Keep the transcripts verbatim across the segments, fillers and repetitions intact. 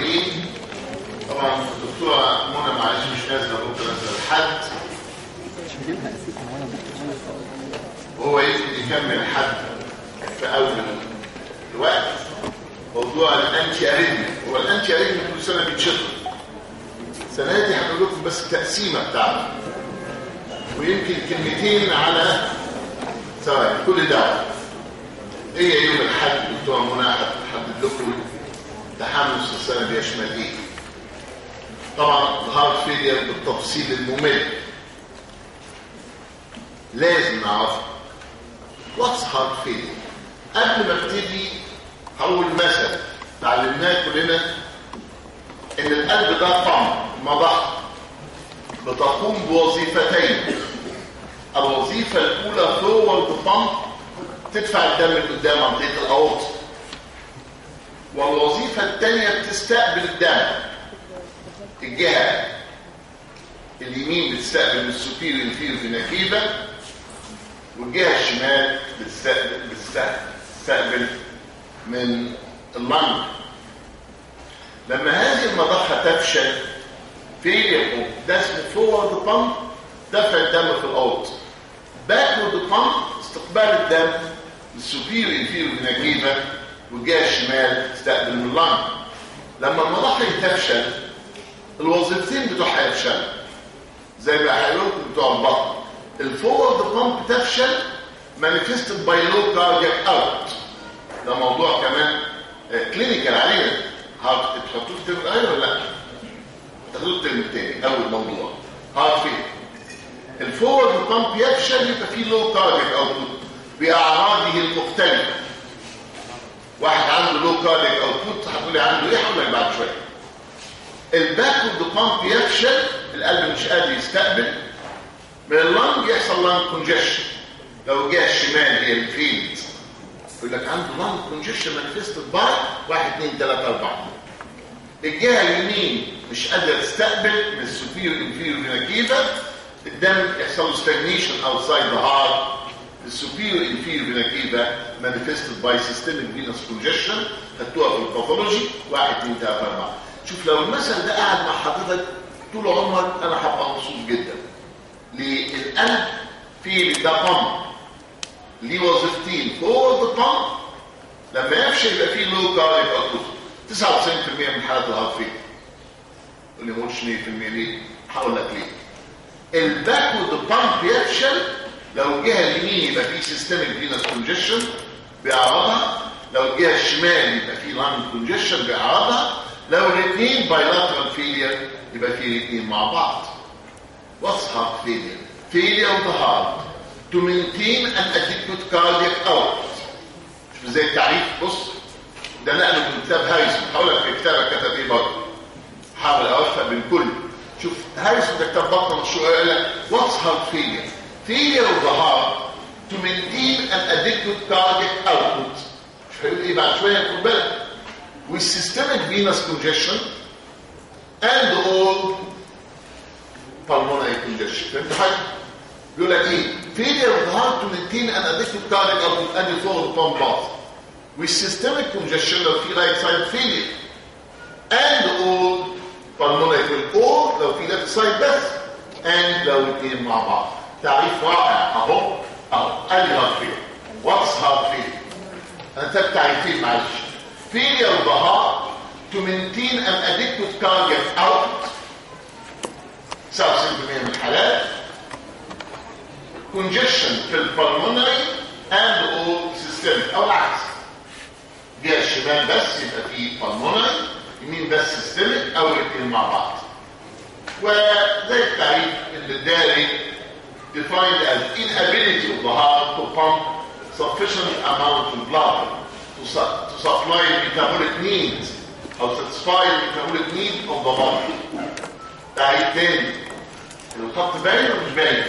محاضرين. طبعا الدكتوره منى معلش مش نازله بكره، نازله الحد وهو يمكن يكمل حد في اول الوقت. موضوع الانتي اريثميا، هو الانتي اريثميا كل سنه بيتشطر. السنه دي هقول لكم بس التقسيمه بتاعته ويمكن كلمتين على سواء كل دواء. ايه يوم الحد الدكتوره منى هتحدد لكم تحمس السنه دي يشمل ايه. طبعا الهارت فيلير بالتفصيل الممل لازم نعرفه. واتس هارت فيلير؟ قبل ما ابتدي هقول مثل تعلمناه كلنا ان القلب ده طعم مضخه بتقوم بوظيفتين. الوظيفه الاولى فورورد بامب تدفع الدم لقدام عن طريق الاورطه، والوظيفه الثانيه بتستقبل الدم. الجهه اليمين بتستقبل من السوبيريور انفيريور فينا كيفا، والجهه الشمال بتستقبل بتستقبل من اللنج. لما هذه المضخه تفشل فيلير ده اسمه فورورد بامب، دفع الدم في الاورطه. باكورد بامب استقبال الدم للسوبيريور انفيريور فينا كيفا، والجهه الشمال تستقبل من اللنج. لما المضخه تفشل الوظيفتين بتوعها يفشلوا زي ما هيقولوا بتوع البطن. الفورورد بامب تفشل مانيفستد باي لو كاردياك اوت. ده موضوع كمان كلينيكال علينا. هتحطوه في الترم الاول ولا لا؟ هتاخدوه الترم الثاني. اول موضوع هارت فيلير. الفورورد بامب يفشل يبقى فيه لو كاردياك اوت باعراضه المختلفه. واحد عنده لو كاردياك اوت هتقول لي عنده ايه؟ هقول لك بعد شويه. الباكورد بامب يفشل، القلب مش قادر يستقبل من اللنج، يحصل لانج كونجيشن. لو الجهه الشمال هي الفيلد يقول لك عنده لانج كونجيشن مانيفستد باي واحد اثنين ثلاثة أربعة. الجهه اليمين مش قادره تستقبل من السوبيريور انفيريور فينا كيفا، الدم يحصل له ستاجنيشن اوتسايد ذا هارت. السوبيريور انفيريور فينا كيفا مانيفستد باي سيستميك فينوس كونجيشن، خدتوها في الباثولوجي واحد اثنين ثلاثة أربعة. شوف لو المثل ده قاعد مع حضرتك طول عمرك انا هبقى مبسوط جدا. ليه؟ القلب فيه ده بامب ليه وظيفتين. فورورد بامب لما يفشل يبقى فيه لو كاردياك اوتبوت. تسعة وتسعين بالمئة من حالات الهارت فيلير. تقول لي مش مية بالمئة ليه؟ هقول لك ليه. الباكورد بامب يفشل لو الجهه اليمين يبقى فيه سيستميك فينوس كونجيشن باعراضها، لو الجهه الشمال يبقى فيه لانج كونجيشن باعراضها، لو الاثنين بايلاترال فيلير يبقى فيه الاثنين مع بعض. What's heart failure? Failure of the heart to maintain an adequate cardiac output. شوف ازاي التعريف. بص ده نقله من كتاب هاريسون. هقول لك في كتابك كتب ايه برضه. حاول اوفق بين كل. شوف هاريسون ده كتاب بطنه مشهور قال لك What's heart failure? Failure of the heart to maintain an adequate cardiac output. مش هيقول ايه بعد شويه؟ خد بالك. With systemic venous congestion and all pulmonary congestion. فهمت حاجه؟ بيقول لك ايه؟ failure of the heart to maintain an adequate cardiac output and the forward pump path. With systemic congestion لو في right side failure and all pulmonary congestion. all لو في left side بس and لو الاثنين مع بعض. تعريف رائع اهو اهو. ادي heart failure. What's heart failure؟ انا كتبت تعريفين معلش. failure of the heart to maintain an adequate cardiac output تسعة وتسعين بالمئة من الحالات. congestion في البلمونري and all systemic او العكس. جهه الشمال بس يبقى فيه pulmonary، يمين بس systemic او الاثنين مع بعض. وزي التعريف اللي الداري defined as inability of the heart to pump sufficient amount of blood to, su to supply metabolic needs or satisfy metabolic need of the body. تعريف تاني. الخط باين ولا مش باين؟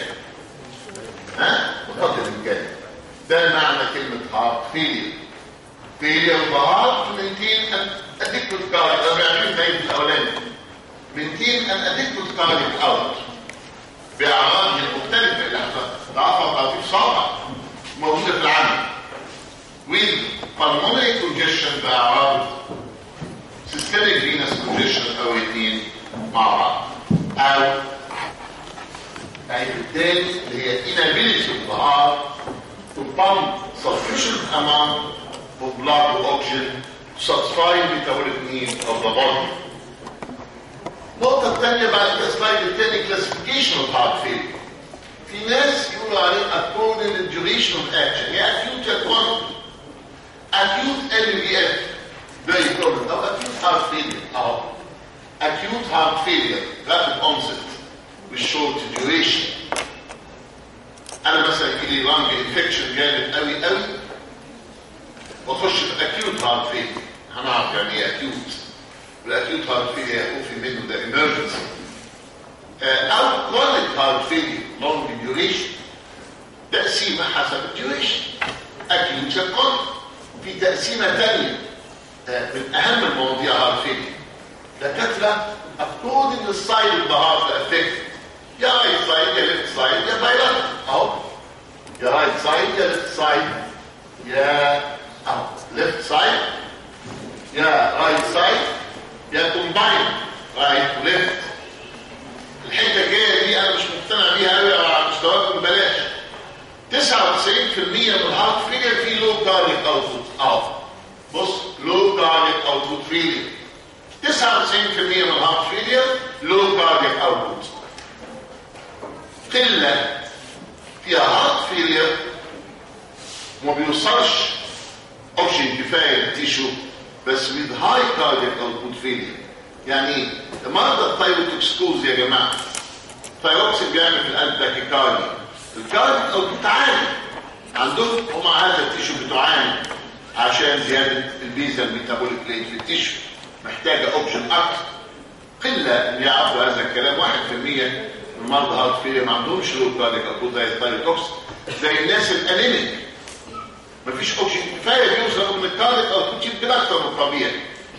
ها؟ الخط الامكاني. ده معنى كلمة heart failure. failure of the heart to maintain an adequate cardiac. ده بيعمل زي الاولاني. maintain an adequate cardiac output. بأعراضه المختلفة اللي احنا نعرفها تعريف صعب موجودة في العالم. with pulmonary congestion بأعراض systemic venous congestion او اثنين مع بعض، او يعني بالتالي اللي هي inability of the heart to pump sufficient amount of blood or oxygen to satisfy metabolic needs of the body. النقطة الثانية بعد السلايد الثاني classification of heart failure. في ناس يقولوا عليه according to duration of action، يعني acute at one acute L V F very common أو acute heart failure أو acute heart failure rapid onset with short duration. أنا مثلا يجيلي lung infection جامد قوي قوي وأخش في acute heart failure، هنعرف يعني إيه acute. والاكيوت هارت فيلير يكون في منه ده emergency او chronic heart failure long duration، تقسيمه حسب الديوريشن. اكيوت كرونيك في تقسيمه ثانيه من اهم المواضيع هارت فيلير دكاتره according to the side of the heart affected، يا رايت سايد يا ليفت سايد يا بايلاترال اهو، يا رايت سايد يا ليفت سايد يا اهو ليفت سايد يا رايت سايد يا كومباين رايت وليفت. الحته الجايه دي انا مش مقتنع بيها قوي على مستواكم بلاش. تسعة وتسعين بالمية من الهارت فيلير في لو كارديك اوتبوت اهو، بص لو كارديك اوتبوت فيلير، تسعة وتسعين بالمية من الهارت فيلير لو كارديك اوتبوت. قله فيها هارت فيلير وما بيوصلش اوكسجين كفايه للتيشو بس with high cardiac output failure. يعني مرضى الثايروتوكسكوز يا جماعه، الثايروكسين بيعمل في القلب تاكيكارديا، الكارديك اوتبوت عالي عندهم، ومع هذا التيشو بتعاني عشان زياده البيزا ميتابوليك ريت في التيشو محتاجه اوكسجين اكتر. قله ان يعرفوا هذا الكلام. واحد بالمية من مرضى هارت فيلير ما عندهمش لو كارديك اوتبوت زي الثايروتوكس، زي الناس الانيميك مفيش اوكسجين كفايه بيوصل من الكارديك اوتبوت يمكن اكتر من الطبيعي.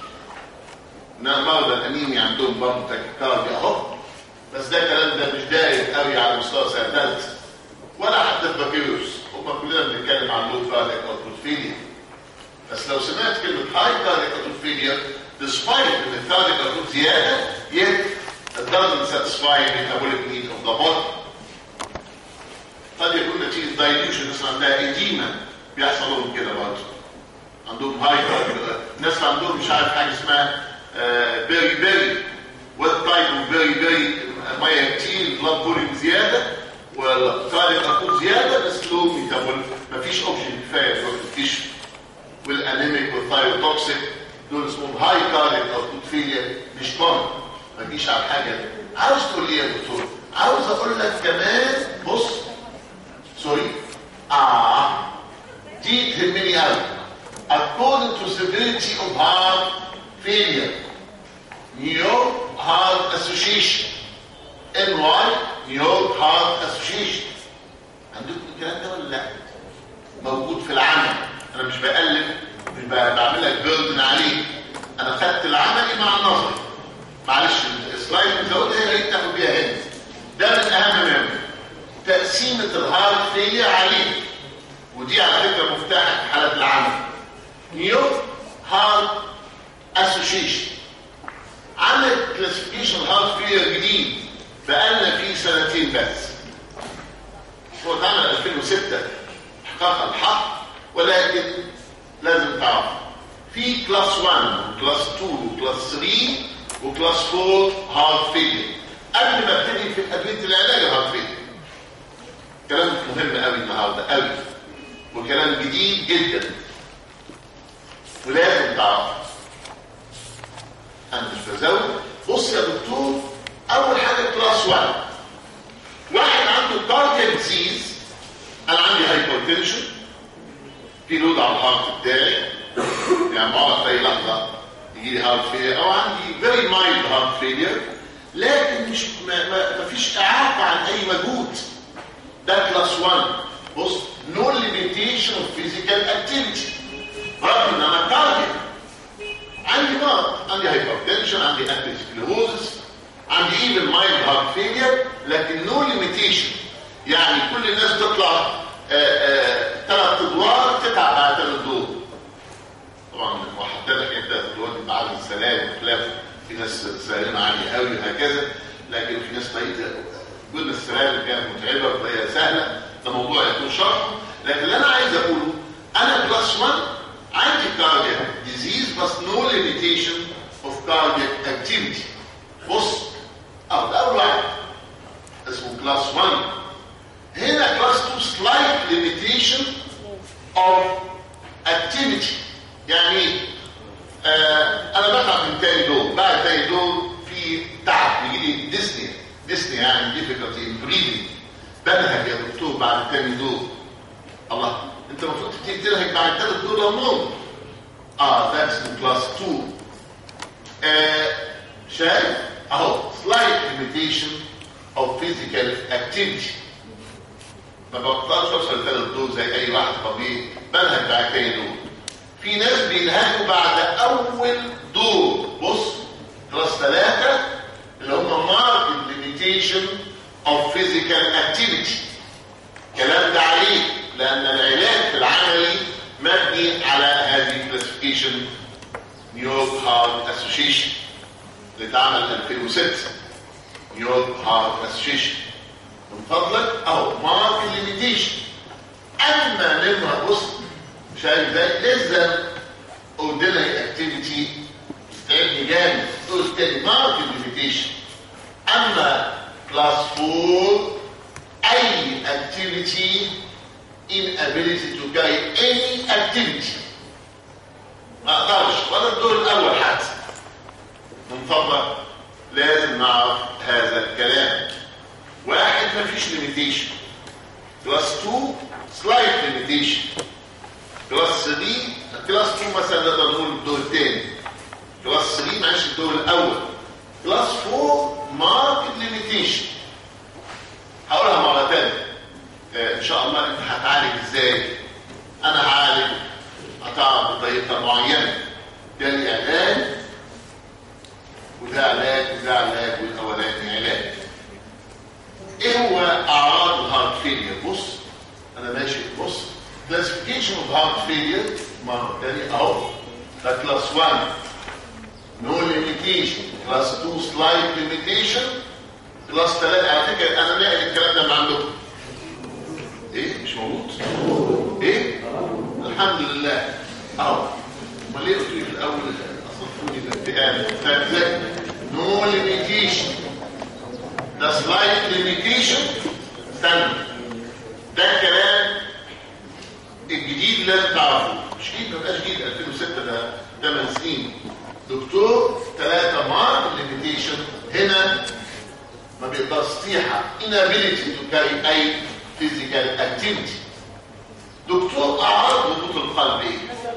مرضى الانيميا عندهم برضه تاكيكارديا اهو، بس ده الكلام ده مش داير قوي على مستوى سيادات ولا حتى البابيروس، هم كلنا بنتكلم عن لو كارديك اوتبوت فيلير. بس لو سمعت كلمه هاي كارديك اوتبوت فيلير despite ان الكارديك اوتبوت زياده yet it doesn't satisfy metabolic need of the body. قد يكون نتيجه دايليوشن، الناس عندها ايديما بيحصل لهم كده برضه، عندهم هاي كارديك. الناس اللي عندهم مش عارف حاجه اسمها آه بيري بيري وات تايب اوف بيري بيري، ميه كتير بلاد فوليوم زياده والكارديك اوتبوت زياده بس لو ميتابوليك مفيش اوكسجين كفايه في التيشو. والانيميك والثايروتوكسيك دول اسمهم هاي كارديك اوتبوت فيلير مش كومن. ما تجيش على حاجه. عاوز تقول لي يا دكتور؟ عاوز اقول لك كمان بص سوري اه دي تهمني قوي. according to severity of heart failure New York Heart Association N Y New York Heart Association عندكم الكلام ده ولا لا؟ موجود في العمل. انا مش بألف مش بعمل لك بيردن عليك، انا خدت العملي مع النظري. معلش السلايد مزودها يا ريت تاخد بيها هنا. ده من اهم منه تقسيمه الهارت فيلير عليه، ودي على فكره مفتاح حالات العمل. نيويورك هارت اسوشيشن عمل كلاسيفيكيشن هارت فيلير جديد بقالنا فيه سنتين بس. هو اتعمل ألفين وستة حقق الحق، ولكن لازم تعرف في كلاس واحد وكلاس اثنين وكلاس ثلاثة وكلاس أربعة هارت فيلير. قبل ما ابتدي في ادويه العلاج الهارت فيلير، كلام مهم قوي النهارده قوي وكلام جديد جدا ولازم تعرفه. انا مش بزود. بص يا دكتور، اول حاجه كلاس واحد، واحد عنده كاردياك ديزيز. انا عندي هايبرتنشن في لود على الهارت بتاعي، يعني بقعد في اي لحظه يجي لي هارت فيلير، او عندي فيري مايلد هارت فيلير لكن مش ما, ما, ما فيش اعاقه عن اي مجهود. ده كلاس واحد. بص نو ليميتيشن اوف فيزيكال اكتيفيتي، رغم ان انا كاردياك عندي مرض، عندي هايبرتنشن، عندي اثيروسكليروزس، عندي ايفن مايلد هارت فيلير، لكن نو ليميتيشن. يعني كل الناس تطلع ثلاث ادوار تتعب بعد ثلاث دور. طبعا محدد لك انت الادوار دي عامل سلام وخلافه، في ناس سلامه عاليه قوي وهكذا، لكن في ناس طريقه قلنا السلام اللي كانت متعبه بطريقه سهله، ده موضوع يكون شرحه. لكن اللي انا عايز اقوله انا كلاس واحد عندي كاردياك ديزيز بس نو ليميتيشن اوف كاردياك اكتيفيتي. بص اه ده اول واحد اسمه كلاس واحد. هنا كلاس اتنين سلايت ليميتيشن اوف اكتيفيتي. يعني ايه؟ آه انا بتعب من تاني دور، بعد تاني دور في تعب يجي لي ديسني ديسني يعني difficulty in breathing، بنهج يا دكتور بعد تاني دور. الله، انت المفروض تبتدي تنهج بعد تالت دور لو نوم. اه ده اسمه كلاس اتنين. آه شايف اهو slight limitation of physical activity. ما بقدرش اوصل لتالت دور زي اي واحد طبيعي، بنهج بعد تاني دور. في ناس بينهجوا بعد اول دور. بص كلاس ثلاثة اللي هم marked limitation of physical activity. الكلام ده عليه لان العلاج العملي مبني على هذه classification نيو هارت اسوشيشن اللي اتعمل ألفين وستة. نيو هارت اسوشيشن من فضلك اهو marked limitation. اما نمرة بص شايف ده لازم ordinary activity تستعدني جامد دول تاني marked limitation. اما كلاس أربعة اي activity inability to guide any activity. ما اقدرش ولا الدور الاول حتى. من فضلك لازم نعرف هذا الكلام. واحد مفيش limitation. كلاس اتنين slight limitation. كلاس ثلاثة كلاس اتنين مثلا نقدر نقول الدور الثاني. كلاس ثلاثة معلش الدور الاول. كلاس أربعة marked limitation. هقولها مرة تانية. آه ان شاء الله انت هتعالج ازاي؟ انا هعالج هتعرف بطريقة معينة. ده العلاج وده علاج وده علاج والاولاني علاج. ايه هو اعراض الهارت فيلير؟ بص انا ماشي بص classification of heart failure مرة تانية اهو. ده كلاس واحد no limitation. كلاس اتنين slight limitation. كلاس ثلاثة على فكرة انا ناقل الكلام ده من عندكم. ايه مش موجود؟ ايه؟ الحمد لله اهو. امال ليه قلت لي في الاول اصفوني الانتقال؟ فازاي؟ no limitation. ده slight limitation. استنى ده الكلام الجديد لازم تعرفوه. مش جديد ما بقاش جديد ألفين وستة ده ثمان سنين. دكتور ثلاثة مارك ليميتيشن هنا ما بيقدرش يستيحى inability to carry أي physical activity. دكتور أعراض هبوط القلب إيه؟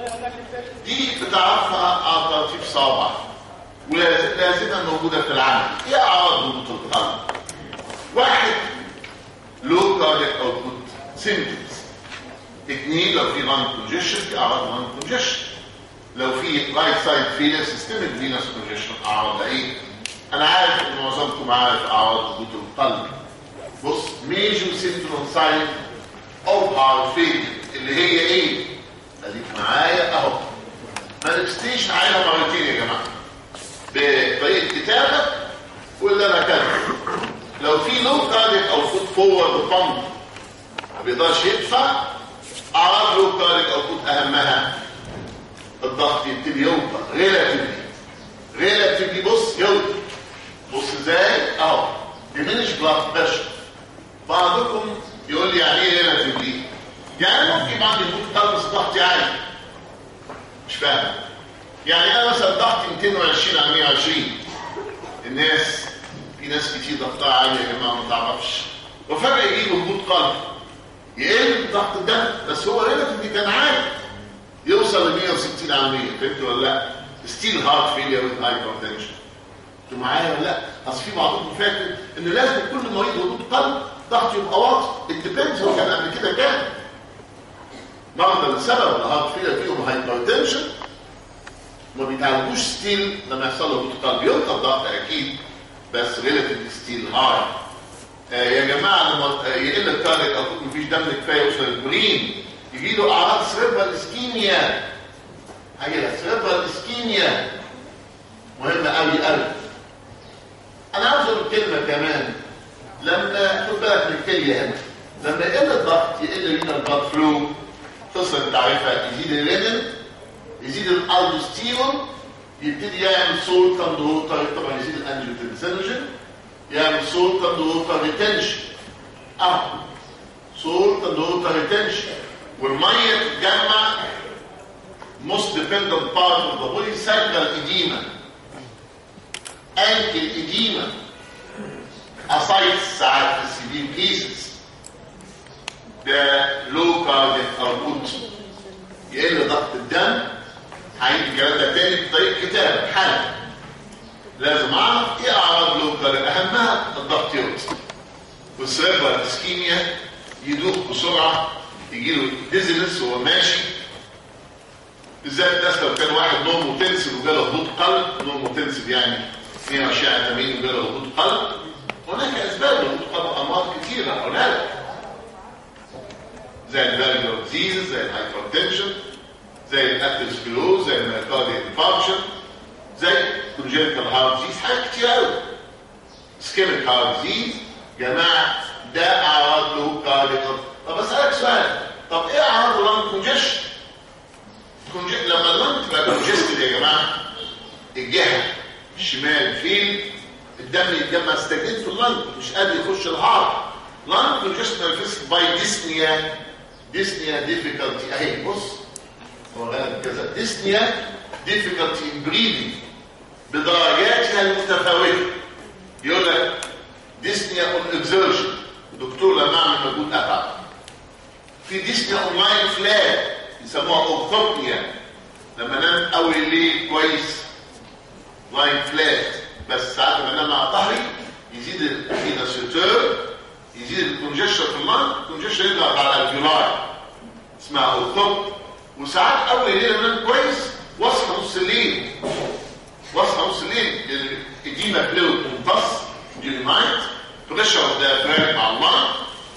دي بتعرفها على ترتيب صابع ولازمها موجودة في العمل. إيه أعراض هبوط القلب؟ واحد low cardiac output symptoms. اثنين لو في lung congestion في اعراض lung congestion. لو في right side failure systemic venous congestion اعراض ايه؟ انا عارف ان معظمكم عارف اعراض هبوط القلب. بص major symptom sign of heart failure اللي هي ايه؟ خليك معايا اهو. manifestation عايزها مرتين يا جماعه بطريقه كتابه واللي انا كاتبه. لو في low cardiac او foot forward pump ما بيقدرش يدفع، اعراض لو كارك او كنت اهمها الضغط يبتدي يوطى ريلاتيفلي ريلاتيفلي بص يوطى. بص ازاي اهو diminish blood pressure. بعضكم يقول لي يعني ايه ريلاتيفلي؟ يعني ممكن يبقى عندي هبوط قلب بس ضغطي عالي. مش فاهم يعني انا مثلا ضغطي مئتين وعشرين على مئة وعشرين. الناس في ناس كتير ضغطها عالي يا جماعه ما تعرفش وفجاه يجيب هبوط قلب يقل ضغط الدم بس هو ريلاتيفلي كان عالي يوصل ل مئة وستين على مئة. فهمت ولا لا؟ ستيل هارت فيلير وذ هايبرتنشن. انتوا معايا ولا لا؟ اصل في بعضكم فاكر ان لازم كل مريض هبوط قلب ضغطه يبقى واطي. الديبندز هو كان قبل كده كام؟ مرضى لسبب الهارت فيلير فيهم هايبرتنشن ما بيتعالجوش ستيل لما يحصل له هبوط قلب يوطى الضغط اكيد بس ريلاتيفلي ستيل هاي. آه يا جماعه لما يقل الكارك او مفيش دم كفايه يوصل للبرين يجي له اعراض سيربرال اسكيميا. هاجي لها سيربرال اسكيميا مهمه قوي قوي. انا عاوز اقول كلمه كمان. لما خد بالك من الكليه هنا، لما يقل الضغط يقل لنا البلاد فلو، قصه انت عارفها، يزيد الرينين، يزيد الالدوستيرون، يبتدي يعمل سولت اند ووتر، طبعا يزيد الانجيوتنسينوجين، يعمل سولت اند ووتر ريتنشن. اه سولت اند ووتر ريتنشن، والميه تتجمع most dependent part of the body sacral edema, ankle edema، ascites ساعات في السيفير كيسز. ده لو كارديك اوتبوت، يقل ضغط الدم. هيجي الكلام ده تاني بطريقه كتابه حاله. لازم اعرف ايه اعراض لو كارديك، اهمها الضغط يوطى، والسيرفر اسكيميا يدوخ بسرعه، يجيله ديزنس وهو ماشي. بالذات الناس لو كان واحد نومه تنسل وجاله هبوط قلب، نومه تنسل يعني مية وعشرين على ثمانين وجاله هبوط قلب. هناك اسباب لهبوط قلب، امراض كثيره هناك زي الفالفولار ديزيز، زي الهايبرتنشن، زي الاتروسكلوز، زي المايوكارديال انفاركشن، زي كونجنتال هارت ديزيز، حاجات كتير قوي. اسكيميك هارت ديزيز جماعه ده اعراض له كارديك. طب اسالك سؤال، طب ايه اعراض اللانج كونجيشن؟ لما اللانج تبقى كونجستد يا جماعه، الجهه الشمال فين الدم يتجمع ستاجنت في اللانج، مش قادر يخش الهارت. لانج كونجستد مانيفست باي ديسنيا، ديسنيا ديفيكالتي اهي، بص هو غالب كذا، ديسنيا ديفيكالتي ان بريدنج بدرجاتها المتفاوته. يقول لك ديسنيا اون اكزيرشن، دكتور لما اعمل مجهود اتعب. في ديسنيا اون لاين فلات يسموها اوكثوبنيا، لما انام اول الليل كويس لاين فلات، بس ساعات لما انام على ظهري يزيد الفيناسيتور، يزيد الكونجيشن في اللانج، الكونجيشن يضغط على الفيولاي اسمها اوكثوب. وساعات اول الليل انام كويس واصحى نص الليل، واصحى نص الليل الاديمه فلويد ممتص ديوري نايت، بريشر ده مع اللانج.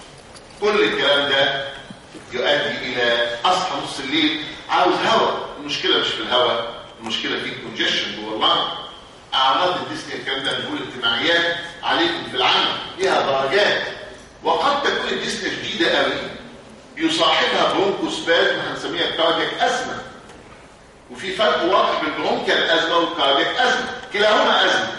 كل الكلام ده يؤدي الى اصحى نص الليل عاوز هواء. المشكله مش في الهواء، المشكله في الكونجيشن جوه اللانج. اعراض الديسنيا الكلام ده بنقول اجتماعيات عليكم في العمل، ليها درجات. وقد تكون الديسنيا شديده قوي يصاحبها برونكوسبازم، هنسميها كاردياك ازمه. وفي فرق واضح بين برونكيال ازمه والكاردياك ازمه، كلاهما ازمه،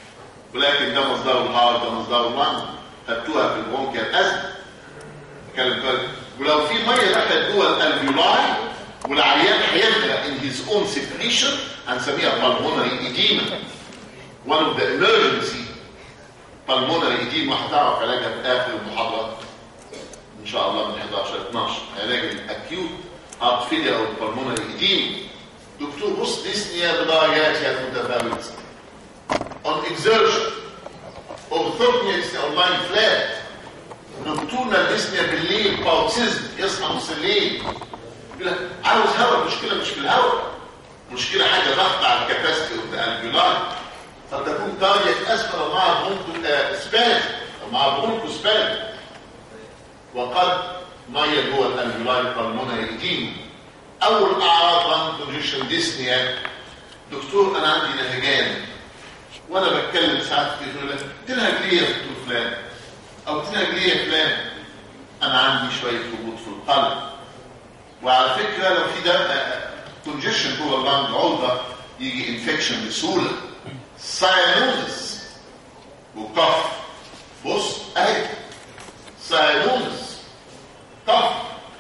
ولكن ده مصدره الهارت، ده مصدره اللانج. خدتوها في البرونكيال ازمه كلام كده. ولو في ميه دخلت جوه الالفيولاي والعيان هيغرق in his own secretion، هنسميها pulmonary edema. one of the emergency pulmonary edema، وهتعرف علاجها في اخر المحاضره ان شاء الله من حداشر اتناشر، علاج الاكيوت هارت فيلير او pulmonary edema. دكتور بص ديسنيا بدرجاتها المتفاوته، on exertion، orthopnea is on line flat. دكتورنا ديسنيا بالليل باوتيزم، يصحى نص الليل يقول لك عاوز هواء. المشكله مش في الهواء، مشكله حاجه ضغط على الكباسيتي اوف ذا الفيولاي. قد تكون كاردياك اسفل مع برونكو سباز او مع برونكو سباز، وقد ميه جوه الالفيولاي بالمونري ايديما. اول اعراض لانج كونجيشن ديسنيا، دكتور انا عندي نهجان وانا بتكلم ساعات كتير، يقول لك تنهج ليه يا دكتور فلان، او تنهج ليه يا فلان، انا عندي شويه هبوط في القلب. وعلى فكره لو في دم كونجيشن جوه اللانج عرضه يجي انفكشن بسهوله، ساينوزس وكف. بص اهي ساينوزس، كف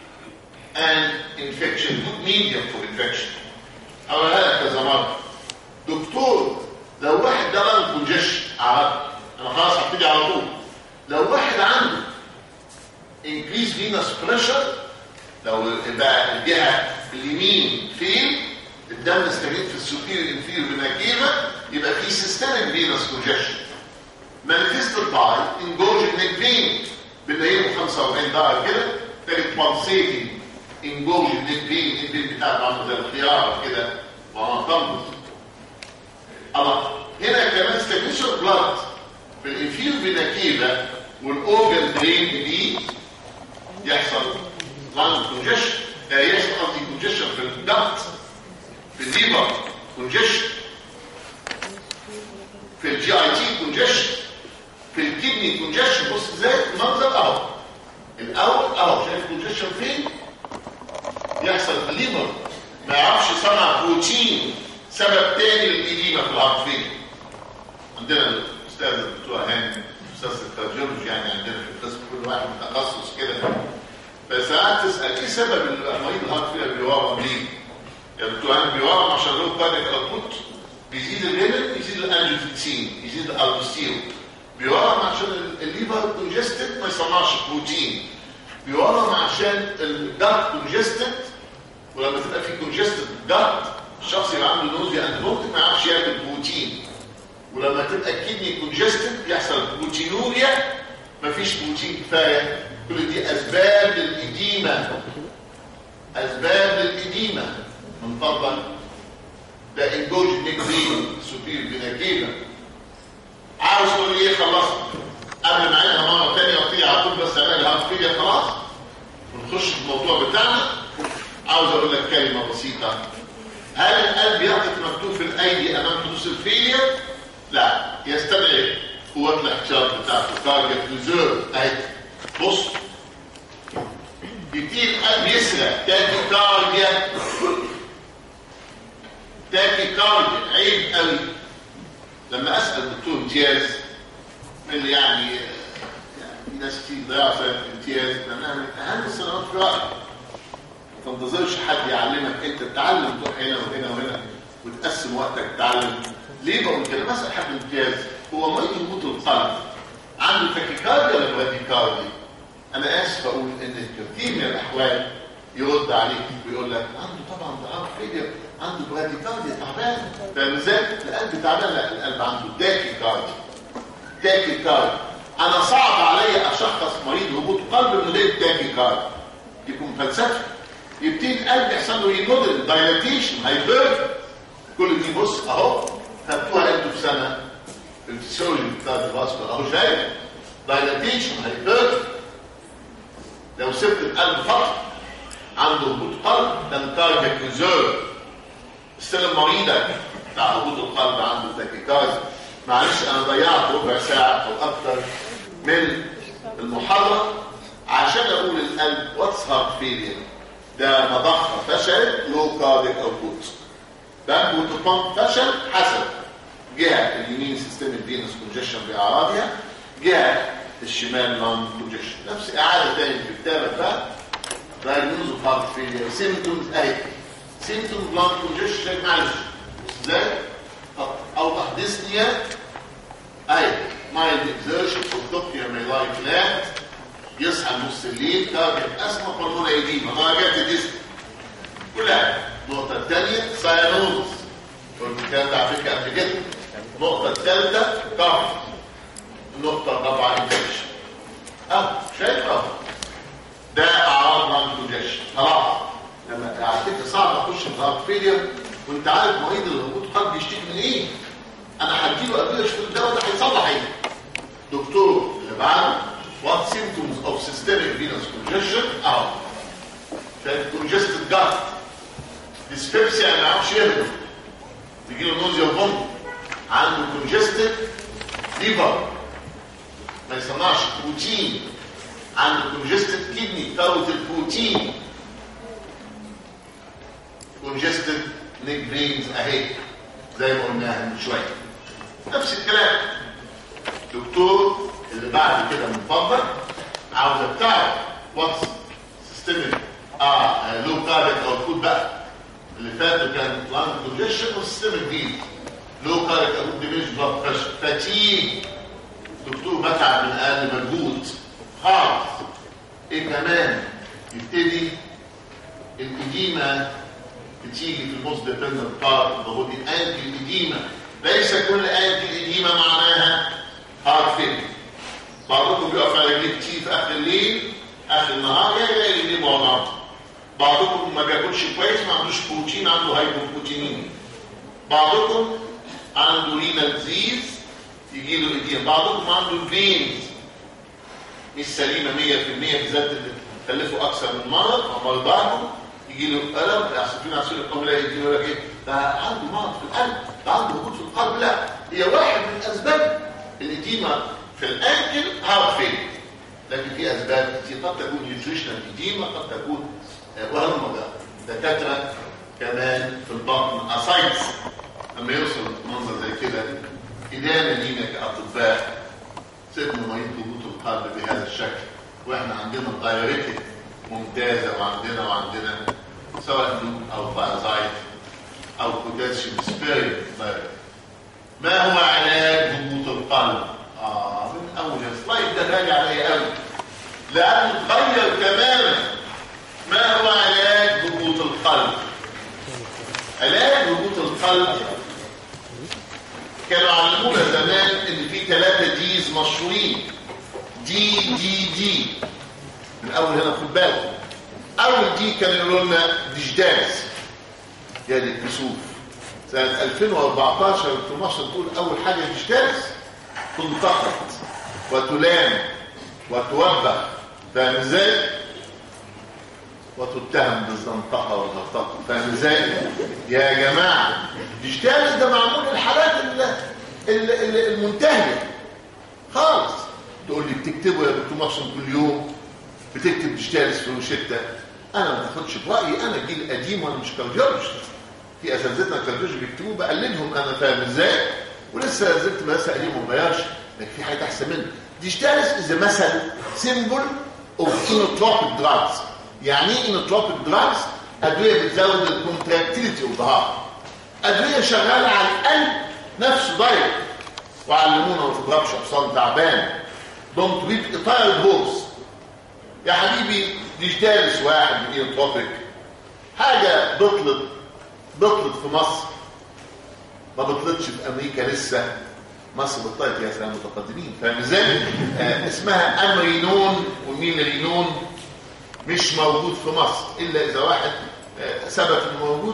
and infection، good medium for infection. هقولها لك كذا مره. دكتور لو واحد ده لانج كونجيشن عرض، انا خلاص هبتدي على طول. لو واحد عنده increased venous pressure، لو بقى الجهه اليمين فين الدم استجد في السوبيريور انفيريور فينا كيفا، يبقى في systemic venous congestion manifested by engorged neck vein بالنهايه خمسة وأربعين درجه كده، تجد pulsating engorged neck vein، البين بتاعته عامله زي الخيار كده ومنطمط. الله هنا كمان stagnation blood في الانفيريور فينا كيفا والاورجن درين دي يحصل لانج كونجيشن، يحصل قصدي كونجيشن في الدكت، في الليفر كونجيشن. في الجي اي تي كونجيشن، في الكدني كونجيشن. بص ازاي المنظر اهو، الاول اهو شايف كونجيشن فين يحصل في الليفر، ما يعرفش يصنع بروتين، سبب تاني للإديمة في الهارت فيلير. عندنا الاستاذ الدكتور هاني استاذ الكارديولوجي، يعني عندنا في القسم كل واحد متخصص كده، فساعات تسال ايه سبب المريض الهارت فيلير بيورم ليه؟ يا دكتور هاني بيورم عشان له كاردياك اوتبوت بيزيد الليفل، يزيد الانجيوتنسين، يزيد الالبستيرون. بيورم عشان الليفر كونجستد ما يصنعش بروتين. بيورم عشان الدارك كونجستد، ولما تبقى في كونجستد دارك الشخص يبقى عنده نوزيا اند فومتنج ما يعرفش ياكل بروتين. ولما تبقى الكدني كونجستد يحصل بروتينوريا، مفيش بروتين كفايه. كل دي اسباب للإديمة، اسباب للإديمة. من فضلك ده انجوجينيك فين سوبير فينا. عاوز تقول لي ايه؟ خلصت قبل ما اعيدها مره ثانيه وابتدي على طول بس علاج الهارت فيلير خلاص ونخش في الموضوع بتاعنا. عاوز اقول لك كلمه بسيطه. هل القلب يقف مكتوب في الايدي امام حدوث الفيلير؟ لا، يستدعي قوات الاحتياط بتاعته كاردياك ريزيرف. اهي بص، يبتدي القلب يسرع، تاكي كارديا تاكي كارديا. عيب قوي لما اسال الدكتور امتياز من اللي يعني يعني ناس كتير ضيعوا سنه امتياز، لانها من اهم السنوات في رايي. ما تنتظرش حد يعلمك، انت تتعلم تروح هنا وهنا وهنا وتقسم وقتك تتعلم. ليه بقول كده؟ بسال حد امتياز هو مريض هبوط القلب عنده تاكيكارديا ولا براديكارديا؟ انا اسف اقول ان كثير من الاحوال يرد عليك ويقول لك عنده طبعا ضعاف فيلير، عنده براديكارديا تعبان. فاهم ازاي؟ القلب تعبان؟ لا، القلب عنده تاكيكارديا. تاكيكارديا انا صعب عليا اشخص مريض هبوط قلب من غير تاكيكارديا، يكون فلسفي. يبتدي القلب يحصل له ريموديل، دايلاتيشن، هايبر. كل دي بص اهو خدتوها انتوا في سنه في الفسيولوجي بتاع الفاسكولار اهو، شايف دايلاتيشن، هايبر. لو سبت القلب فتره عنده هبوط قلب ده كاردياك ريزيرف. استلم مريضك بتاع هبوط القلب عنده تاكيكارديا. معلش انا ضيعت ربع ساعه او اكثر من المحاضره عشان اقول القلب واتس هارت فيلير. ده مضخه فشل، لو كاردياك اوتبوت. ده بوتوبامب فشل حسب جهه اليمين سيستم فينوس كونجيشن باعراضها، جهه الشمال نون كونجيشن. نفس اعاده تاني في كتابك بقى دايجنوز اوف هارت فيلير. سيمبتومز اهي، سيمبتومز نون كونجيشن. معلش ازاي اوضح ديسنيا اهي، مايلد اكزيرشن اوف ماي لايف فلات، يصحى نص الليل، كاردياك اسما، بالمونة ايديما، درجات الديسنيا كلها. النقطة الثانية ساينوز، قلت الكلام ده على فكرة قبل كده. النقطة الثالثة كف. النقطة الرابعة انفكشن. اهو شايف اهو ده اعراض نون كونجيشن. خلاص لما على فكرة صعب اخش في الهارت فيلير وانت عارف مريض الهبوط قلب بيشتكي من ايه. انا هديله ادويه في الدواء ده هيصلح ايه. دكتور اللي بعده وات سيمبتومز اوف سيستميك فينوس كونجيشن اهو، شايف كونجستد جات، ديسبيبسيا يعني ما يعرفش يهضم، بيجيله نوزيا وفومت، عنده كونجستد ليفر ما يصنعش بروتين، عنده كونجستد كدني ثروه البروتين، كونجستد نيك فينز اهي زي ما قلناها من شويه. نفس الكلام. دكتور اللي بعد كده من فضلك عاوزك تعرف واتس سيستميك اه لو كاردياك اوتبوت بقى. اللي فات كان لانج كونجيشن والسيستميك دي لو كاردياك اوتبوت ديمينش بلاد بريشر، فاتيج، دكتور بتعب من اقل مجهود خالص. ايه كمان؟ يبتدي الإديمة بتيجي في الموست ديبندنت بارت اوف ذا بودي، انتي الإديمة. ليس كل انتي الإديمة معناها هارت فيلير. بعضكم بيقف على رجليه كتير في اخر الليل، اخر النهار يلاقي رجليه موجعه. بعضكم ما بياكلش كويس، ما عندوش بروتين، عنده هايبوبروتينين. بعضكم عنده رينال ديزيز يجي له إديمة. بعضكم عنده فينز مش سليمه مية في المية، بالذات اللي تكلفوا اكثر من مره. مرضاكم يجي له الم، عصافين عصير القلب، لا يجي له لك ايه؟ ده عنده مرض في القلب، ده عنده هبوط في القلب. لا، هي واحد من اسباب الاديمه في الانكل هارت فيل، لكن في اسباب كتير قد تكون نيوتريشنال اديمه، قد تكون وهم دكاتره كمان في البطن اسايتس. لما يوصل منظر زي كده إدانة لينا كأطباء سيبنا مريض ضغوط القلب بهذا الشكل، واحنا عندنا دايوريتك ممتازه وعندنا وعندنا سواء لوب او بارازايت او بوتاسيوم سبيريت. ما هو علاج ضغوط القلب؟ اه من اول السلايد ده غالي عليا قوي لانه اتغير تماما. ما هو علاج ضغوط القلب؟ علاج ضغوط القلب كانوا علمونا زمان ان في ثلاثه ديز مشهورين، دي دي دي من اول هنا خد بالك. اول دي كانوا يقولوا لنا ديجداز يعني الكسوف. سنه ألفين وأربعتاشر في مصر تقول اول حاجه ديجداز تنتقد وتلام وتوبخ، فاهم ازاي؟ وتتهم بالزنطقه والغلطه، فاهم ازاي؟ يا جماعه ديجداز ده معمول للحالات المنتهيه خالص. تقول لي بتكتبه يا دكتور محسن كل يوم، بتكتب ديجداز في روشته. انا ما باخدش برايي، انا جيل قديم وانا مش كارديولوجيست. في اساتذتنا الكارديولوجي بيكتبوه بقلدهم انا، فاهم ازاي؟ ولسه زلت بس قديم وما غيرش، لكن في حاجه احسن منه. ديجداز از مثل سيمبل اوف انوتروبيك دراجز. يعني ايه انوتروبيك دراجز؟ ادويه بتزود الكونتراكتيليتي اوف ذا هارت، ادويه شغاله على القلب نفسه دايركت. وعلمونا ما تضربش حصان تعبان، دونت ويب تايرد هورس. يا حبيبي ديجداز واحد من انوتروبيك حاجه بطلت بطلت في مصر، ما بطلتش في امريكا لسه. مصر بطلت يا سلام متقدمين، فاهم ازاي؟ آه اسمها امرينون وميلرينون، مش موجود في مصر الا اذا واحد آه ثبت انه موجود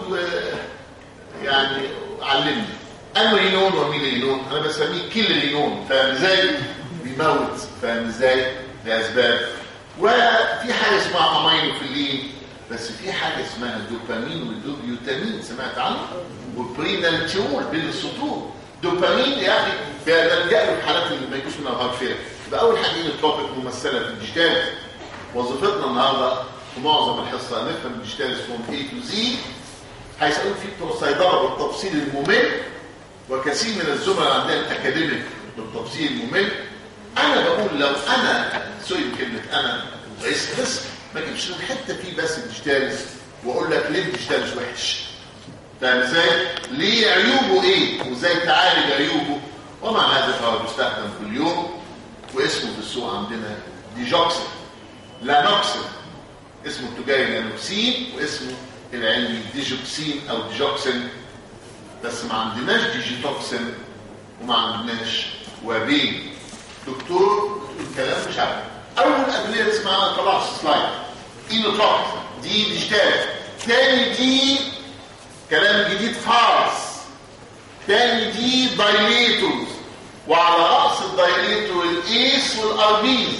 ويعني علمني. امرينون وميلرينون انا بسميه كيلرينون، فاهم ازاي؟ بيموت، فاهم ازاي؟ لاسباب. وفي حاجه اسمها امينوفيلين، بس في حاجه اسمها الدوبامين والدوبيوتامين، سمعت عنه؟ والبرينالتيول بين السطور. دوبامين يا اخي ده نلجا له في حالات اللي ما يجوش منها هارت فيلر. يبقى اول حاجه التوبيك ممثله في الديجداز. وظيفتنا النهارده في معظم الحصه نفهم الديجداز فروم اي تو زي. هيسالون فيه بتوع الصيدله بالتفصيل الممل، وكثير من الزملاء عندنا الاكاديميك بالتفصيل الممل. انا بقول لو انا سوري كلمه انا رئيس قسم ما اجيبش من حته فيه بس الديجداز واقول لك ليه الديجداز وحش، فاهم ازاي؟ ليه عيوبه ايه وازاي تعالج عيوبه. ومع هذا فهو بيستخدم كل يوم، واسمه في السوق عندنا ديجوكسين لانوكسين، اسمه التجاري لانوكسين واسمه العلمي ديجوكسين او ديجوكسين. بس ما عندناش ديجيتوكسين وما عندناش وابين. دكتور الكلام مش عارف. اول ادويه اسمها طلع سلايد اينوتروبيك دي ديجداز. تاني دي كلام جديد خالص، تاني دي دايليتورز، وعلى راس الدايليتور الايس والاربيز.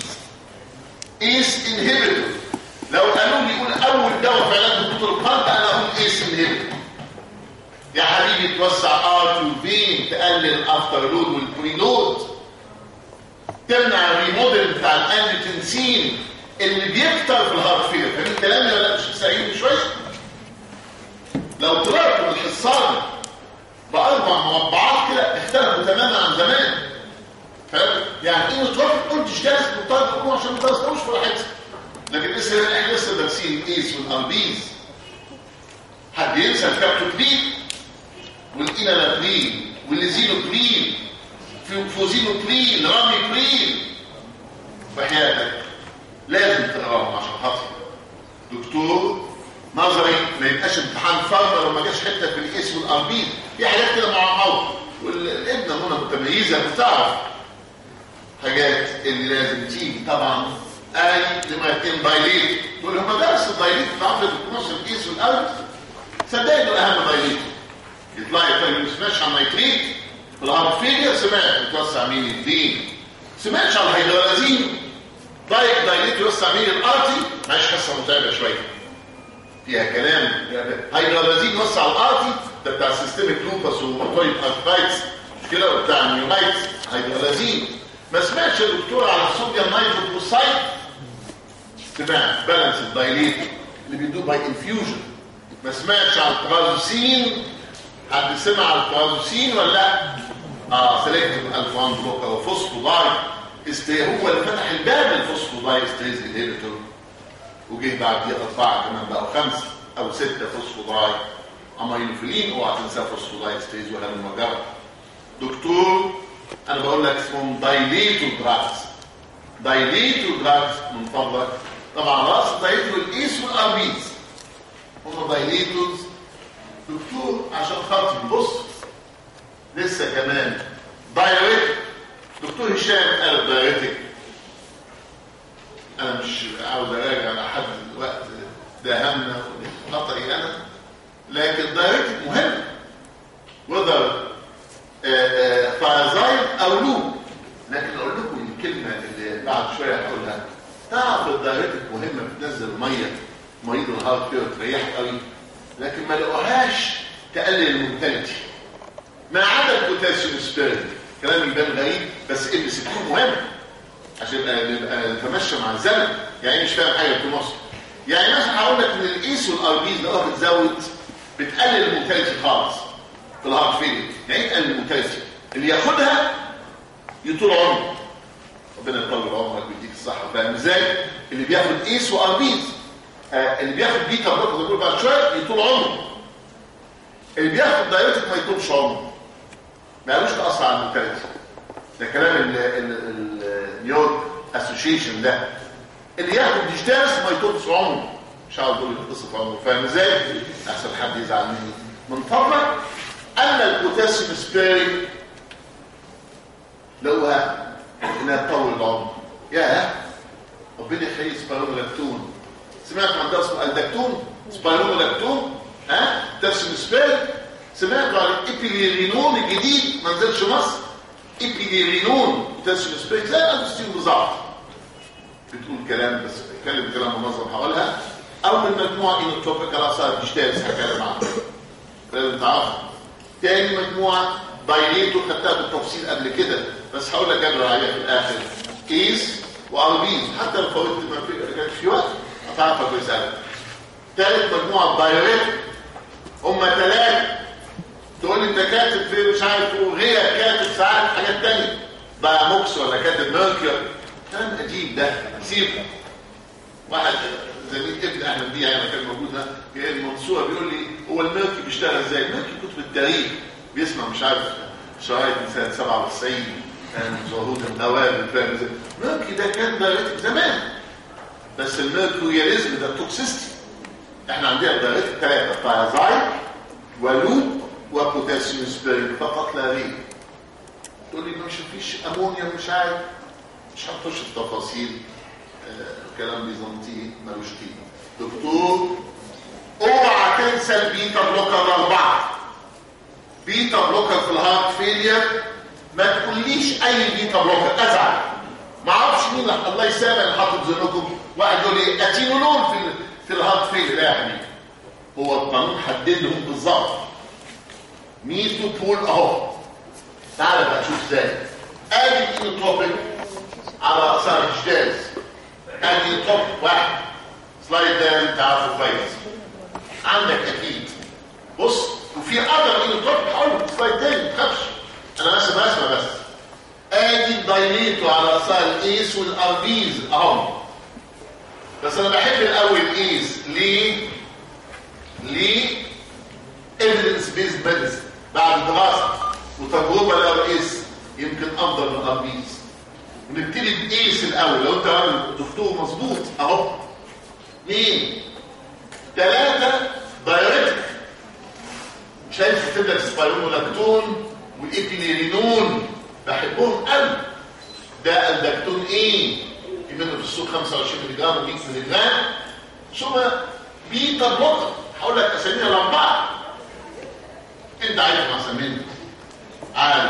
ايس انهبيتور، لو قالوا لي يقول اول دواء في علاج ضغوط القلب انا اقول ايس انهبيتور. يا حبيبي توسع ارتي وفين، تقلل الافتر لود والبريلود، تمنع الريموديل بتاع الانجيوتنسين اللي بيكتر في الهارت فيلر. فاهم كلامي ولا مش سعيد شويه؟ لو طلعت من الحصان باربع مربعات كده اختلفوا تماما عن زمان، فاهم؟ يعني ايه نتوافق قلت ديجداز بالطريقه تقول عشان ما تستوش في حته، لكن لسه احنا لسه دارسين الايس والاربيز. حد ينسى الكابتوبرين والإنالابرين والليزينوبرين فوزينوبرين راميبرين؟ وحياتك لازم تقراهم عشان خاطر دكتور نظري ما يبقاش امتحان فرق لو ما جاش حته في الايس والاربيز. في حاجات كده معقده، والابنه منى متميزه بتعرف حاجات اللي لازم تيجي. طبعا اي لمرتين دايليت تقول هم درسوا الدايليت بتاع نص الايس والاربيز، صدقني انه اهم دايليت. يطلع يتكلم ما سمعش عن نيتريت في الهارت فيلير، سمعت بتوسع مين الدين، سمعتش عن الهيدرالازين دايك دايليت يوسع مين الارتي. معلش حصه متعبه شويه فيها كلام. هيدرالازين يوسع الارتي ده بتاع سيستميك لوبس وروماتويد ارثرايتس، مشكله بتاع النيومايتس هيبقى لذيذ. ما سمعتش يا دكتور على الصوديوم نيتروكلوسايد؟ سمعت بالانس الدايليت اللي بيدوه باي انفيوجن. ما سمعتش على البرازوسين؟ حد سمع على البرازوسين ولا لا؟ اه سيلكتيف الفا واحد بلوكر وفوسفوداي استي، هو اللي فتح الباب للفوسفوداي استيز انهبيتور، وجه بعديه اربعه كمان بقوا خمسه او سته فوسفوداي امينوفيلين، اوعى تنسى فوسفوداي استيز وهذا المجرد. دكتور انا بقول لك اسمهم دايليتو دراجز. دايليتو دراجز من فضلك. طبعا راس دايليتو الايس والاربيز هم دايليتوز. دكتور عشان خاطر بص لسه كمان دايريتك. دكتور هشام قال دايريتك، انا مش عاوز اراجع لحد الوقت ده همنا خطأي انا، لكن دايريتك مهم وذر فازايل او لوب. لكن اقول لكم الكلمه اللي بعد شويه هقولها. تعرف الدايريتك مهمه، بتنزل ميه مريض الهارت فيه تريح قوي، لكن ما لقوهاش تقلل المورتاليتي ما عدا البوتاسيوم سبيريت. كلام يبان غريب بس ام سي كيو مهم عشان نبقى نتمشى مع الزمن. يعني مش فاهم حاجه في مصر. يعني مثلا هقول لك ان الايس والاربيز لو بتزود بتقلل المورتاليتي خالص في الهارت فيلير. يعني ايه تقلل المورتاليتي؟ اللي ياخدها يطول عمره، ربنا يطول عمرك ويديك الصحه. فاهم ازاي؟ اللي بياخد ايس واربيز آه اللي بياخد بيتا بلوكر بيقول بعد شويه يطول عمره. اللي بياخد دايريتك ما يطولش عمره، ما قالوش تاثر على المورتاليتي. ده كلام النيورك اسوشيشن. ده اللي ياخد ديجيتالس ما يطولش عمره، مش عاوز اقول قصه عمره. فاهم ازاي؟ احسن حد يزعل مني. من فضلك ان البوتاسيوم سبيرنج لوها انها تطول العمر. ياه ربنا يخلي سبايرونولاكتون. سمعت عن ده اسمه الدكتون سبايرونولاكتون؟ ها بوتاسيوم سبيرنج. سمعتوا عن الابيليرينون الجديد ما نزلش مصر؟ ابيليرينون بوتاسيوم سبيرنج زي الادوستين بالظبط. بتقول كلام بس بتكلم كلام منظم حوالها. اول مجموعه انوتروبيكال اثار ديجيتالس هتكلم عنها لازم تعرفها. تاني مجموعه دايليتو خدتها بالتفصيل قبل كده بس هقول لك جدول عليها في الاخر. ايس واربيز حتى لو فوتت ما في في وقت هتعرفها كويس قوي. ثالث مجموعه دايريت هم ثلاثه. تقول لي انت كاتب في مش عارف وغير كاتب ساعات حاجات ثانيه دايموكس ولا كاتب ميركيور. كلام عجيب ده سيبه. واحد زميل ابن احمد بيه يعني كان موجود ده في المنصوره بيقول لي هو الميركي بيشتغل ازاي؟ الميركي كتب التاريخ بيسمع مش عارف شرايط من سنه سبعة وتسعين كان ظهور النواب فاهم ازاي؟ الميركي ده كان دايركت زمان بس الميركورياليزم ده توكسيستي. احنا عندنا دايركت ثلاثه فايازايد ولوب وبوتاسيوم سبيرنج فقط لا غير. تقول لي مش فيش امونيا مش عارف مش هنخش في تفاصيل آه كلام بيزنطي ملوش قيمه. دكتور اوعى تنسى البيتا بلوكر الاربعه. بيتا بلوكر في الهارت فيلير ما تقوليش اي بيتا بلوكر ازعل. ما اعرفش مين الله يسامح اللي حاطط ذنوبكم. واحد يقول لي اتينولون في في الهارت فيلير. لا يا حبيبي هو القانون حدد لهم بالظبط. ميزو بول اهو. تعالى بقى شوف ازاي. ادي الانوتروبيك على اثار الجداز. ادي الانوتروبيك واحد سلايد ده انت عارفه كويس عندك اكيد. بص وفي اقدر انوتروبيك هقول سلايد تاني ما تخافش انا بس بسمع بس. ادي الدايليتو على اثار الايس والاربيز اهو. بس انا بحب الاول الايس ليه؟ ليه؟ ايفيدنس بيز ميديسن بعد دراسه وتجربه للايس يمكن افضل من الاربيز. ونبتدي بايس الاول لو انت راجل دكتور مظبوط اهو. اثنين ثلاثه دايركت شايف كتب لك سبايرونولاكتون والابيليرينون بحبهم قوي. ده الدكتون ايه؟ في منه في السوق خمسة وعشرين مللي جرام و100 مللي جرام. ثم بيتا بلوكر هقول لك اساميها الاربعه. انت عارف ما اسميهم عارف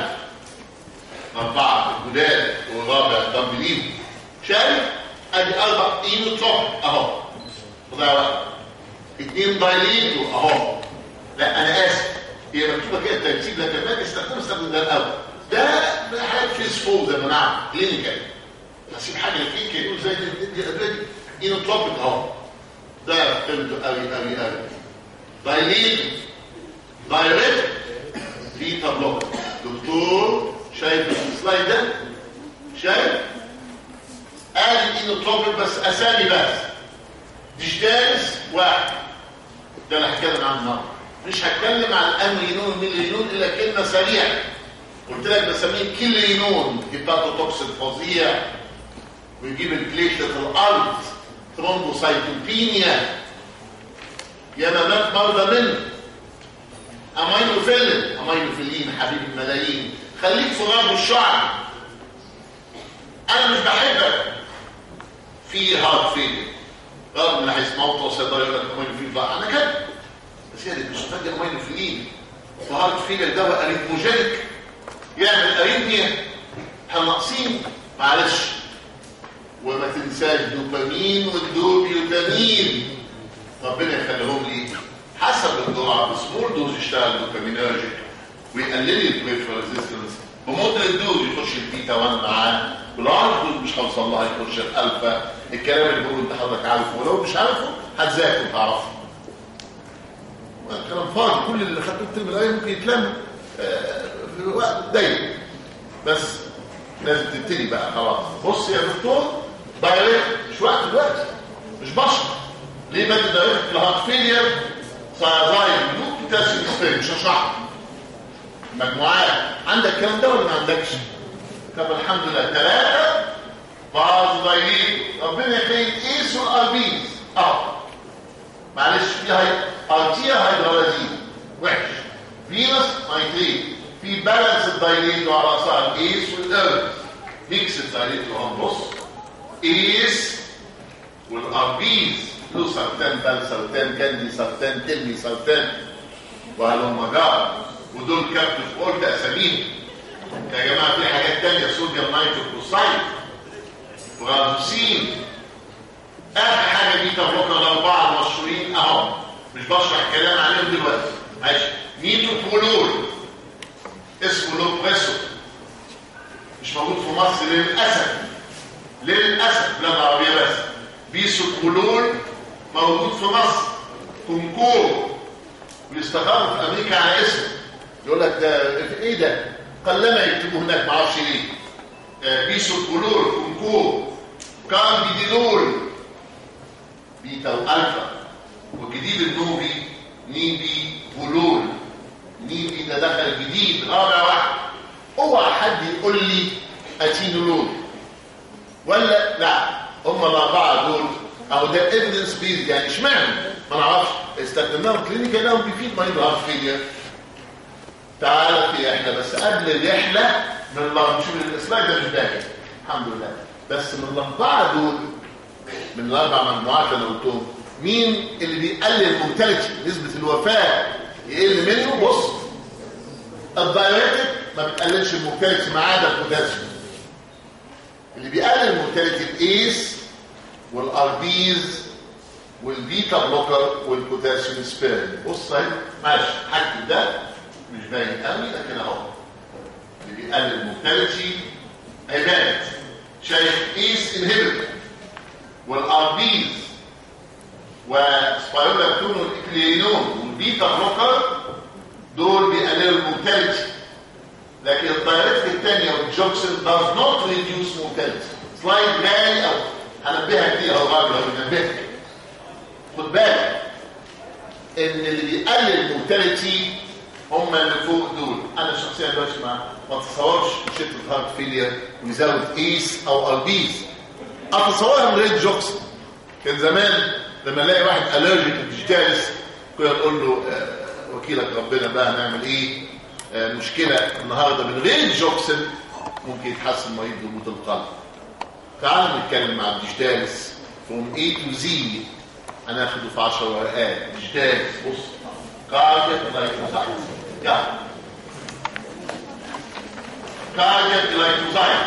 اربعه الجداد والرابع دمبلين. شايف ادي اربع اينوتروب اهو. خدها بقى اثنين دايليتو اهو. لا انا اسف هي مكتوبه كده الترتيب لكن ما استخدم استخدم ده الاول. ده حاجات فيسفول زي ما نعرف كلينيكال. هسيب حاجه فيك يقول زي دي ادويه انوتروبيك اهو، ده قيمته قوي قوي قوي. دايليت دايركت بيتا بلوك. دكتور شايف السلايد ده؟ شايف؟ ادي انوتروبيك بس اسامي بس. ديجيتالس واحد، ده اللي هتكلم عنه النهارده. مش هتكلم عن الامينون والميلينون الا كلمه سريعه. قلت لك بسميه كيلينون، هيباتوتوكسين فظيع ويجيب البليتلت الارض، ثرومبوسايتوبينيا، ياما مات مرضى منه. امينوفيلين، امينوفيلين حبيب الملايين، خليك في غرب الشعب. انا مش بحبك في هارت فيلير، رغم ان هيسمعوا بتوع صيدله يقول لك امينوفيلين ضاع، انا كده بس هي مش فاكر امينوفيلين. وهارت فيلير دواء اريثموجينيك يعمل اريثميا، احنا ناقصين معلش. وما تنساش دوبامين والدوبيوتامين، ربنا يخليهم لي حسب الجرعه. بسمول دوز يشتغل دوبامينرجيك ويقلل لي البريفرال ريزيستنس، بمودريت دوز يخش البيتا واحد معاه، واللارج دوز مش هوصل لها يخش الالفا. الكلام اللي بقوله انت حضرتك عارفه، ولو مش عارفه هتذاكر وتعرفه. كلام فاضي، كل اللي خدته الترم الاول ممكن يتلم في وقت ضيق، بس لازم تبتدي بقى خلاص. بص يا دكتور، دايركت مش وقت دلوقتي، مش بشر. ليه بدي دايركت في الهارت فيلير؟ سايازايد بلوك بوتاسيوم سبيرم، مش هشرحه. مجموعات عندك الكلام ده ولا ما عندكش؟ طب الحمد لله. ثلاثه بعض ضايلين، ربنا يخليك ايس والاربيز اهو. معلش في هاي ارتيا هيدرالازين وحش، فينس نايتريت، في بالانس الدايليت وعلى راسها الايس والاربيز، ميكس الدايليت وهم. بص ايس والاربيز، له سرطان، بال سرطان، كاندي سرطان، تلمي سرطان، وهلهم جار. ودول كابتن قلت اساميهم يا جماعه. في حاجات ثانيه، صوديوم نايتروكلوسايد وغازوسين. اخر حاجه بيتا بلوكر الاربعه المشهورين اهو، مش بشرح كلام عليهم دلوقتي. ماشي. ميتوبولول اسمه لوبريسو، مش موجود في مصر للاسف، للاسف بلاد عربيه بس. بيسوبولول موجود في مصر، كونكور، ويستخدموا في امريكا على اسمه. يقول لك ده ايه ده؟ قلما يكتبوه هناك، ما اعرفش ليه. آه بيسوبولول، كونكور، كانديديلول، بيتا والفا. والجديد النوبي نيبي بولول. نيبي ده دخل جديد رابع واحد. اوعى حد يقول لي اتينولول ولا لا، هم الاربعه دول او ده ايفيدنس بيز. يعني اشمعنى؟ ما نعرفش. استخدمناهم كلينيكال لهم بيفيد مريض الهارت فيلير. تعال في احنا بس قبل الرحله من الله نشوف السلايد ده مش باين الحمد لله. بس من الاربعه دول، من الاربع مجموعات اللي قلتهم، مين اللي بيقلل المورتاليتي، نسبه الوفاه يقل منه؟ بص، الدايريتك ما بتقللش المورتاليتي ما عدا البوتاسيوم. اللي بيقلل المورتاليتي الايس والاربيز والبيتا بلوكر والبوتاسيوم سبيرم. بص اهي، ماشي. حاجه ده مش باين قوي لكن اهو اللي بيقلل المورتاليتي عباد. شايف ايس انهبيتور والاربيز وسبايرولاكتون والاكلينون والبيتا بلوكر، دول بيقللوا المورتاليتي. لكن الدايركت الثانيه والجوكسين does not reduce mortality. سلايد جاي او هنبهك دي او غير هنبهك. خد بالك ان اللي بيقلل المورتاليتي هم اللي فوق دول. انا شخصيا دلوقتي ما ما اتصورش شده هارت فيلير ويزود ايس او اربيز، اتصورها من غير جوكسين. كان زمان لما الاقي واحد الرجيك ديجيتالس كنا نقول له آه وكيلك ربنا بقى هنعمل ايه؟ آه مشكله النهارده من غير جوكسين ممكن يتحسن مريض بموت القلب. تعالوا نتكلم مع الديجيتالس from A to Z. هناخده في عشر ورقات. ديجيتالس بص، كاردياك جلايكوزايد، يلا كاردياك جلايكوزايد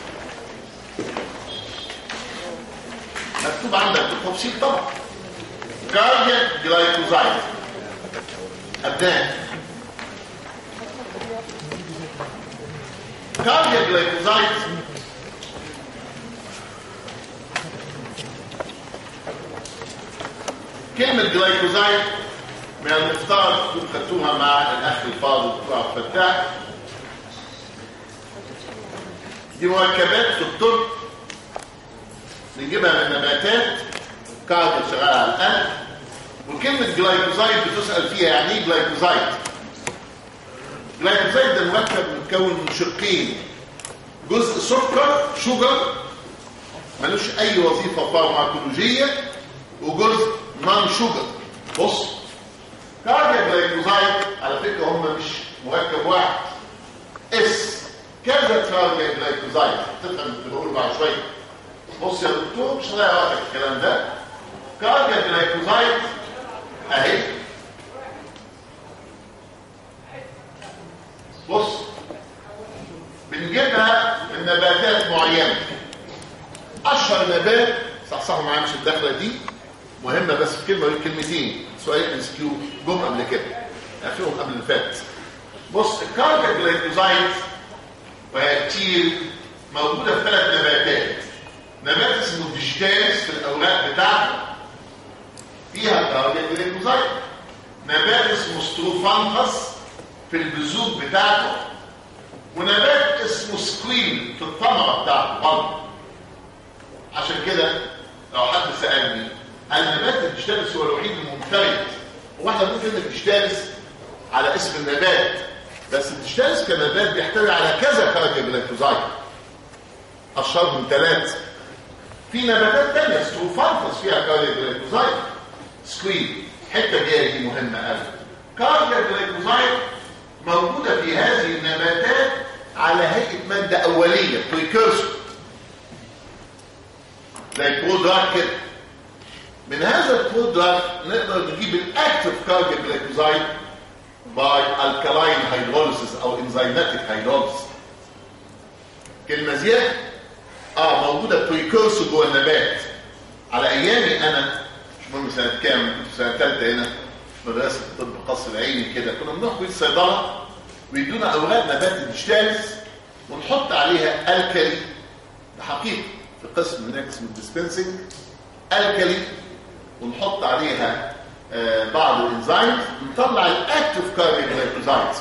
مكتوب عندك بالتفصيل طبعا. كاردياك جلايكوزايد أبناء كاردياك جلايكوزايد كلمة جلايكوزايد من المفترض تكون خدتوها مع الأخ الفاضل دكتور عبد الفتاح. دي مركبات في الطب بنجيبها من نباتات، كاردياك شغال على القلب. وكلمة جلايكوزايد بتسأل فيها يعني ايه جلايكوزايد؟ جلايكوزايد ده مركب متكون من شقين، جزء سكر شوجر ملوش أي وظيفة فارماكولوجية، وجزء نون شوجر. بص كاردياك جلايكوزايد على فكرة هم مش مركب واحد، اس كذا كاردياك جلايكوزايد. تفهم اللي بقوله بعد شوية. بص يا دكتور مش هضيع وقتك الكلام ده. كاردياك جلايكوزايد اهي، بص بنجيبها من نباتات معينه. اشهر نبات صحصحوا معايا، مش الدخله دي مهمه بس في كلمه كلمتين، سؤال ام اس كيو جم قبل كده اخرهم قبل اللي فات. بص الكاردياك جلايكوزايد وهي كتير موجوده في ثلاث نباتات. نبات اسمه الديجيتالس في الاوراق بتاعته فيها كاردياك جلايكوزايد. نبات اسمه ستروفانثس في البذور بتاعته. ونبات اسمه سكوين في الثمره بتاعته برضه. عشان كده لو حد سالني هل نبات الديجيتالس هو الوحيد المنفرد، هو احنا بنقول كلمه ديجيتالس على اسم النبات، بس الديجيتالس كنبات بيحتوي على كذا كاردياك جلايكوزايد، اشهرهم ثلاثه. في نباتات ثانيه ستروفانثس فيها كاردياك جلايكوزايد. سكوين حته جايه دي مهمه قوي. كاردياك جلايكوزايد موجوده في هذه النباتات على هيئه ماده اوليه بريكورسور زي برودراك كده. من هذا البرودراك نقدر نجيب الاكتف كاردياك جلايكوزايد باي الكالاين هيدروليسيس او انزيماتيك هيدروليسيس. كلمه زياده اه موجوده بريكورسور جوه النبات. على ايامي انا مش مهم سنه كام، كنت في سنه ثالثه هنا مدرسه الطب قصر العيني كده، كنا بنروح كليه الصيدله ويدونا اوراق نبات الديجيتالس ونحط عليها الكالي. ده حقيقي في قسم هناك اسمه الديسبنسنج، الكالي ونحط عليها آه بعض الانزيمز نطلع الاكتف كاردياك جلايكوزايد.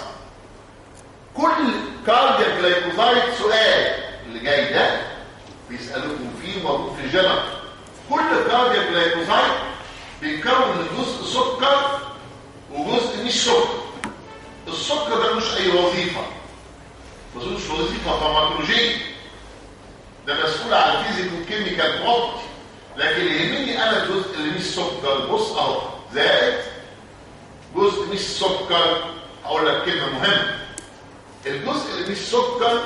كل كاردياك جلايكوزايد سؤال اللي جاي ده بيسالوكم فيه موجود في الجنرال. كل كاردياك جلايكوزايد بيتكون من جزء سكر وجزء مش سكر. السكر ده مش اي وظيفه، مش وظيفه فارماكولوجيه، ده مسؤول عن الفيزيك والكيميكال بروبرتي. لكن اللي يهمني انا الجزء اللي مش سكر. بص اهو زائد جزء مش سكر. اقول لك كلمه مهمه، الجزء اللي مش سكر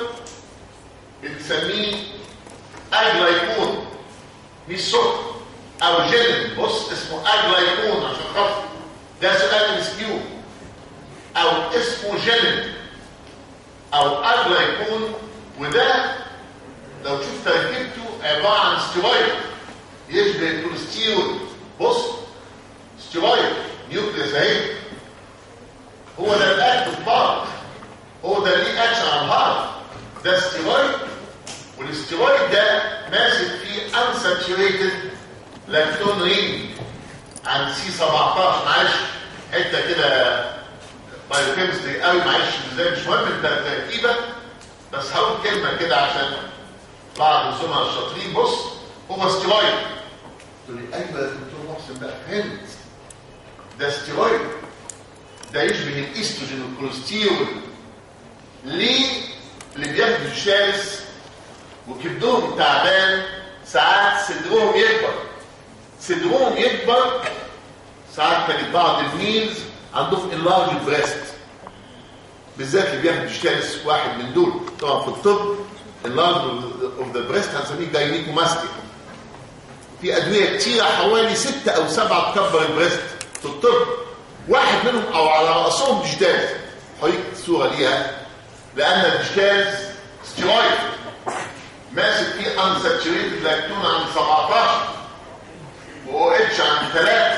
بنسميه اجلايكون مش سكر او جيلين. بص اسمه اجلايكون عشان خاطر ده سؤال ام اس كيو. او اسمه جيلين او اجلايكون، وده لو تشوف تركيبته عباره عن ستيرويد يشبه الكوليسترول. بص ستيرويد نيوكليس اهي، هو ده الاكتف بارت، هو ده ليه اكشن على الهارت. ده ستيرويد، والستيرويد ده ماسك فيه انساتيوريتد لاكتون رينج عن سي سبعتاشر. معلش حته كده بايوكيمستري قوي، معلش ازاي مش مهم التركيبه، بس هقول كلمه كده عشان بعض الزملاء الشاطرين. بص هو ستيرويد. تقول لي ايوه يا دكتور محسن بقى فهمت، ده ستيرويد، ده يشبه الاستروجين والكوليسترول. ليه اللي بياخدوا الشاس وكبدهم تعبان ساعات صدرهم يكبر، صدرهم يكبر ساعات تجد بعض الميلز عندهم انلارج بريست، بالذات اللي بياخد الشاس واحد من دول. طبعا في الطب اللارج اوف ذا بريست هنسميه جاينيكوماستيك. في ادويه كتيره حوالي ستة او سبعة تكبر البريست في الطب، واحد منهم او على راسهم ديجيتالز. هوريك صوره ليها، لان الديجيتالز ستيرويد ماسك فيه انساتشوريتد لاكتون عن سبعتاشر و اتش عن ثلاثة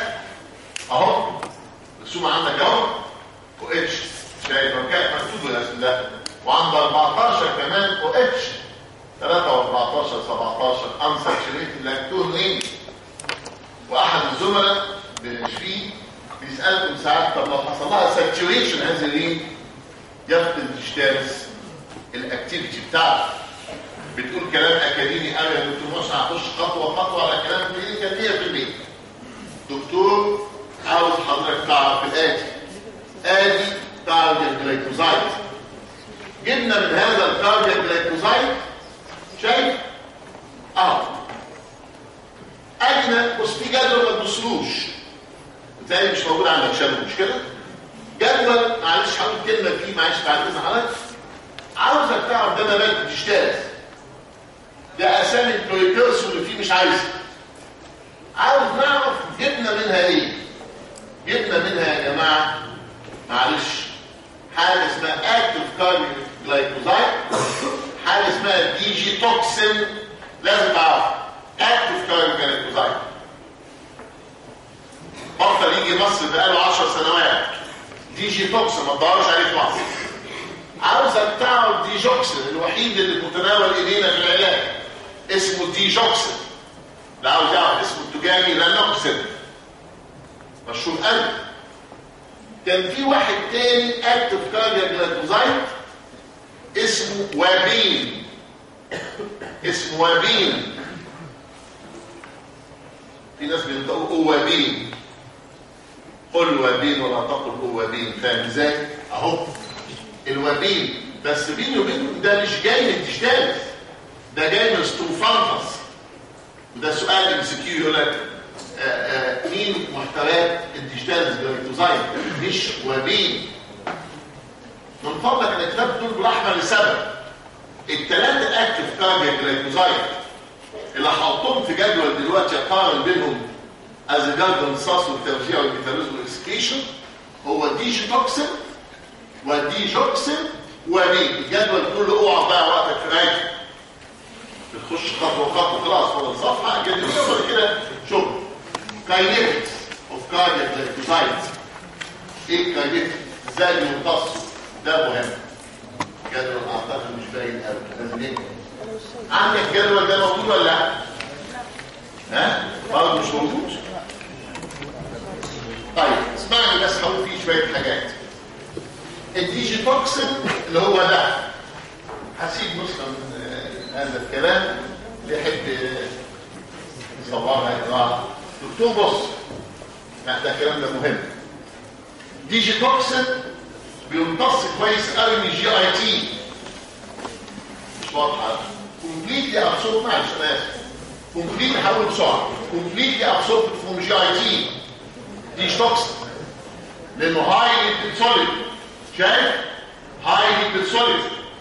اهو. الرسوم عندك اهو و اتش شايف كيف مكتوب الاسم ده وعند أربعتاشر كمان او اتش ثلاثة وأربعتاشر سبعتاشر unsaturated lactose. واحد الزملاء بنشفيه بيسالكم ساعات طب لو حصل لها ساتوريشن هذه الرين يفقد الاشتراس الاكتيفيتي بتاعته. بتقول كلام اكاديمي قوي يا دكتور، مش هخش خطوه خطوه على كلام كلينيكال مية في المية. دكتور عاوز حضرتك تعرف الاتي، ادي تارجت جلايكوزايد، جبنا من هذا التارجت جلايكوزايد شايف اهو، ادينا بص في جدول ما تبصلوش بتلاقي مش موجود عندك شبه مش كده؟ جدول معلش هقول كلمه فيه معلش بعد اذن حضرتك، عاوزك تعرف ده نبات بتشتغل، ده اسامي البريكورس اللي فيه مش عايزها. عاوز نعرف جبنا منها ايه؟ جبنا منها يا جماعه معلش حاجه اسمها اكتف كاربون جلايكوزايد، حاجه اسمها دي جي توكسين، لازم تعرفها اكتف كاربون جلايكوزايد. بطل يجي مصر بقاله عشر سنوات، دي جي توكسين ما تدورش عليه في مصر. عاوزك تعرف دي جوكسين الوحيد اللي متناول ايدينا في العلاج اسمه دي جوكسين، اللي عاوز يعرف اسمه التجاري لانوكسين مشهور قوي. كان في واحد تاني اكتف كاربون جلايكوزايد اسمه وابين، اسمه وابين، في ناس بينطقوا اوابين، قل وابين ولا تقل اوابين، فاهم ازاي؟ اهو الوابين، بس بيني وبينكم ده مش جاي من تشتغل، ده جاي من ستروفانتس. وده سؤال ام سي كيو يقول لك مين محتويات الديجيتالز جلايكوزايد مش وابين. من فضلك ان الكتاب دول بالاحمر لسبب، الثلاثه اكتف كاربون جلايكوزايد اللي هحطهم في جدول دلوقتي اقارن بينهم از جارد امتصاص والتوزيع والميتابوليزم والاكسكريشن هو ديجي توكسين ودي جوكسين وبين. الجدول كله اوعى تضيع وقتك في راجع بتخش خطوه خطوه خلاص فاضل صفحه الجدول يوصل كده شغل. كاينيتكس اوف كاردياك جلايكوزايد، ايه الكاينيتكس؟ ازاي بيمتصوا؟ ده مهم. جدول اعتقد مش باين قوي لازم يبقى عندك الجدول ده موجود ولا لا؟ ها؟ برضه مش موجود؟ طيب اسمعني بس هقول فيه شويه حاجات. الديجي توكسين اللي هو ده، هسيب نسخه من هذا الكلام اللي يحب يصورها يقراها. دكتور بص، لا ده الكلام ده مهم. ديجي توكسين بيمتص كويس قوي من الجي اي تي، مش واضحه. كومبليتلي ابسورب، معلش انا اسف، كومبليتلي هقول بسرعه، كومبليتلي ابسورب فروم جي اي تي. ديجي توكسين لانه هاي ليبيد سوليد، شايف؟ هاي ليبيد سوليد.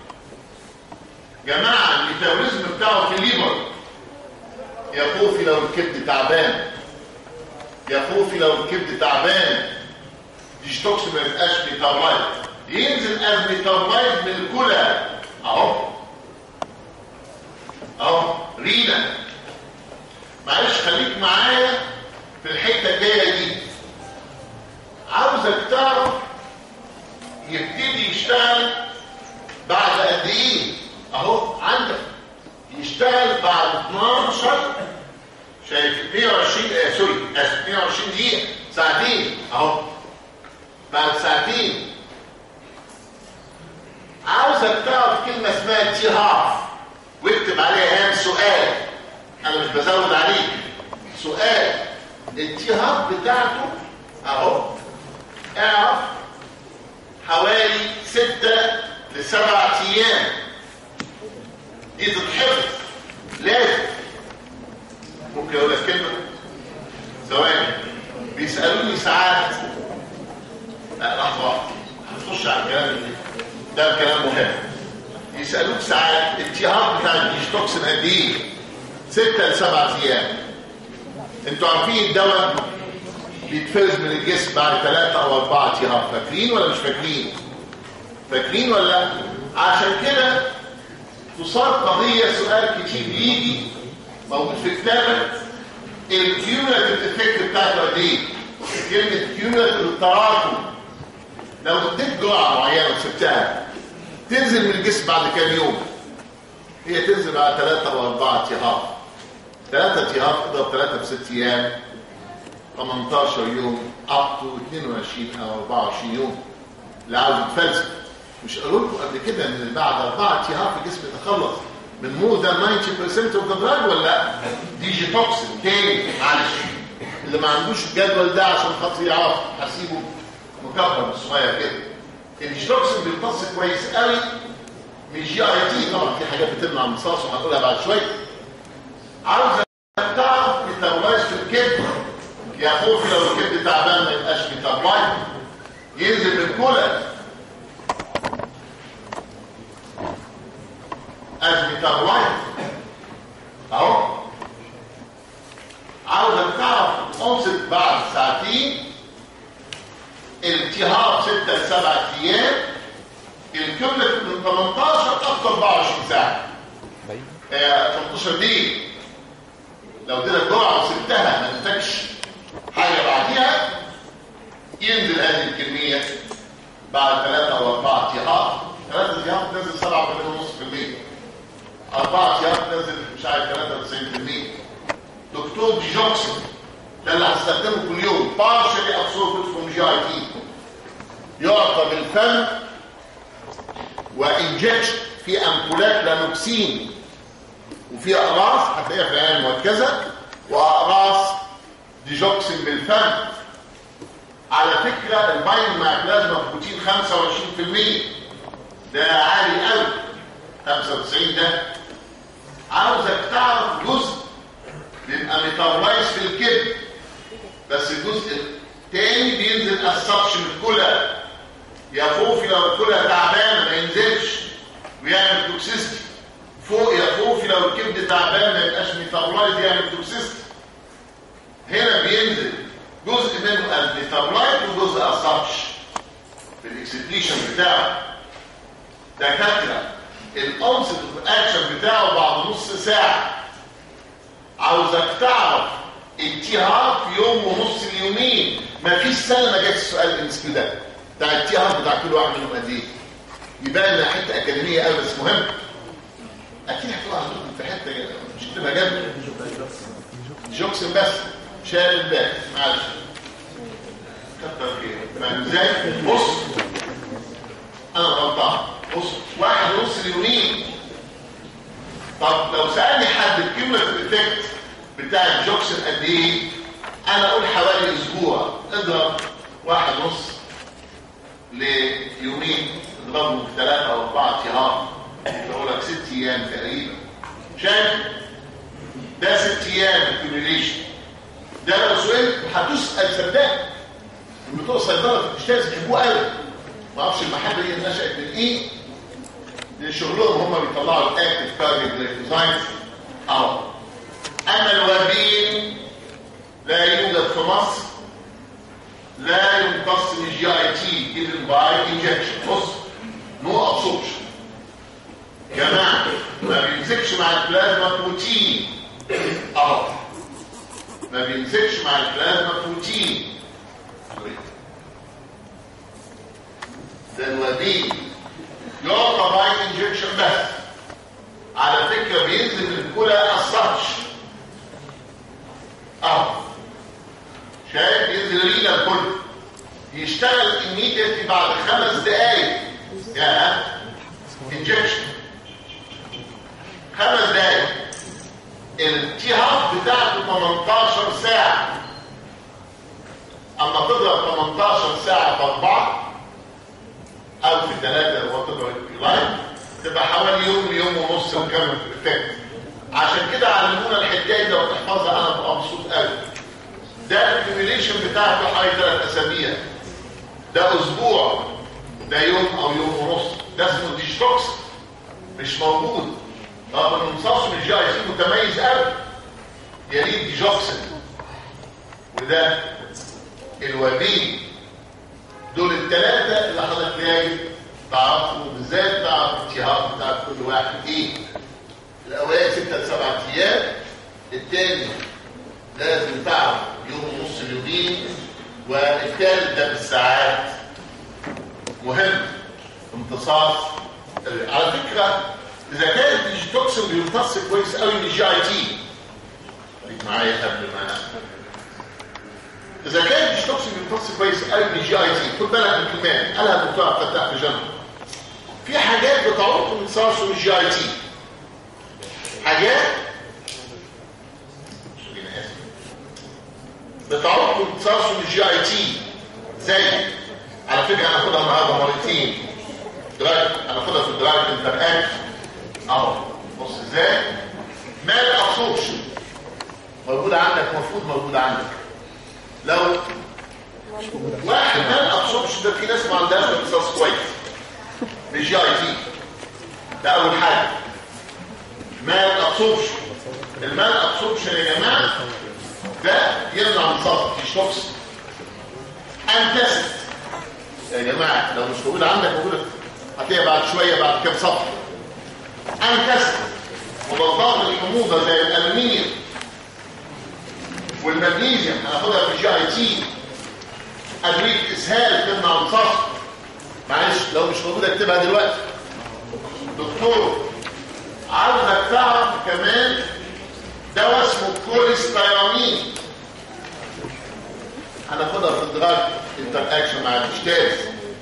جماعه الميتابوليزم بتاعه في الليبر، يا خوفي لو الكبد تعبان، يا خوفي لو الكبد تعبان ديجي توكسين ما يبقاش ميتابولايت، ينزل از ميتابولايت من الكلى اهو اهو رينا. معلش خليك معايا في الحته الجايه دي، عاوزك تعرف يبتدي يشتغل بعد قد ايه. اهو عندك يشتغل بعد اتناشر، شايف؟ مية وعشرين آه سوري اسف مية وعشرين دقيقه، ساعتين اهو، بعد ساعتين. عاوزك تعرف كلمه اسمها تي هاف، واكتب عليها هام سؤال، انا مش بزود عليك، سؤال. التي هاف بتاعته اهو، اعرف حوالي ستة لسبعة ايام، دي تتحفظ لازم. ممكن اقول لك كلمه؟ ثواني. بيسالوني ساعات، لا لحظه واحده هنخش على الكلام ده، ده كلام مهم. يسالوك ساعات التهاب بتاع الديجي توكسين قد ايه؟ ستة لسبعة ايام. انتوا عارفين الدواء بيتفرز من الجسم بعد ثلاثة او أربعة تهاب، فاكرين ولا مش فاكرين؟ فاكرين ولا لا؟ عشان كده تصار قضيه سؤال كتير بيجي موجود في كتابك، الكيوميلاتيف افكت بتاعته قد ايه؟ كلمه كيوميلاتيف التراكم. لو اديت جرعه معينه وسبتها تنزل من الجسم بعد كام يوم؟ هي تنزل بعد ثلاثة او اربعة تيهاف. ثلاثة تيهاف اضرب ثلاثة في ست ايام ثمانية عشر يوم up to اثنين وعشرين او اربعة وعشرين يوم. اللي عاوز يتفلسف مش قالوا لكم قبل كده ان بعد اربعة تيهاف الجسم يتخلص من مور ذان تسعين بالمية اوف ذا دراج ولا لا؟ دي جي توكسين تاني. معلش اللي ما عندوش الجدول ده عشان خاطر يعرف هسيبه مكبر صغير كده. الجي توكسين بيمتص كويس قوي من جي اي تي. طبعا في حاجات بتمنع امتصاص وهنقولها بعد شويه. عاوز تعرف ميتابولايز في الكبد. يا خوفي لو الكبد تعبان ما يبقاش ميتابولايز، ينزل من كولر از ميتابولايز اهو. عاوزك تعرف انصت بعد ساعتين الالتهاب ستة لسبعة ايام، الكبد من ثمانية عشر اكتر اربعة وعشرين ساعه آه ثمانية عشر دقيقه. لو اديتك جرعه وسبتها ما اديتكش حاجه بعديها ينزل هذه الكميه بعد ثلاثة او اربعة تيهاف. ثلاثة تيهاف تنزل سبعة وثمانين ونص بالمية، اربعة تيهاف تنزل مش عارف ثلاثة وتسعين بالمية. دكتور ديجوكسين ده اللي هستخدمه كل يوم partially absorbed from جي اي تي، يعطى بالفم وانجكشن في امبولات لانوكسين وفي اقراص هتلاقيها في العين مركزه واقراص ديجوكسين بالفم. على فكره الباين مع بلازما بروتين خمسة وعشرين بالمية ده عالي قوي. خمسة وتسعين ده عاوزك تعرف جزء بيبقى ميتابولايز في الكبد، بس الجزء الثاني بينزل السبشن الكلى. يا خوفي لو الكلى تعبانه ما ينزلش ويعمل توكسيستي. فوق يا خوفي لو الكبد تعبان ما يبقاش ميتابولايز يعمل توكسيستي. هنا بينزل جزء منه الميتابولايز وجزء السبش في الاكسبليشن بتاعه. دكاتره الانست اكشن بتاعه بعد نص ساعه. عاوزك تعرف التيهاف يوم ونص ليومين. ما فيش سنه ما جاتش السؤال الامسكيو ده بتاع التيهاف بتاع كل واحد منهم قد ايه. يبان انها حته اكاديميه قوي بس مهم. اكيد هتطلع عندكم في حته مش هتبقى جنب جوكسن بس شال الباقي. معلش كتر خير. فاهم ازاي؟ بص انا غلطان. بص واحد ونص ليومين. طب لو سالني حد الكلمه الافكت بتاع الجوكسن قد ايه؟ انا اقول حوالي اسبوع. اضرب واحد ونص ليومين اضربهم في ثلاثه او اربعه تيهاف يقول لك ست ايام تقريبا. شايف؟ ده ست ايام اكيوميليشن. ده لو سؤال هتسال صدقني بتوع الصيدله مش لازم تحبوه قوي. ما اعرفش المحل دي نشأت من ايه؟ لان شغلهم هم بيطلعوا الاكتيف كارديوجلايكوزايدز اهو. اما الوابين لا يوجد في مصر، لا يمتص من جي اي تي given by injection. بص نو ابسوربشن جماعه. ما بيمسكش مع البلازما بروتين اهو. ما بيمسكش مع البلازما بروتين. ده الوابين يعطى باي انجكشن بس. على فكره بينزل من الكلى السطش اهو. شايف؟ ينزل رينا الكل يشتغل immediately بعد خمس دقايق. يا انجكشن خمس دقايق. التيهاف بتاعته ثمانية عشر ساعه. اما تضرب ثمانية عشر ساعه في اربعه او في ثلاثه وتضرب اللاين تبقى حوالي يوم يوم ونص نكمل في الافكت. عشان كده علمونا الحكايه دي وتحفظها انا ببقى مبسوط قوي. ده الكيميليشن بتاعته حوالي ثلاث اسابيع. ده اسبوع. ده يوم او يوم ونص. ده اسمه ديجوكس مش موجود. طب الامتصاص من الجي اي تي متميز قوي. يليه ديجوكسين وده الوابين. دول الثلاثه اللي حضرتك لاقي تعرفوا بالذات. تعرف التيهاف بتاع كل واحد ايه. الاوائل ستة لسبعة ايام. الثاني لازم تعرف يوم ونص اليومين. والثالث ده بالساعات. مهم امتصاص على فكره اذا كان الديجيتوكسين بيمتص كويس قوي من الجي اي تي، خليك معايا قبل ما اذا كان الديجيتوكسين بيمتص كويس قوي من الجي اي تي، خد بالك من كمان قالها الدكتور عبد الفتاح في جنبه، في حاجات بتعوق امتصاصه من الجي اي تي، حاجات بتعوق امتصاصه من الجي اي تي، زي على فكره هناخدها النهارده مرتين دراج، هناخدها في الدراج انتراكشن اهو. بص ازاي مال ابسوربشن موجود عندك، المفروض موجود عندك. لو واحد مال ابسوربشن ده في ناس ما عندهاش امتصاص كويس من الجي اي تي، ده اول حاجه. مال ابسوربشن، المال ابسوربشن يا جماعه ده يمنع امتصاص الديجيتوكسين. انتست يا جماعه لو مش موجود عندك موجوده هتلاقيها بعد شويه بعد كام صفحه. انتست مضادات الحموضه زي الالومنيوم والمغنيسيوم هناخدها في الجي اي تي. ادويه اسهال تمنع امتصاص، معلش لو مش موجوده اكتبها دلوقتي. دكتور عاوزك تعرف كمان دواء اسمه كوليستيرامين هناخدها في الدراج انتر اكشن مع الاشتاز.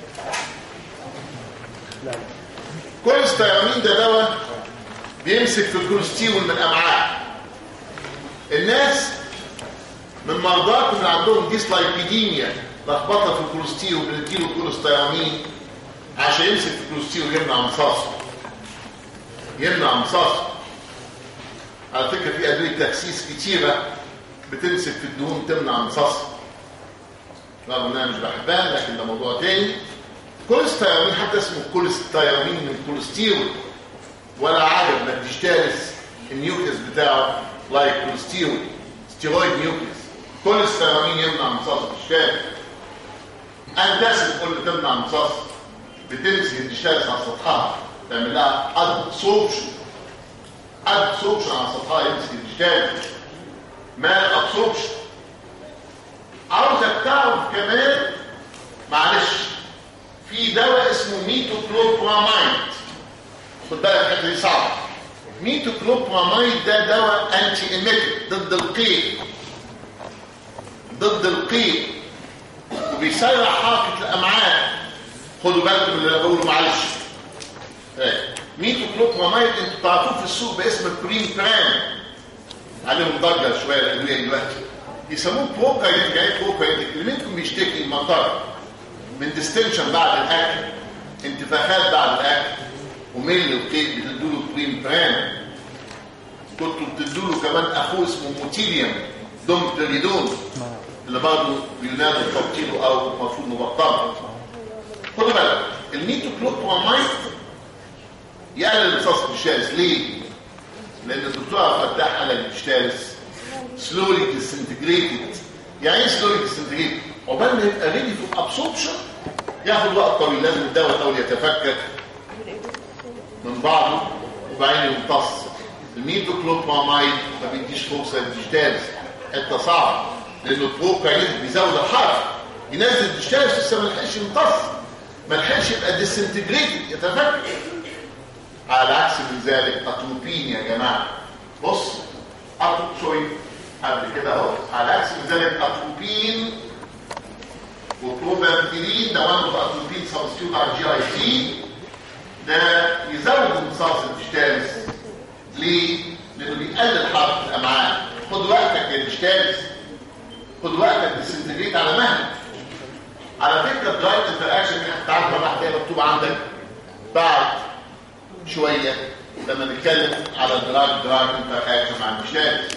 كوليستيرامين ده دواء بيمسك في الكوليسترول من الامعاء. الناس من مرضاكم اللي عندهم ديسلايبيديميا لخبطه في الكوليسترول بنديله كوليستيرامين عشان يمسك في الكوليسترول ويمنع امتصاصه، يمنع امتصاصه. على فكره في ادويه تخسيس كتيره بتمسك في الدهون تمنع امتصاصها، رغم ان انا مش بحبها لكن ده موضوع تاني. كوليستيرامين حتى اسمه كوليستيرامين من كوليسترول، ولا عجب انك تشترس النيوكليس بتاعه لايك كوليسترول، ستيرويد نيوكليس. كوليستيرامين يمنع امتصاص الديجيتالس. انتاسيد كل تمنع امتصاص، بتمسك الديجيتالس على سطحها تعمل لها ادسوربشن، ادسوربشن على سطحها يمسك الديجيتالس. مال ابسوربشن. عاوزك تعرف كمان معلش في دواء اسمه ميتوكلوبراميد، خد بالك الحته دي صعبه. ميتوكلوبراميد ده دواء انتي ايميتيك ضد القيء، ضد القيء وبيسرع حركه الامعاء. خدوا بالكم من اللي انا بقوله معلش. ميتوكلوبراميد انتوا تعرفوه في السوق باسم البرين بران، عليهم ضجه شويه الادويه دلوقتي، يسموه بروكاينيتيك. يعني بروكاينيتيك اللي منكم بيشتكي المطر من ديستنشن بعد الاكل، انتفاخات بعد الاكل وميل القيء، بتدوا له برين بران. كنتوا بتدوا له كمان اخوه اسمه موتيليوم دومتريدون اللي برضه بينادوا تبطيله او المفروض نبطله. خدوا بالك الميتوكلوبراميد يقلل امتصاص الديجيتالس. ليه؟ لان الدكتور عبد الفتاح قال الديجيتالس سلولي ديسنتجريتد. يعني ايه سلولي ديسنتجريتد؟ عقبال ما يبقى ريدي في الابسوربشن ياخد وقت طويل، لازم الدواء الاول يتفكك من بعضه وبعدين يمتص. الميتوكلوبراميد ما بيديش فرصه للديجيتالس، حته صعبه لانه البروكاينيتيك بيزود الحركه، ينزل الديجيتالس لسه ما لحقش يمتص، ما لحقش يبقى ديسنتجريتد يتفكك. على عكس من ذلك اتروبين يا جماعه، بص اتروب سوري قبل كده اهو، على عكس من ذلك اتروبين وبروبامتيلين ده وان اوف اتروبين سبستيوت على الجي اي تي، ده يزود امتصاص الديجيتالس. ليه؟ لانه بيقلل حركه الامعاء. خد وقتك يا ديجيتالس، خد وقتك ديسنتجريت على مهلك. على فكره الدرايت انتراكشن دي هتتعرف بقى هتلاقيها مكتوبه عندك بعد شويه لما نتكلم على الدراج دراج انتراكشن مع الديجيتالس.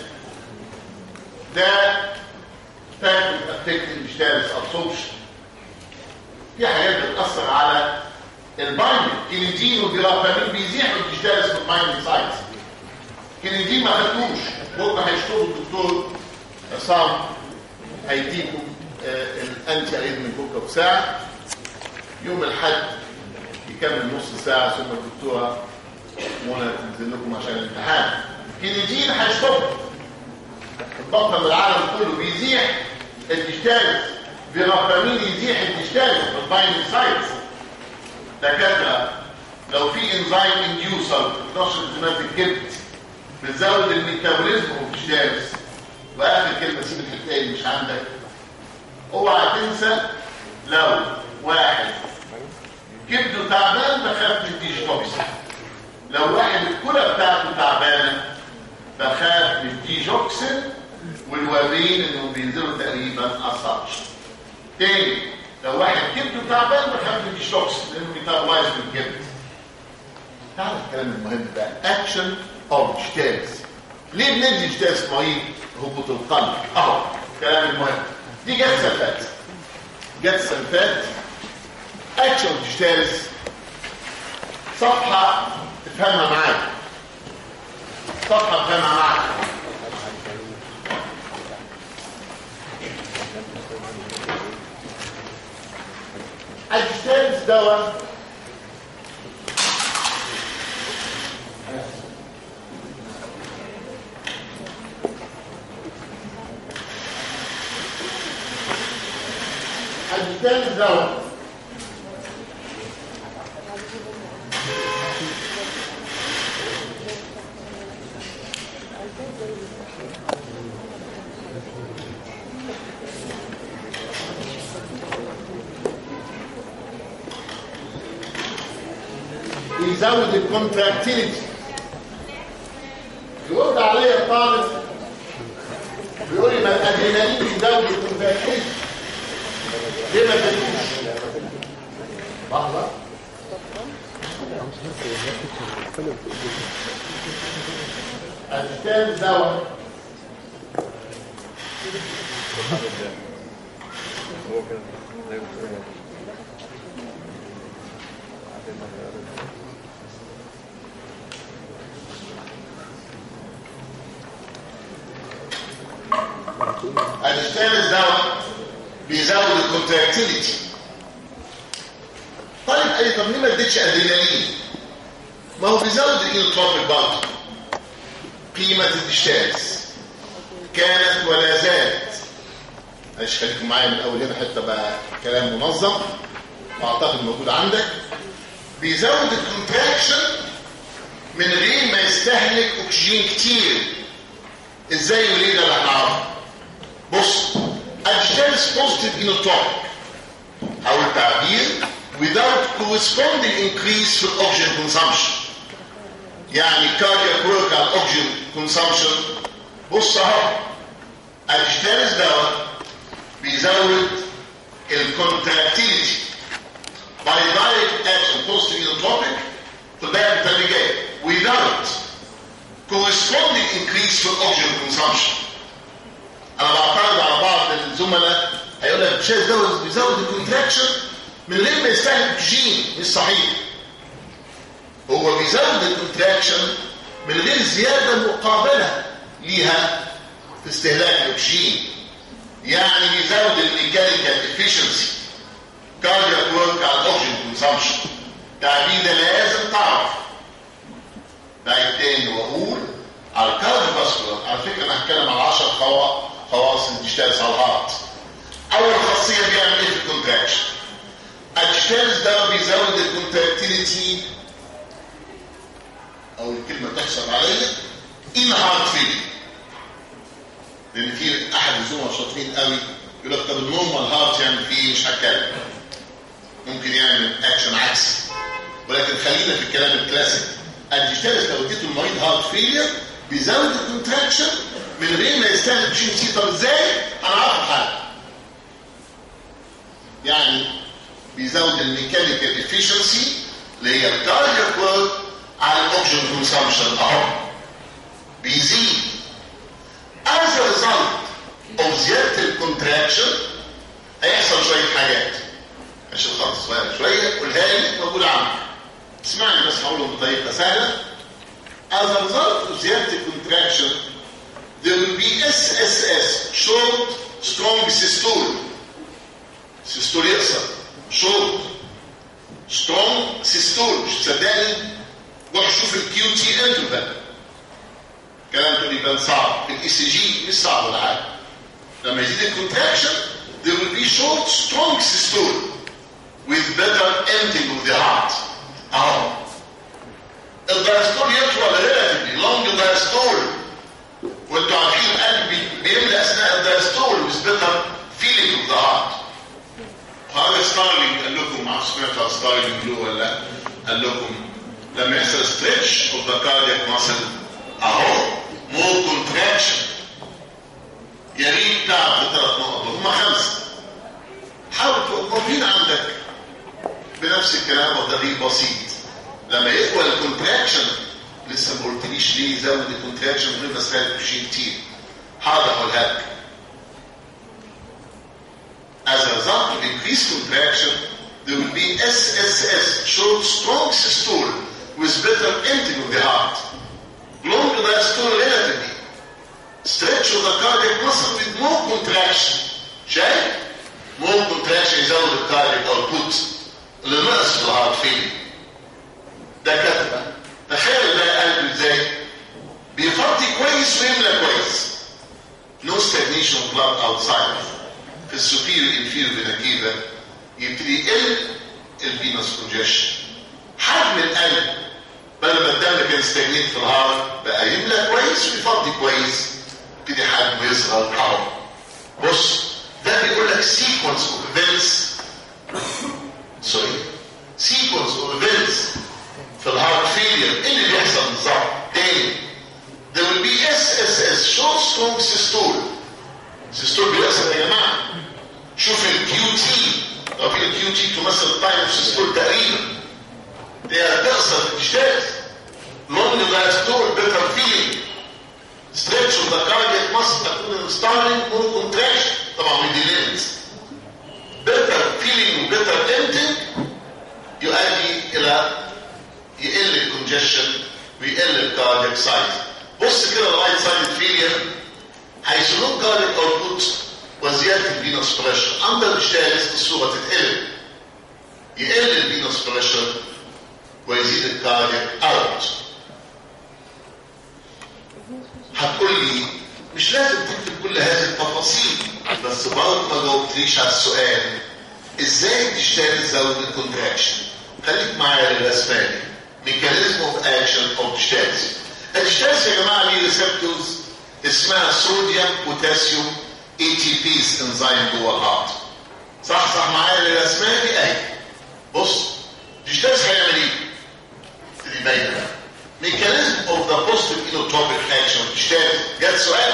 ده فاكتور افكت الديجيتالس ابسوربشن. في حاجات بتاثر على البايندنج، كينيدين والجرافامين بيزيحوا الديجيتالس من البايندنج سايتس. كينيدين ما خدتوش، بكره هيشوفوا الدكتور عصام هيديكم آه الانتي اريثميك بكره بساعه، يوم الاحد يكمل نص ساعه ثم الدكتوره منى تنزل لكم عشان الامتحان. كينيدين هيشوفوا البطن من العالم كله بيزيح الديجيتالس، جرافامين يزيح الديجيتالس من البايندنج سايتس. دكاتره لو في انزيم انديوسر اتناشر انزيمات في الكبد بتزود الميتابوليزم ومفيش دارس. واخر كلمه سيب الحته اللي مش عندك، اوعى تنسى لو واحد كبده تعبان بخاف من الديجيتوكسين، لو واحد الكلى بتاعته تعبانه بخاف من الديجوكسين والوابين انهم بينزلوا تقريبا اساتش. تاني لو واحد كبده تعبان بخاف من الديجوكسين لانه ميتابولايز من الكبد. تعرف الكلام المهم بقى، اكشن اوف ديجيتالز. ليه بندي ديجيتالز مريض هبوط القلب؟ اهو الكلام المهم. دي جت سلفات جت سلفات اكشن اوف ديجيتالز، صفحه تفهمها معايا، صفحه تفهمها معايا. الديجيتالز دواء الديجيتالز دواء يزود الكونتراكتيليتي. يرد عليا الطالب بيقول لي ما الادرينالين بيزود الكونتراكتيليتي ليه ما تدوش؟ لحظه الديجيتالز دواء الديجيتالز دواء بيزود الكونتراكتيليتي. طيب اي طب ليه ما اديتش ادرينالين؟ ما هو بيزود الانوتروبيك برضه. قيمه الديجيتالز كانت ولا زالت، معلش خليكم معايا من اول هنا حته بقى كلام منظم واعتقد موجود عندك. بيزود الكونتراكشن من غير ما يستهلك اكسجين كتير. ازاي وليه ده اللي هنعرفه؟ بص، الديجيتالز بوزيتيف انوتروبيك او التعبير without corresponding increase في الاوكسجين كونسامشن. يعني cardiac work على الاوكسجين كونسامشن. بص اهو الديجيتالز دواء بيزود الكونتراكتيليتي by direct action positive inotropic تبقى بالتدريجات without corresponding increase في الاوكسجين كونسامشن. انا بعترض على بعض الزملاء هيقول لك الديجيتالز دواء بيزود الكونتراكشن من غير ما يستهلك اكسجين. مش صحيح، هو بيزود الكونتراكشن من غير زياده مقابله ليها في استهلاك الاكسجين. يعني بيزود الميكانيكال افيشنسي كاردياك ورك على الاوكسجين كونسامشن. التعبير ده لازم تعرف. بعد تاني واقول على الكارديوفاسكولار، على فكره انا هتكلم على عشر خواص الديجيتالز على الهارت. اول خاصيه بيعمل ايه في الكونتراكشن؟ الديجيتالز ده بيزود الكونتراكتيليتي، او الكلمه تحسب عليا ان هارت فيلير. لان في احد الزملاء الشاطرين قوي يقول لك طب النورمال هارت يعمل فيه مش هتكلم، ممكن يعمل اكشن عكسي. ولكن خلينا في الكلام الكلاسيك. الديجيتالز لو اديته المريض هارت فيلير بيزود الكونتراكشن من غير ما يستهلك شيء كتير. طب ازاي؟ انا عارف حاجه. يعني بيزود الميكانيكال افيشنسي اللي هي الكاردياك ورك على الاوكسجين كونسامشن. اهو بيزيد as a result of زياده الكونتراكشن. هيحصل شويه حاجات عشان خلص شويه قولها لي موجوده عندي، اسمعني بس هقولهم بطريقه سهله. as a result of زياده الكونتراكشن there will be S S S short strong systole. systole يقصر short strong systole. مش تصدقني؟ روح شوف الكيو تي انترفال. كلام تقول يبان صعب، الاي سي جي مش صعب ولا حاجه. لما يزيد الكونتراكشن there will be short strong systole with better emptying of the heart. اهو الدايستول يطول ريلاتيفلي لونج دايستول، وانتوا عارفين القلب بيملى اثناء الدايستول ويثبتها فيلينج اوف ذا هارت. هذا ستارلينج قال لكم، ما سمعتوا ستارلينج له ولا لا؟ قال لكم لما يحصل ستريتش اوف ذا كاردياك ماسل اهو مور كونتراكشن. يا ريت تعرف ثلاث نقط هم خمسه، حاول توقفين عندك بنفس الكلام وتغيير بسيط. لما يقوى الكونتراكشن، لسه ما قلتليش ليه زود الكونتراكشن من غير ما اسالك شيء كتير، حاضر هقولها لك. As a result of increased contraction, there will be S S S, short, strong systole with better emptying of the heart. Long diastole relatively. Stretch of the cardiac muscle with more contraction. شايف؟ more contraction يزود الكاردياك output اللي نقص في الهارت فيلينج. ده كتبه. تخيل ده قلب ازاي؟ بيفضي كويس ويملى كويس. No stagnation of blood outside. في السوبيريور انفيريور فينا كيفا يبتدي يقل الفينوس كونجيشن. حجم القلب بدل ما الدم كان ستاجنيت في الهارت بقى يملى كويس ويفضي كويس، يبتدي حجمه يصغر حول. بص ده بيقول لك سيكونس اوف ايفنتس سوري سيكونس اوف ايفنتس في الهارت فيلير. ايه اللي بيحصل بالظبط؟ تاني there will be S S S short strong systole. systole بيحصل يا جماعه. شوف الكيو تي، لو في الكيو تي تمثل تايم اوف systole تقريبا، دي هتقصر في الاشتات. long diastole better feeling. stretch of the cardiac muscle تكون starting more contraction طبعا من دي better feeling و better emptying يؤدي الى يقل الكونجيشن ويقل الكاردياك سايز. بص كده الرايت سايد فيلير حيث لو كاردياك اوتبوت وزياده الفينوس بريشر اندر الشالس الصوره تتقلب، يقل الفينوس بريشر ويزيد الكاردياك اوت. هتقول لي مش لازم تكتب كل هذه التفاصيل، بس برضه ما جاوبتليش على السؤال ازاي تشتغل زود الكونتراكشن. خليك معايا للاسباني. ميكانيزم اوف اكشن اوف ديشتاز. الديشتاز يا جماعه ليه ريسبتورز اسمها صوديوم بوتاسيوم اي تي بيز انزيم جوه الهارت. صح صح معايا للاسباني اهي. بص ديشتاز هيعمل ايه؟ تبقى باينه. ميكانيزم اوف ذا بوزيتيف اينوتروبيك اكشن اوف ديشتاز. جت سؤال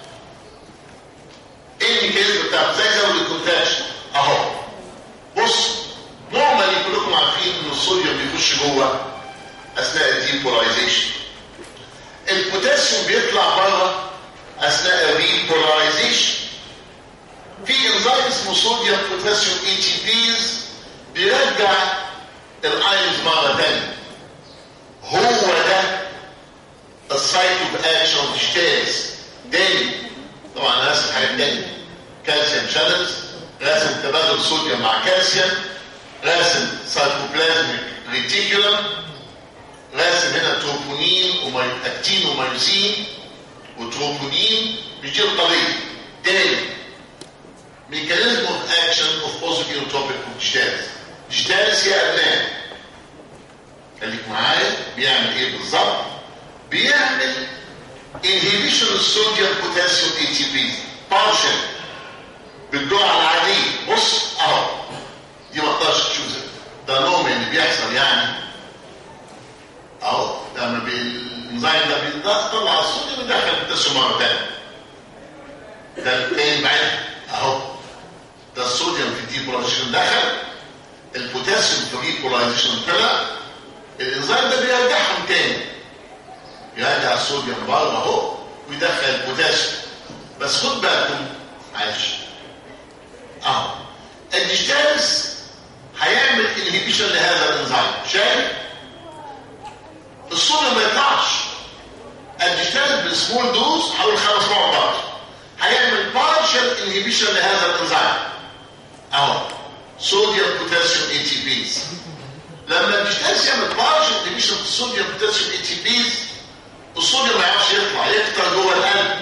ايه الميكانيزم بتاعه؟ ازاي زود الكونتراكشن؟ اهو بص نورمالي كلكم عارفين ان الصوديوم بيخش جوه اثناء الديبولايزيشن. البوتاسيوم بيطلع بره اثناء الريبولايزيشن. في انزيم اسمه صوديوم بوتاسيوم اي تي بيز بيرجع الايونز مره ثانيه. هو ده السايت اوف اكشن اوف ديشتاز. تاني طبعا انا راسم حاجات تانيه، كالسيوم شانلز، راسم تبادل صوديوم مع كالسيوم، راسم سايتوبلازميك ريتيكولم، راسم هنا تروبونين واكتين ومايوسين وتروبونين. مش دي القضيه. تاني ميكانيزم اوف اكشن اوف بوزيتيف اينوتروبيك ديشتاز. ديشتاز يا ابناء خليك معايا بيعمل ايه بالظبط؟ بيعمل انهيبيشن الصوديوم بوتاسيوم اي تي بي بارشل بالجرعه العاديه. بص اهو دي ما تقدرش تشوف ده نوم اللي بيحصل يعني اهو. لما الانزيم ده بيطلع الصوديوم يدخل البوتاسيوم مره ثانيه. ده الثاني بعدها اهو. ده الصوديوم في الديبولايزيشن دخل، البوتاسيوم في الريبولايزيشن طلع، الانزيم ده بيرجعهم تاني، يرجع الصوديوم بره اهو ويدخل البوتاسيوم. بس خد بالكم معلش اهو الديشتاز هيعمل انهيبيشن لهذا الانزيم. شايف الصوديوم ما يطلعش. الديشتاز بالسمول دوز حوالي خمس مرات هيعمل بارشل انهيبيشن لهذا الانزيم اهو صوديوم بوتاسيوم اي تي بيز. لما الديشتاز يعمل بارشل انهيبيشن الصوديوم بوتاسيوم اي تي بيز الصوديوم ما يعرفش يطلع، يكتر جوه القلب.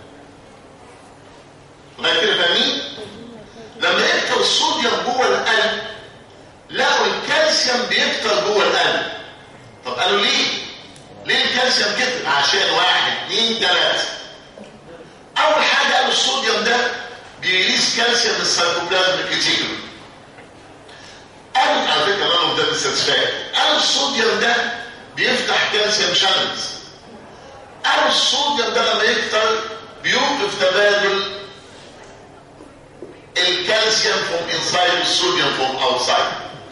لغايه كده فاهمين؟ لما يكتر الصوديوم جوه القلب لقوا الكالسيوم بيكتر جوه القلب. طب قالوا ليه؟ اتنين تلاته. اول حاجه قالوا الصوديوم ده بيريليز كالسيوم من السيتوبلازم الكتيكولو. قالوا على فكره انا ده بالساتسفاكتوري. قالوا الصوديوم ده بيفتح كالسيوم شانلز. قالوا الصوديوم ده لما يكتر بيوقف تبادل الكالسيوم فروم انسايد والصوديوم فروم اوتسايد.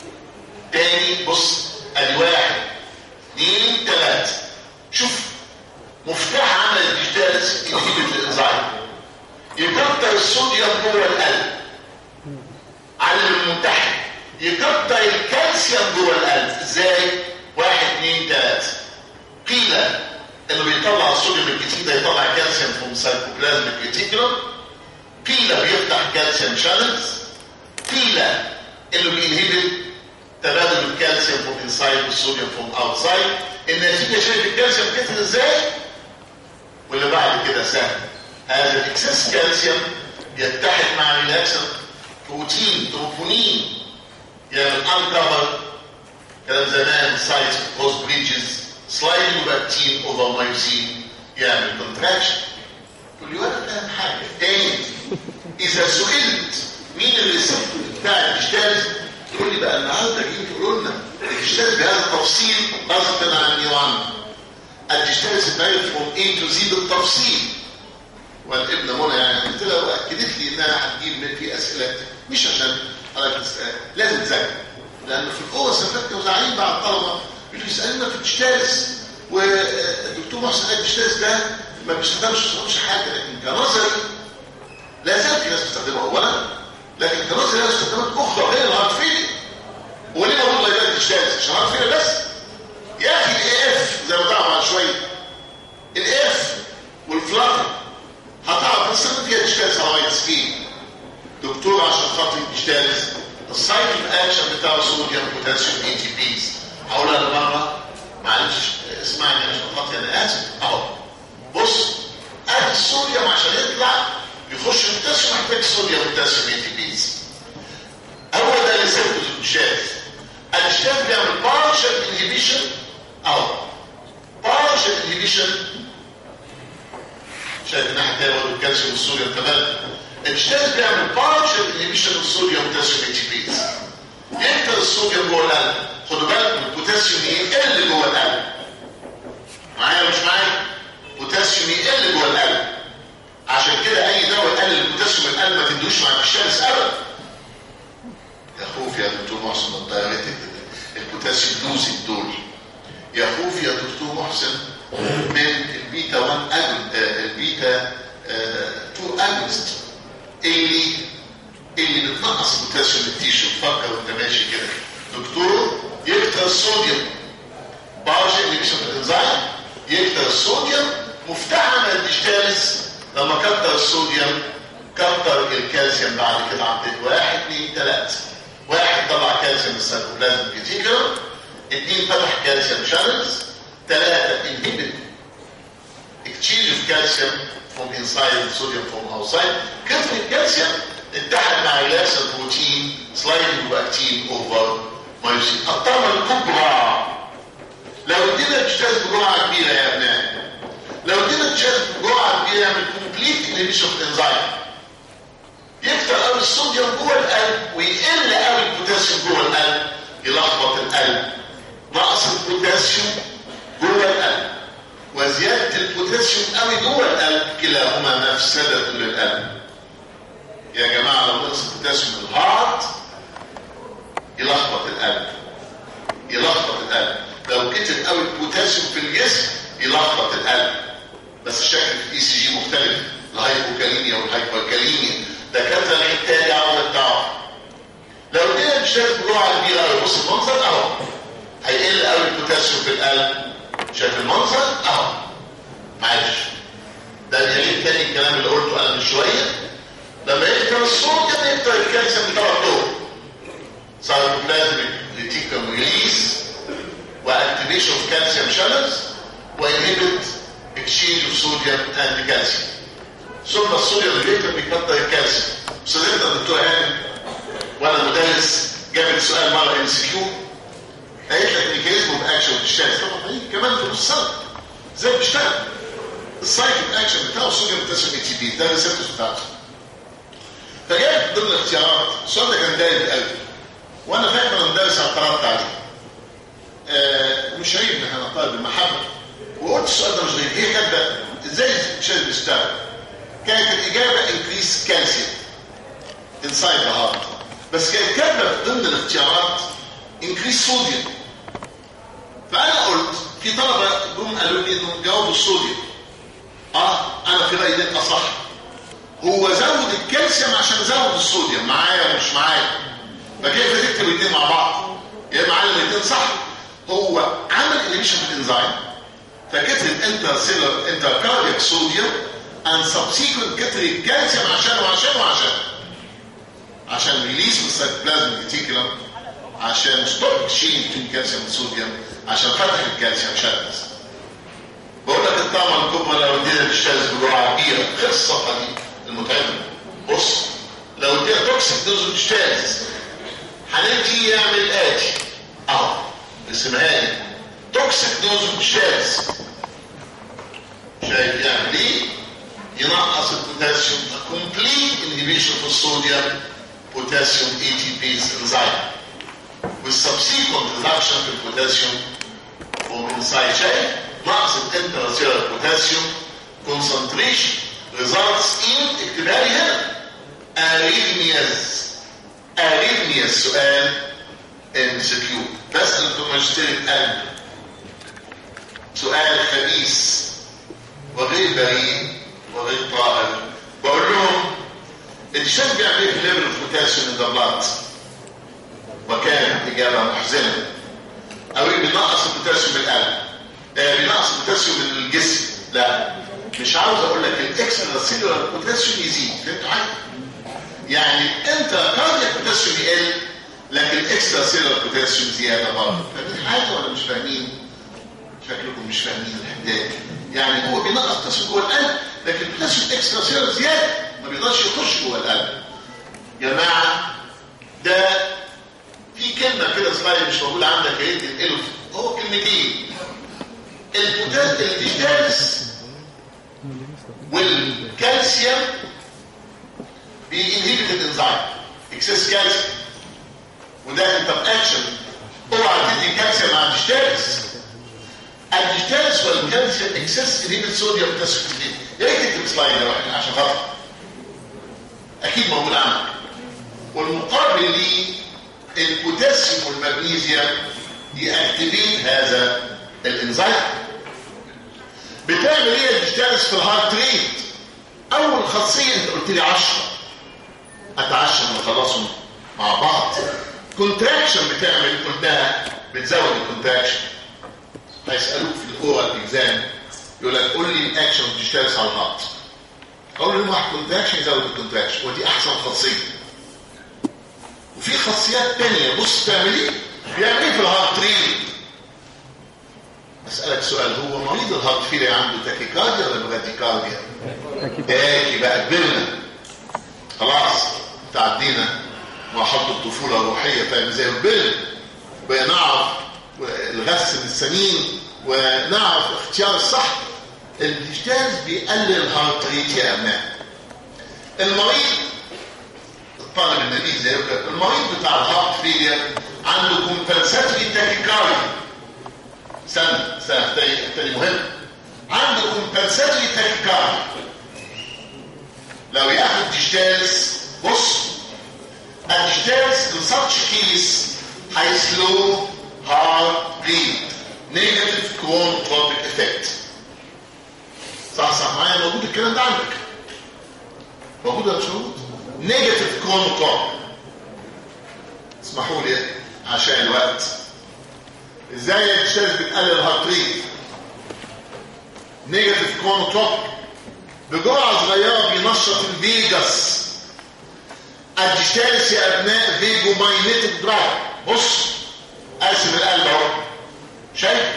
تاني بص ادي واحد اثنين ثلاثه. شوف مفتاح عمل الديجيتاليز انهبيت الانزيم. يكتر الصوديوم جوه القلب على المنتحر، يكتر الكالسيوم جوه القلب. ازاي؟ واحد اثنين ثلاثه. قيل انه بيطلع الصوديوم الكتير ده يطلع كالسيوم فروم سايتوبلازم الكتيكولو. قيل بيفتح كالسيوم شانلز. قيل انه بينهبت تبادل الكالسيوم فروم انسايد والصوديوم فروم اوتسايد. النتيجه شايف الكالسيوم كتر ازاي؟ واللي بعد كده سهل. هذا الاكسس كالسيوم يتحد مع ريلاكسن بروتين تروبونين يعمل انكفر كلام زمان سايتس كروس بريدجز سلايدنج باكتين اوفر مايوسين يعمل كونتراكشن. تقول لي ولا فاهم حاجه. تاني اذا سئلت مين الريسبتور بتاع الديجيتاليز تقول لي بقى النهارده جايين تقولوا لنا الديجيتاليز بهذا التفصيل غصب عني وعنك. الديجيتاليز اتعمل فروم اي تو زي بالتفصيل. والابنه منى يعني قلت لها واكدت لي انها هتجيب من في اسئله مش عشان حضرتك تسال، لازم تذاكر. لان في الاول سافرت وزعلانين بعض الطلبه بيجوا يسالونا في الديجيتاليز والدكتور محسن قال الديجيتاليز ده ما بيستخدمش مش حاجه، لكن كنظري لا زال في ناس بتستخدمه اولا، لكن كنظري له استخدامات اخرى غير الهارت فيلير. وليه بقول لك الديجيتاليز؟ عشان الهارت فيلير بس. يا اخي الاي اف زي ما تعرف عن شويه الاف والفلاتر هتعرف نستخدم فيها ديجيتاليز على رايت سكين. دكتور عشان خاطر الديجيتاليز السايكل اكشن بتاع صوديوم بوتاسيوم اي تي بيز. هقولها مره معلش اسمعني عشان خاطر انا اسف. اهو بص ادي الصوديوم عشان يطلع يخش البوتاسيوم محتاج صوديوم بوتاسيوم اي تي بيز. هو ده اللي سبته الديجيتاليز. الديجيتاليز بيعمل بارشل انهبيشن اهو بارشل انهبيشن. شايف الناحيه الثانيه برضه الكالسيوم والصوديوم كمان. الديجيتاليز بيعمل بارشل انهبيشن للصوديوم بوتاسيوم اي تي بيز. يكتر الصوديوم جوه القلب. خدوا بالكم البوتاسيوم يقل جوه القلب. معايا ولا مش معايا؟ البوتاسيوم يقل جوه القلب. عشان كده اي دواء يقلل البوتاسيوم القلب ما تدوش مع الديجيتاليز ابدا. يا خوف يا دكتور محسن الدايريتك البوتاسيوم دوزي دول. يا خوف يا دكتور محسن من البيتا واحد أجل البيتا اتنين اجونست اللي اللي بتنقص البوتاسيوم التيشو. فكر وانت ماشي كده دكتور يكتر الصوديوم بارشل انهبيشن في الانزيم. يكتر الصوديوم مفتاح عمل الديجيتاليز. لما كتر الصوديوم كتر الكالسيوم. بعد كده عطيت واحد اثنين ثلاثه. واحد طلع كالسيوم من السيتوبلازم الكتيكولو. اثنين فتح كالسيوم شانلز. ثلاثه انهبت اكتشينج اوف كالسيوم فروم انسايد صوديوم فروم اوتسايد. كتر الكالسيوم اتحد مع ريلاكسن بروتين سلايدنج باكتين اوفر مايوسين. الطامه الكبرى لو ادينا الديجيتاليز بجرعه كبيره يا ابناء، لو ادينا الديجيتاليز بجرعه كبيره يعمل كومبليت انهبيشن اوف انزيم. يكتر قوي الصوديوم جوه القلب ويقل قوي البوتاسيوم جوه القلب. يلخبط القلب. نقص البوتاسيوم جوه القلب وزياده البوتاسيوم قوي جوه القلب كلاهما مفسده للقلب. يا جماعه لو نقص البوتاسيوم الهارت يلخبط القلب. يلخبط القلب. لو كتر قوي البوتاسيوم في الجسم يلخبط القلب. بس الشكل في الاي سي جي مختلف. الهايبوكاليميا والهايبوكاليميا دكاتره الحته دي عاوزه تعرف. لو ادينا الديجيتاليز بجرعه كبيره قوي بص المنظر اهو هيقل قوي البوتاسيوم في القلب. شايف المنظر اهو. معلش ده بيعيد تاني الكلام اللي قلته انا من شويه. لما يكتر الصوديوم يكتر الكالسيوم بثلاث طرق. سايتوبلازم ريتيكولوم ريليز واكتيفيشن اوف كالسيوم شانلز وانهبت اكسشينج اوف صوديوم اند كالسيوم. ثم الصوديوم اللي بيكتر الكالسيوم. استاذتنا الدكتوره هانم وانا مدرس جابت سؤال مره ام سي كيو قالت لك ميكانيزم اوف اكشن اوف الديجيتاليز. طبعا هيجي كمان في نص سنه ازاي بتشتغل. السايكل اكشن بتاعه صوديوم بوتاسيوم اي تي بي، ده الريسبتورز بتاعته. فجاء ضمن الاختيارات السؤال ده كان داير قوي، وانا فاكر انا مدرس اعترضت عليه. آه مش عيب ان احنا نطالب بالمحبه، وقلت السؤال ده مش غريب. هي كاتبه ازاي الشاذ بيشتغل؟ كانت الاجابه انكريس كالسيوم انسايد ذا هارت، بس كانت كاتبه ضمن الاختيارات انكريس صوديوم. فانا قلت في طلبه جم قالوا لي انه جاوبوا الصوديوم. اه انا في رايي ده اصح. هو زود الكالسيوم عشان زود الصوديوم، معايا ولا مش معايا؟ فكيف تكتب الاثنين مع بعض؟ يا معلم الاثنين صح. هو عمل انيميشن في الانزيم، فكتب انتر سيلر انتر كاردياك صوديوم and subsequent كتب الكالسيوم عشان وعشان وعشان عشان ريليس من السيتوبلازم ريتيكولم، عشان ستوب اكسشينج بين كالسيوم والصوديوم، عشان فتح الكالسيوم شدس. بقول لك الطعمه الكبرى لو ادينا الشاذ بجرعه كبيره غير الصفقه دي المتعبه. بص لو ادينا توكسيك دوز الشاذ هنمشي يعمل الاتي اهو، اسمها لي توكسيك دوز الشاذ. شايف يعمل ايه؟ ينقص البوتاسيوم، كومبليت انهبيشن في الصوديوم بوتاسيوم اي تي بيز انزيم والسبسيكونت ريدكشن في البوتاسيوم ومنساي. شايف نقص الانتراسيلر بوتاسيوم كونسنتريشن results in اكتبها لي هنا arrhythmias. arrhythmias سؤال ام سي كيو بسأل في ماجستير القلب، سؤال خبيث وغير بريء وغير طاهر. بقول لهم الشاذ بيعمل ايه في ليفل البوتاسيوم ان ذا بلاد؟ وكانت اجابه محزنه. او بينقص البوتاسيوم بالقلب، آه بينقص البوتاسيوم بالجسم. لا مش عاوز اقول لك الاكسترا سيلولار بوتاسيوم يزيد، فهمت حاجه؟ يعني انت كاردياك بوتاسيوم يقل لكن الاكسترا سيلولار بوتاسيوم زياده برضه. فاهمين حاجه ولا مش فاهمين؟ شكلكم مش فاهمين الحكايه. يعني هو بينقص البوتاسيوم جوه القلب لكن البوتاسيوم اكسترا سيلولار زياده ما بيقدرش يخش جوه القلب. يا جماعه ده في كلمه كده صغيره مش موجوده عندك اهي تنقله، هو كلمتين. البوتاسيوم الديجيتالس والكالسيوم بينهبت الانزيم اكسس كالسيوم، وده انت باكشن اوعى تدي كالسيوم مع الديجيتالس. الديجيتالس والكالسيوم اكسس انهبت صوديوم بوتاسيوم. يا ريت تكتب سلايد ده واحد عشان خاطر اكيد موجود عندك. والمقابل ليه البوتاسيوم والمغنيسيوم يأكتيفيت هذا الانزيم. بتعمل ايه الديجيتالس في الهارت ريت؟ اول خاصيه انت قلت لي عشرة، اتعشى نخلصهم مع بعض. كونتراكشن بتعمل، قلتها بتزود الكونتراكشن. هيسالوك في الاورال اكزام يقول لك قول لي الاكشن الديجيتالس على الهارت، اقول لهم واحد كونتراكشن يزود الكونتراكشن، ودي احسن خاصيه. وفي خاصيات ثانيه بص تعمل ايه؟ بيعمل ايه في الهارت ريت؟ اسالك سؤال، هو مريض الهارت فيلر عنده تاكيكارديا ولا براديكارديا؟ تاكي بقى كبرنا خلاص، تعدينا مرحله الطفوله الروحيه، فاهم ازاي؟ كبرنا بقى نعرف الغث من السمين ونعرف اختيار الصح. الديجيتالز بيقلل الهارت ريت يا ابناء. المريض الطالب النبيل زي كده، المريض بتاع الهارت فيلر عنده كومبنساتوري تاكيكارديا. سنة سنة تاني مهم، عنده كومبنساتوري تاكيكارديا. لو ياخد ديجيتالز بص، الديجيتالز in such case هيسلو هارت ريت، نيجاتيف كرونوتروبيك افكت. صح صح معايا؟ موجود الكلام ده عندك؟ موجود ولا مش موجود؟ نيجاتيف كرونوتروبيك. اسمحوا لي عشان الوقت، ازاي الديجيتالز بتقلل الهارت ريت؟ نيجاتيف كرونوتروبيك، بجرعه صغيره بينشط الفيجاس. الديجيتالز يا ابناء فيجو ماينيتك دراج. بص قاسم القلب اهو، شايف؟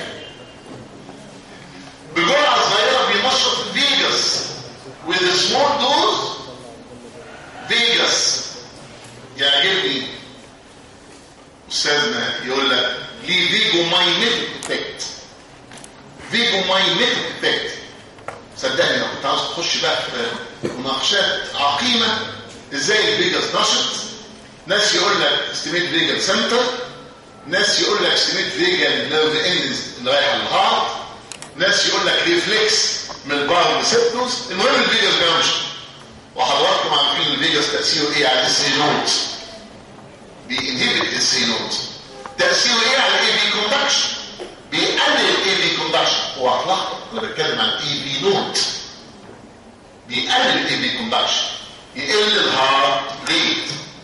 بجرعه صغيره بينشط الفيجاس with a small dose فيجاس. يعجبني استاذنا يقول لك ليه فيجو ماينيتك افكت. فيجو ماينيتك افكت صدقني لو كنت عاوز تخش بقى في مناقشات عقيمه ازاي الفيجاس نشط، ناس يقول لك استيميت فيجال سنتر، ناس يقول لك استيميت فيجال نيرف اندز اللي رايحه للهارت، ناس يقول لك ريفلكس من البار ريسبتورز. المهم الفيجاس بينشط، وحضراتكم عارفين الفيجاس تاثيره ايه على السي نوت، بينهبت السي نوت. تاثيره ايه على الاي في كوندكشن؟ بيقلل الاي في كوندكشن. هو هتلاحظ انا بتكلم عن الاي في نوت، بيقلل الاي في كوندكشن، يقل الهارت ريت.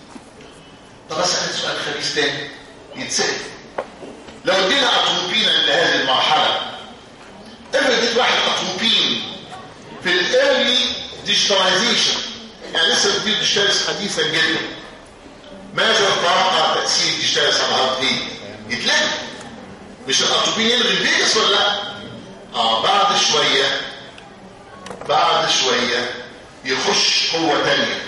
طب اسال سؤال خبيث تاني يتسال، لو ادينا اتروبين عند هذه المرحله، افرض اديت واحد اتروبين في الايرلي ديجيتاليزيشن، يعني لسه بتدي ديجيتاليز حديثا جدا، ماذا توقع تاثير الديجيتاليز على الهارت ريت؟ يتلغي. مش الاتروبين يلغي الفيجاس ولا لا؟ اه بعد شويه بعد شويه يخش قوه ثانيه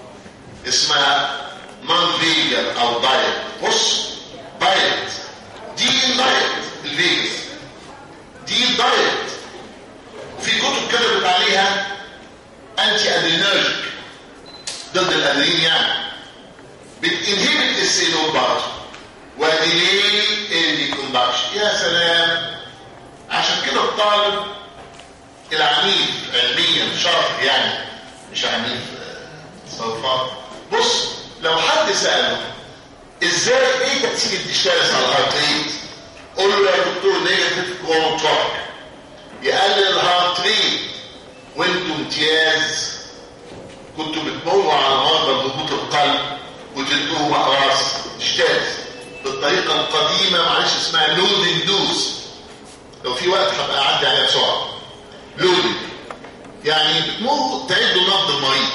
اسمها نون فيجال او دايت. بص دايت دي دايت الفيجاس دي دايت، وفي كتب كتبت عليها انتي ادرينرجيك ضد الادرينالين، يعني بتنهبت السيلول برضه وديلي اللي كوندكشن. يا سلام، عشان كده الطالب العنيف علميا شاطر، يعني مش عنيف صوفات. بص لو حد سأله ازاي ايه تأثير الديجيتاليز على الهارت ريت، قول له يا دكتور نيجاتيف كونتراك يقلل الهارت ريت، وانتم امتياز كنتوا بتمروا على مرضى ضغوط القلب وتدوهم اقراص ديجيتاليز بالطريقه القديمه، معلش اسمها لودنج دوز. لو في وقت هبقى اعدي عليها بسرعه. لودنج يعني بتمروا تعدوا نبض المريض،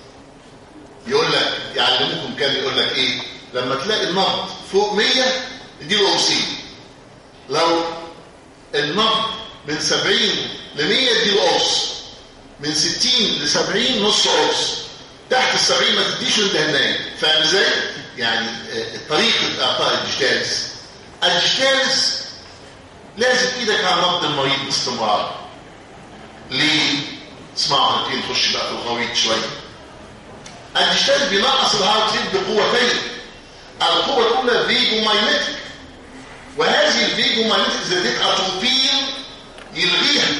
يقول لك يعلموكم كان يقول لك ايه، لما تلاقي النبض فوق مية اديله اوكسين، لو النبض من سبعين ل مية اديله اوكس، من ستين ل سبعين نص اوكس، تحت ال سبعين ما تديش وانت نايم. فاهم ازاي؟ يعني طريقه اعطاء الديجيتاليز. الديجيتاليز لازم ايدك على نبض المريض باستمرار. ليه؟ اسمعوا هنبتدي نخش بقى في الغويط شويه. الديجيتاليز بينقص الهارت ريت بقوتين. القوه الاولى فيجوماينيتك، وهذه الفيجوماينيتك اذا اديت اتروبين يلغيها.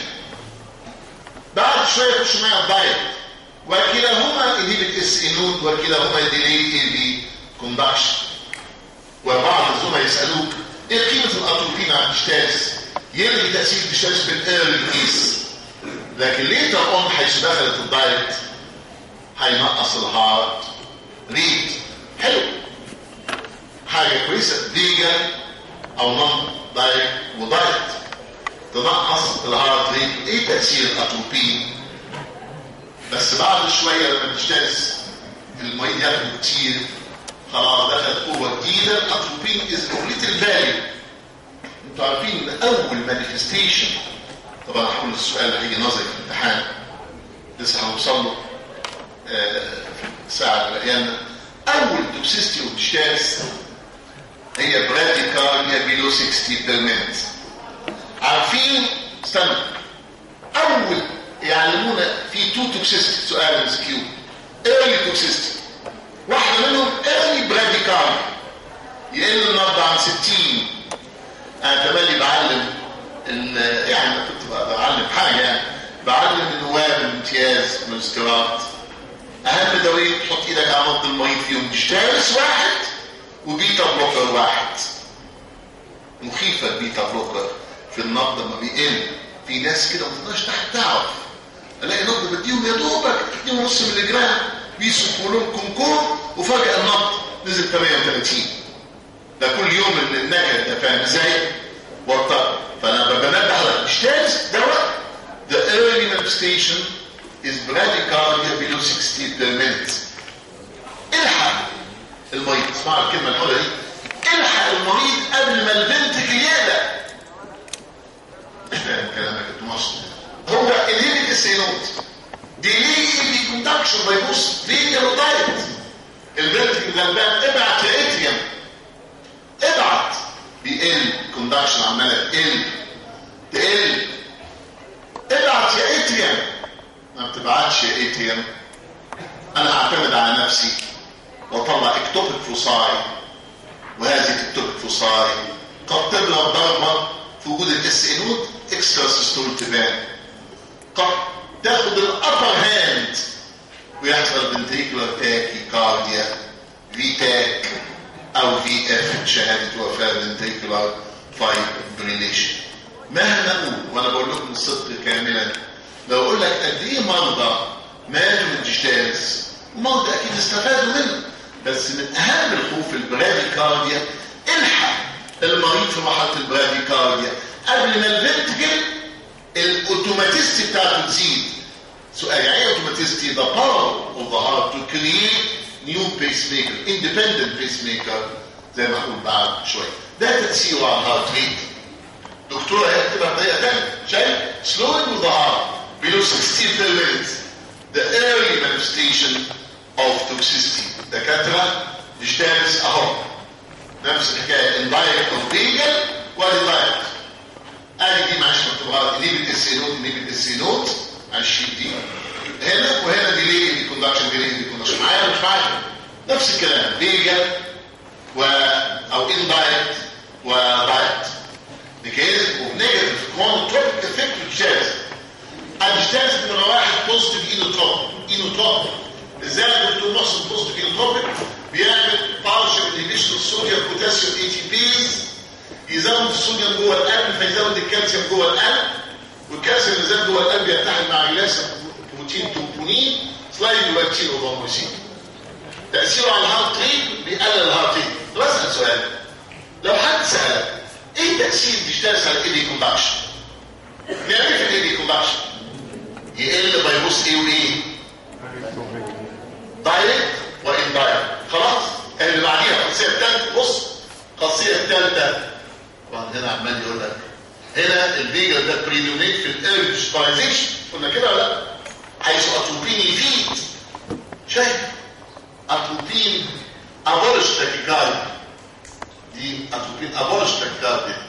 بعد شويه يخش معايا الدايت، وكلاهما انهبت اس نود، وكلاهما ديلي اي في كوندكشن. وبعض الزملاء يسالوك ايه قيمه الاتروبين على الديجيتاليز؟ يلغي تاثير الديجيتاليز في الايرلي كيس، لكن ليتر اون حيث دخلت الدايت هينقص الهارت ريت. حلو، حاجه كويسه. فيجن او نون دايت ودايت تنقص الهارت ريت. ايه تاثير الاتروبين؟ بس بعد شويه لما الديجيتاليز المريض ياخد كتير، خلاص دخلت قوه جديده. الاتروبين از كومبليت فاليو. انتوا عارفين ان اول مانيفستيشن، طبعا هقول السؤال اللي هيجي نظري في الامتحان لسه هنوصل له ساعه الايام. اول توكسيستي والديجيتاليز هي براديكارديا بيلو ستين بير مينت. عارفين استنى، اول يعلمونا في تو توكسيستي، سؤال ام اس كيو. ايرلي توكسيستي واحده منهم ايرلي براديكارديا، يقل النبض عن ستين. انا كمان بعلم يعني ما كنت بعلم حاجه، يعني بعلم النواب الامتياز ماجستيرات اهم دوايين تحط ايدك على نبض المريض فيهم ديجيتاليز واحد وبيتا بلوكر واحد. مخيفه البيتا بلوكر في النبض لما بيقل. في ناس كده ما تقدرش تعرف، الاقي نبض بديهم يا دوبك اتنين ونص مللي جرام بيسوا لهم كونكور، وفجاه النبض نزل ثمانية وثلاثين. ده كل يوم من النكد ده، فاهم ازاي؟ وطر. فانا بنبه على الديجيتاليز دواء. The early manifestation is bradycardia below sixty per minute. الحق المريض، اسمعوا الكلمه الحلوه دي، الحق المريض قبل ما البنت يقلق. مش فاهم كلامك انت مصر. هو انهبت السينوت ديلي دي كوندكشن بايبوس فيجر دايت. البنت الغلبان ابعت لاتريوم، ابعت، بيقل كوندكشن عماله تقل تقل. ابعت يا اتريم، ما بتبعتش يا اتريم. انا اعتمد على نفسي واطلع اكتوبيك فوساي، وهذه اكتوبيك فوساي قد تبلغ ضربه في وجود الاس اي نود اكسترا سيستول تبان، قد تاخد الابر هاند ويحصل فنتريكولار تاكي كارديا في تاك او في اف، شهاده وفاه فنتريكولار فايبريليشن. مهما اقول وانا بقول لكم الصدق كاملا، لو اقول لك قد ايه مرضى ماتوا من ديجيتالز، ومرضى اكيد استفادوا منه، بس من اهم الخوف البراديكارديا. الحق المريض في مرحله البراديكارديا قبل ما الفنتجل الاوتوماتيستي بتاعته تزيد. سؤال يعني ايه اوتوماتيستي؟ the power of the heart to create new pacemaker, independent pacemaker، زي ما هقول بعد شويه. ده تاثيره على الهارت ريت. دكتور هيكتبها بطريقه ثانيه، شايف؟ slowing of the heart below sixty per minute، the early manifestation of toxicity. دكاتره ديجيتالز اهو نفس الحكايه، indirect of vagal وindirect. ادي دي معلش مكتوبه دي بالاس نوت، دي بالاس نوت على الشيت دي هنا، وهنا دي ليه دي كوندكشن، دي ليه دي كوندكشن، معايا مش معايا؟ نفس الكلام، فيجا و او اندايركت ودايركت. نيجاتيف ونيجاتيف كونتروبيك افكت الجاز. الجاز نمره واحد بوزيتيف اينوتروبيك. اينوتروبيك ازاي يا دكتور نقصد بوزيتيف اينوتروبيك؟ بيعمل بارشل انهبيشن الصوديوم بوتاسيوم اي تي بيز، يزود الصوديوم جوه القلب فيزود الكالسيوم جوه القلب، والكالسيوم اللي زاد جوه القلب يتحد مع جلاسه بروتين توبونين سلايد وباكتين وباموسين. تاثيره على الهارت ريت بيقلل الهارت ريت. طب اسال سؤال، لو حد سالك ايه تاثير ديجيتالز على الايدي كوندكشن؟ يعني ايه في الايدي كوندكشن؟ يقل بيبص ايه وايه؟ دايركت واندايركت. خلاص اللي بعديها الخاصيه الثالثه. بص الخاصيه الثالثه طبعا هنا عمال يقول لك هنا الفيجا ده بريدونيت في الايرلي ديجيتاليزيشن، قلنا كده ولا لا؟ حيث اتروبين يفيد. شايف؟ اتروبين ابولش تاكيكارديا، دي اتروبين ابولش تاكيكارديا،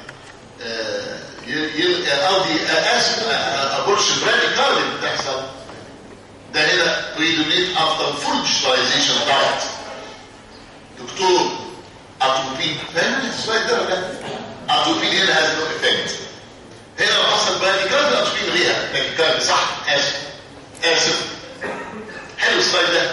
قصدي اسف ابولش براديكارديا بتحصل. ده هنا بريدونيت افتر فول ديجيتاليزيشن دايت. دكتور اتروبين فاهم السلايد ده ولا لا؟ اتروبين هنا هاز نو افكت. هنا لو حصل براديكارديا اتروبين غيرها تاكيكارديا. صح؟ اسف اسف. حلو السلايد ده.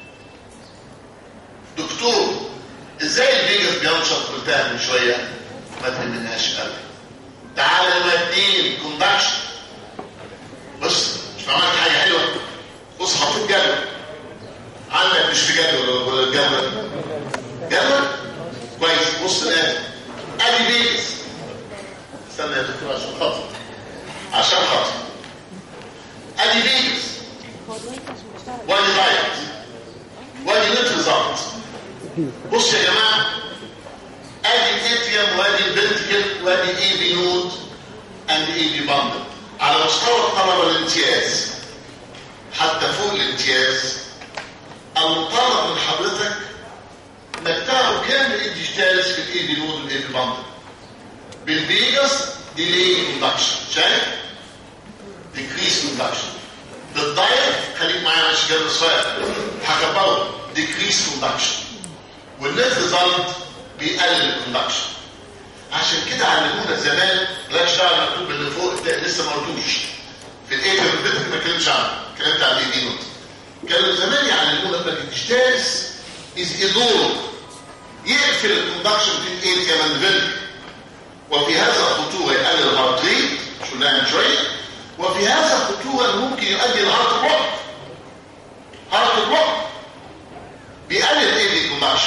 دكتور ازاي الفيجاس بينشط؟ قلتها من شويه ما تهمناش قوي. تعالى نمرة اتنين كوندكشن. بص مش عملت حاجه حلوه. بص حطيت جدول عندك، مش في جدول ولا جدول جدول كويس. بص الان ادي فيجاس. استنى يا دكتور عشان خاطر عشان خاطر ادي فيجاس وادي دايت وادي نت ريزلت. بص يا جماعه ادي الاتريوم وادي الفنتكل وادي اي بي نود اند اي بي باندل. على مستوى الطلبه الامتياز حتى فوق الامتياز المطالب من حضرتك انك تعرف كام الديجيتالز في الاي بي نود والاي بي باندل. بالفيجاس ديلي كوندكشن، شايف؟ ديكريس كوندكشن. بالدايت خليك معايا ماشي جنب الصغير هكبره ديكريس كوندكشن. والنت ريزلت بيقلل الكوندكشن. عشان كده علمونا زمان مالكش دعوه المكتوب اللي فوق ده لسه ما قلتوش في الايه في البيت ما اتكلمتش عنه، اتكلمت عن الاي دي نوت. كانوا زمان يعلمونا انك الديجيتالز از ادور يقفل الكوندكشن في الايه كمان فيلم، وفي هذا خطوره يقلل الهارت ريت مش قلناها من شويه، وفي هذا خطوره ممكن يؤدي لهارت بلوك. هارت بلوك بيقلل الايه دي كوندكشن.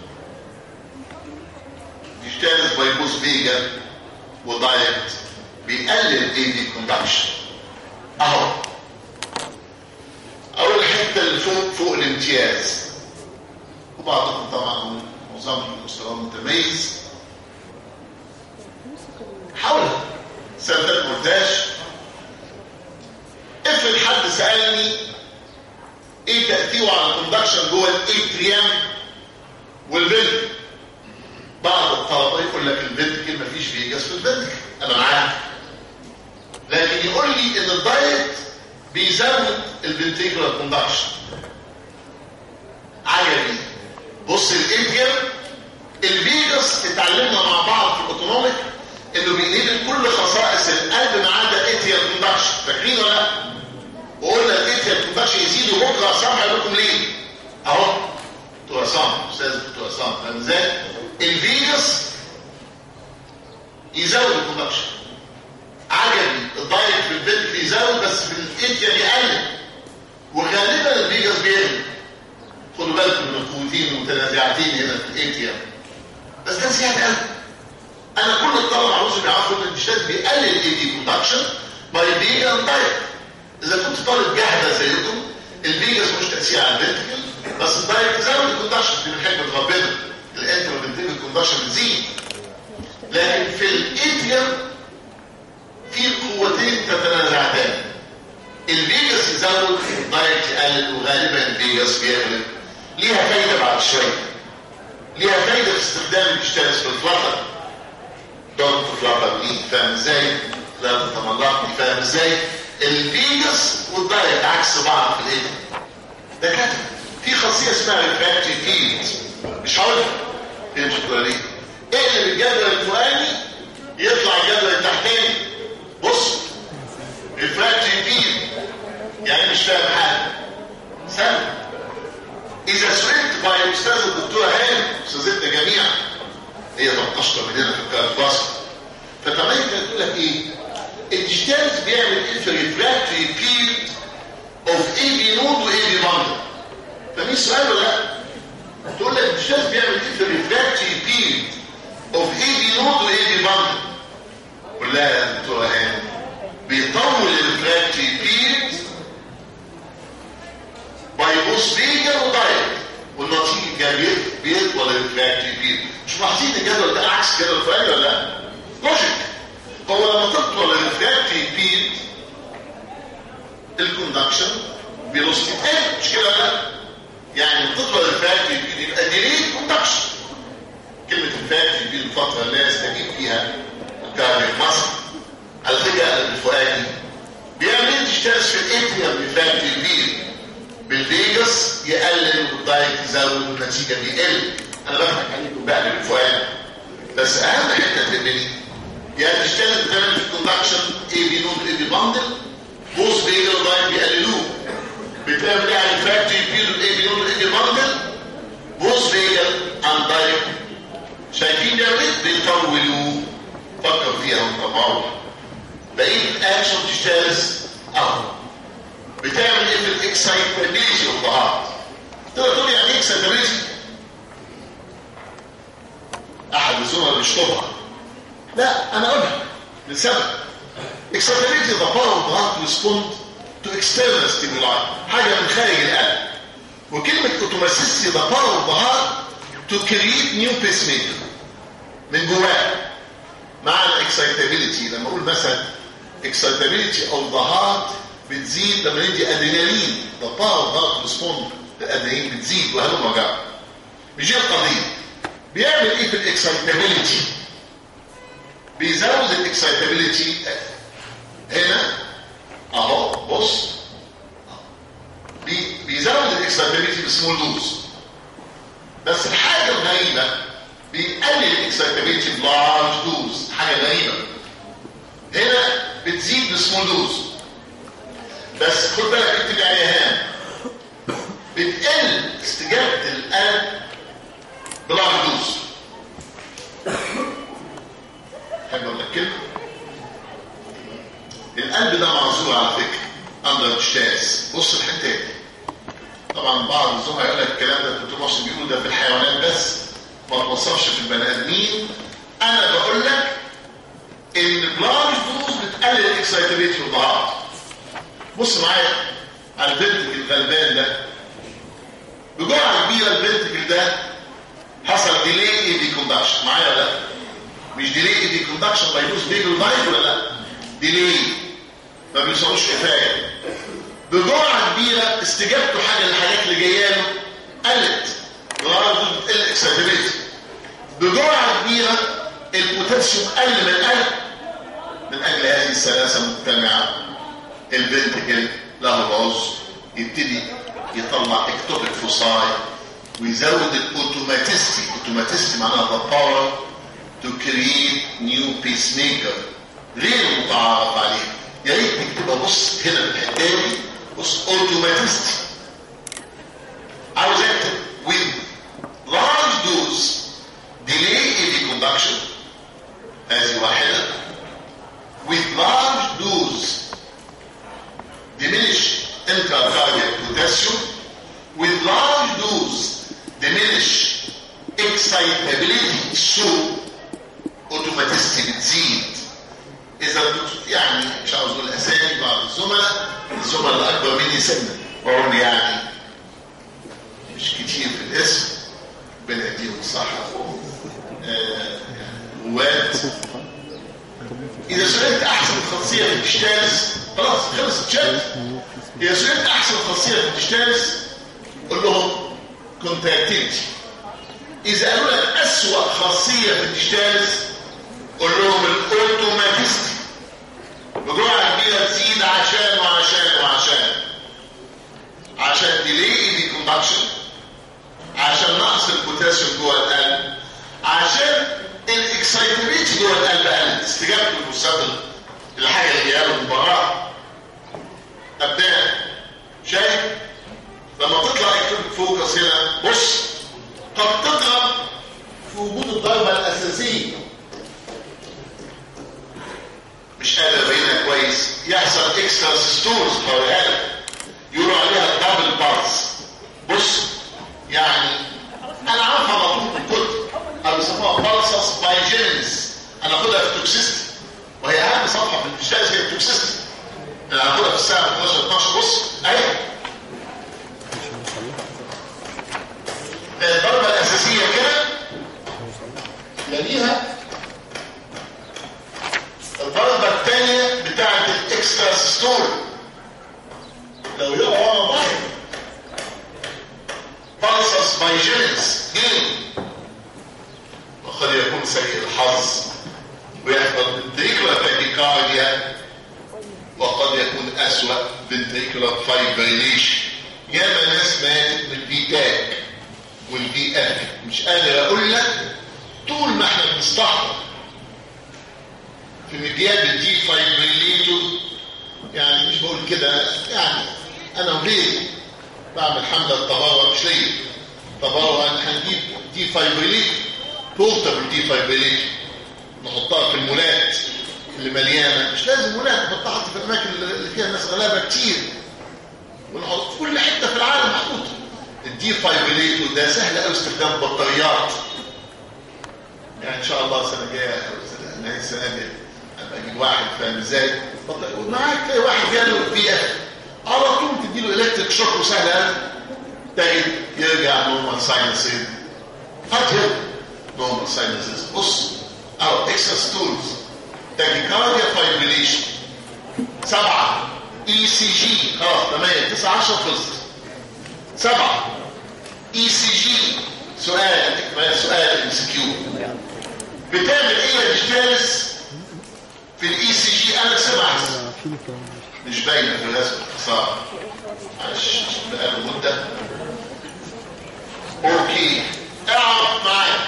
ديجيتالز بايبوس فيجا ودايركت بيقلل اي دي كوندكشن. اهو اول حته اللي فوق فوق الامتياز، وبعضكم طبعا معظمهم مستوى متميز. حاول سنتك مرتاش. افرض حد سالني ايه تاثيره على الكوندكشن جوه الاتريوم والفنتكل؟ بعض الطلبه يقول لك الفنتكل مفيش فيجاس في الفنتكل. انا معاك لكن يقول لي ان الدايت بيزود الفنتريكولار كوندكشن. عجبي. بص الاتيم الفيجاس اتعلمنا مع بعض في الاوتونوميك انه بينقل كل خصائص القلب ما عدا اتيم كوندكشن، فاكرين ولا لا؟ وقلنا الاتيم كوندكشن يزيد وبكره سامع لكم ليه؟ اهو دكتور عصام، استاذ دكتور عصام، فاهم ازاي؟ الفيجاس يزود الكوندكشن. عجبي الدايت في الفنتريكل يزود بس في الاتيم يقلل، وغالبا الفيجاس بيقل. خدوا بالكم من القوتين المتنازعتين هنا في الاتيم، بس ده زياده قوي. انا كل الطلبه عاوزهم يعرفوا ان الديشتاز بيقلل الاي دي كوندكشن باي فيجا دايت. اذا كنت طالب جهده زيكم الفيجاس مش تاثير على الفنتريكل، بس الدايت يزود الكوندكشن دي من حكمه ربنا، الانترا فنتريكل كوندكشن بتزيد. لكن في الاتيم في قوتين تتنازعتان، الفيجاس يزود الدايت يقلل، وغالبا الفيجاس بيغلب. ليها فايده بعد شويه، ليها فايده في استخدام الديشتاز في الفلتر. دونت فلتر دي فاهم ازاي؟ لا تتملقني فاهم ازاي؟ الفيجاس والدايت عكس بعض في الايه؟ ده كده في خاصيه اسمها ريفراكتيف فيلد، مش هقولها فهمتوا ليه؟ اقلب الجدول الفوقاني يطلع الجدول التحتاني. بص ريفراكتيف فيلد يعني مش فاهم حاجه. سهل. اذا سئلت باي الاستاذ الدكتوره هانم استاذتنا جميعا، هي تلتاشر مننا في الكلاس، فتميز تقول لك ايه؟ الديشتاز بيعمل ايه في الريفراكتوري فيلد اوف اي بي نود واي بي باندل؟ فمين السؤال ولا لا؟ تقول لك الديشتاز بيعمل ايه في الريفراكتوري فيلد اوف اي بي نود واي بي باندل؟ قول لها يا دكتوره هانم بيطول الريفراكتوري فيلد باي بوست فيجا ودايت، والنتيجه بيطول الريفراكتوري فيلد. مش ملاحظين الجدول ده عكس الجدول الفلاني ولا لا؟ لوجيك. هو لما تطول الريفراكتوري فيلد الكوندكشن فيلوسيتي تقل، مش كده لا؟ يعني لما تطول الريفراكتوري فيلد يبقى ديلي كوندكشن. كلمه الريفراكتوري فيلد الفتره اللي يستجيب فيها الكاردياك ماسل. على فكره الفؤادي بيعمل ديشتاز في الاتريوم ريفراكتوري فيلد بالفيجاس يقلل والدايت يزود والنتيجه بيقل. انا بضحك عليكم بقى بالفؤاد، بس اهم حته تهمني يعني الديشتاز بتعمل في الكوندكشن اي بي نود اي بي باندل، بوست فيجا ودايت بيقللوه. بتعمل ايه على الفاكتوري فيلد اي بي نود اي بي باندل؟ بوست فيجا اند دايت. شايفين بيعمل ايه؟ بيطولوه. فكر فيها وانت بقيه الاكشن ديشتاز اهو. بتعمل ايه في الاكسايتابيلتي اوف ذا هارت؟ تقدر تقول يعني ايه اكسايتابيلتي؟ احد الزملاء بيشطبها. لا انا اقولها لسبب. اكسايتابيلتي ذا باور اوف ذا هارت ريسبوند تو اكسترنال ستيمولاي، حاجه من خارج القلب. وكلمه اوتوماسيستي ذا باور اوف ذا هارت تو كرييت نيو بيس ميكر من جواه. مع الاكسايتابيلتي لما اقول مثلا اكسايتابيلتي اوف ذا هارت بتزيد لما ندي ادرينالين، ذا باور اوف ذا هارت ريسبوند الادرينالين بتزيد وهلم جرى. مش دي القضيه. بيعمل ايه في الاكسايتابيلتي؟ بيزود الاكسايتابيلتي هنا اهو. بص بي بيزود الاكسايتابيلتي بسمول دوز. بس الحاجه الغريبه بيقلل الاكسايتابيلتي بلارج دوز. حاجه غريبه هنا بتزيد بسمول دوز، بس خد بالك اكتب عليها هام. بتقل استجابه القلب بلارج دوز. حاجه اقول لك كلمه. القلب ده معذور على فكره اندر ديشتاز. بص الحته دي طبعا بعض الزملاء يقول لك الكلام ده الدكتور محسن بيقول ده في الحيوانات بس ما توصفش في البني ادمين. انا بقول لك ان بلارج دوز بتقلل الاكسايتابيلتي اوف ذا هارت. بص معايا على الفنتكل الغلبان ده. بجرعه كبيره الفنتكل ده حصل ديلي اي دي كوندكشن. معايا ولا لا؟ مش ديلي اي دي كوندكشن بايوز بيجل دايت ولا لا؟ ديلي ما بيوصلوش كفايه. بجرعه كبيره استجابته حاجه للحاجات اللي جايه له قلت، بلارج دوز بتقل اكسايتابيلتي. بجرعه كبيره البوتاسيوم قل من القلب من اجل هذه الثلاثه مجتمعه الفنتكل له عضو يبتدي يطلع اكتوبيك فوساي ويزود الاوتوماتيستي. اوتوماتيستي معناها the power to create new pacemaker غير متعارف عليه. يا ريت تكتبها بص هنا في الحته دي بص اوتوماتيستي. عاوز اكتب with large dose delay A V conduction هذه واحده with large dose diminish intracardiac potassium with large dose diminish excitability so automaticity بتزيد. اذا يعني مش عاوز اقول اسامي بعض الزملاء الزملاء الاكبر مني سنا وهم يعني مش كتير في الاسم ربنا يديهم الصحه آه رواد. اذا سئلت احسن خاصيه في التشتالس خلاص خلصت شات. اذا سئلت احسن خاصيه في التشتالس قول لهم كونتاكتيفيتي. اذا قالوا لك اسوأ خاصيه في التشتالس قول لهم الاوتوماتيستي. بجرعه كبيره تزيد عشان وعشان وعشان عشان ديلي دي كوندكشن، عشان نقص البوتاسيوم جوه القلب، عشان الاكسايتابيلتي جوه القلب قلت، استجابه المستقبل الحاجه اللي هي المباراه. ابدا شايف لما تطلع اكتب فوكس هنا بص قد تضرب في وجود الضربه الاساسيه مش قادر ابينها كويس، يحصل اكسترا سيستولز حواليها يقولوا عليها دبل بارس. بص يعني انا عارف على طول في الكتب او بيسموها بارسس بايجينز، انا اخدها في توكسيستي وهي اهم صفحه في التشخيص هي التوكسيستي. انا هاخدها في الساعه اتناشر اتناشر. بص اهي الضربه الاساسيه كده يليها الضربه الثانيه بتاعه الاكسترا ستول لو يقع ورا بعض بارسس بايجينز اثنين. وقد يكون سيء الحظ ويحصل فنتريكولار تاكيكارديا وقد يكون اسوأ فنتريكولار فايبريليشن. ياما ناس ماتت من الفيتاك والفي اف. مش قادر اقول لك طول ما احنا بنستحضر في مجيات الدي فايبريليتور، يعني مش بقول كده يعني انا وغيري بعمل حمله التبرع مش ليا تبرع، هنجيب دي فايبريليتور بورتابل دي فايبريليتور نحطها في المولات اللي مليانه، مش لازم مولات، نحطها في الاماكن اللي فيها ناس غلابه كتير ونحط في كل حته في العالم محطوط. الدي فايبريليتور ده سهل قوي استخدام بطاريات، يعني ان شاء الله السنه الجايه او نهايه السنه دي ابقى اجيب واحد فاهم ازاي ومعاك تلاقي واحد جاله في اف على طول تديله الكتريك شوك وسهل قوي تجد يرجع نورمال ساينسز. هات هنا نورمال ساينسز. بص او اكسترا ستولز تاكيكارديا فايبريليشن. سبعه اي سي جي خلاص تمام تسعة عشر خلصت. سبعه اي سي جي سؤال سؤال ام سي كيو بتعمل ايه يا ديجيتالس في الاي سي جي؟ انا سمعت مش باينه في الرسم صار معلش بقى مده. اوكي اعرف معايا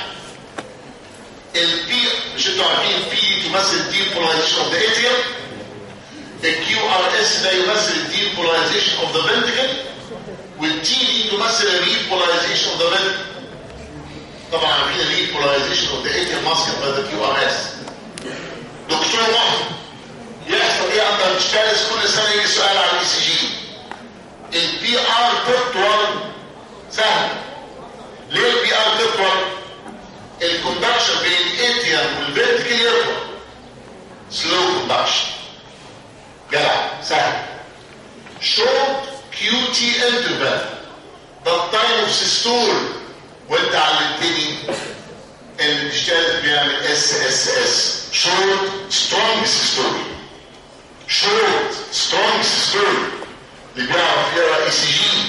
البي مش انتوا عارفين البي تمثل دي بولاريزيشن اوف ذا اتريوم، الكيو ار اس ده يمثل الدي بولاريزيشن اوف ذا فنتريكل، والتي دي تمثل الريبولاريزيشن اوف ذا فنتريكل. طبعا عارفين الريبولاريزيشن اوف ذا اتريوم ماسكت باي ذا كيو ار اس. دكتور محمد يحصل ايه عند الاشتالس؟ كل سنه يجي سؤال على الاي سي جي. البي ار تطول سهل. ليه البي ار تطول؟ الكوندكشن بين الاتريوم والفنتريكل يطول. سلو كوندكشن جدع سهل. شورت كيو تي انترفال ده التايم اوف سيستول، وانت علمتني ان الاشتالس بيعمل اس اس اس شورت سترونج سيستول. شورت سترونج سيستول اللي بيعرف يقرا اي سي جي.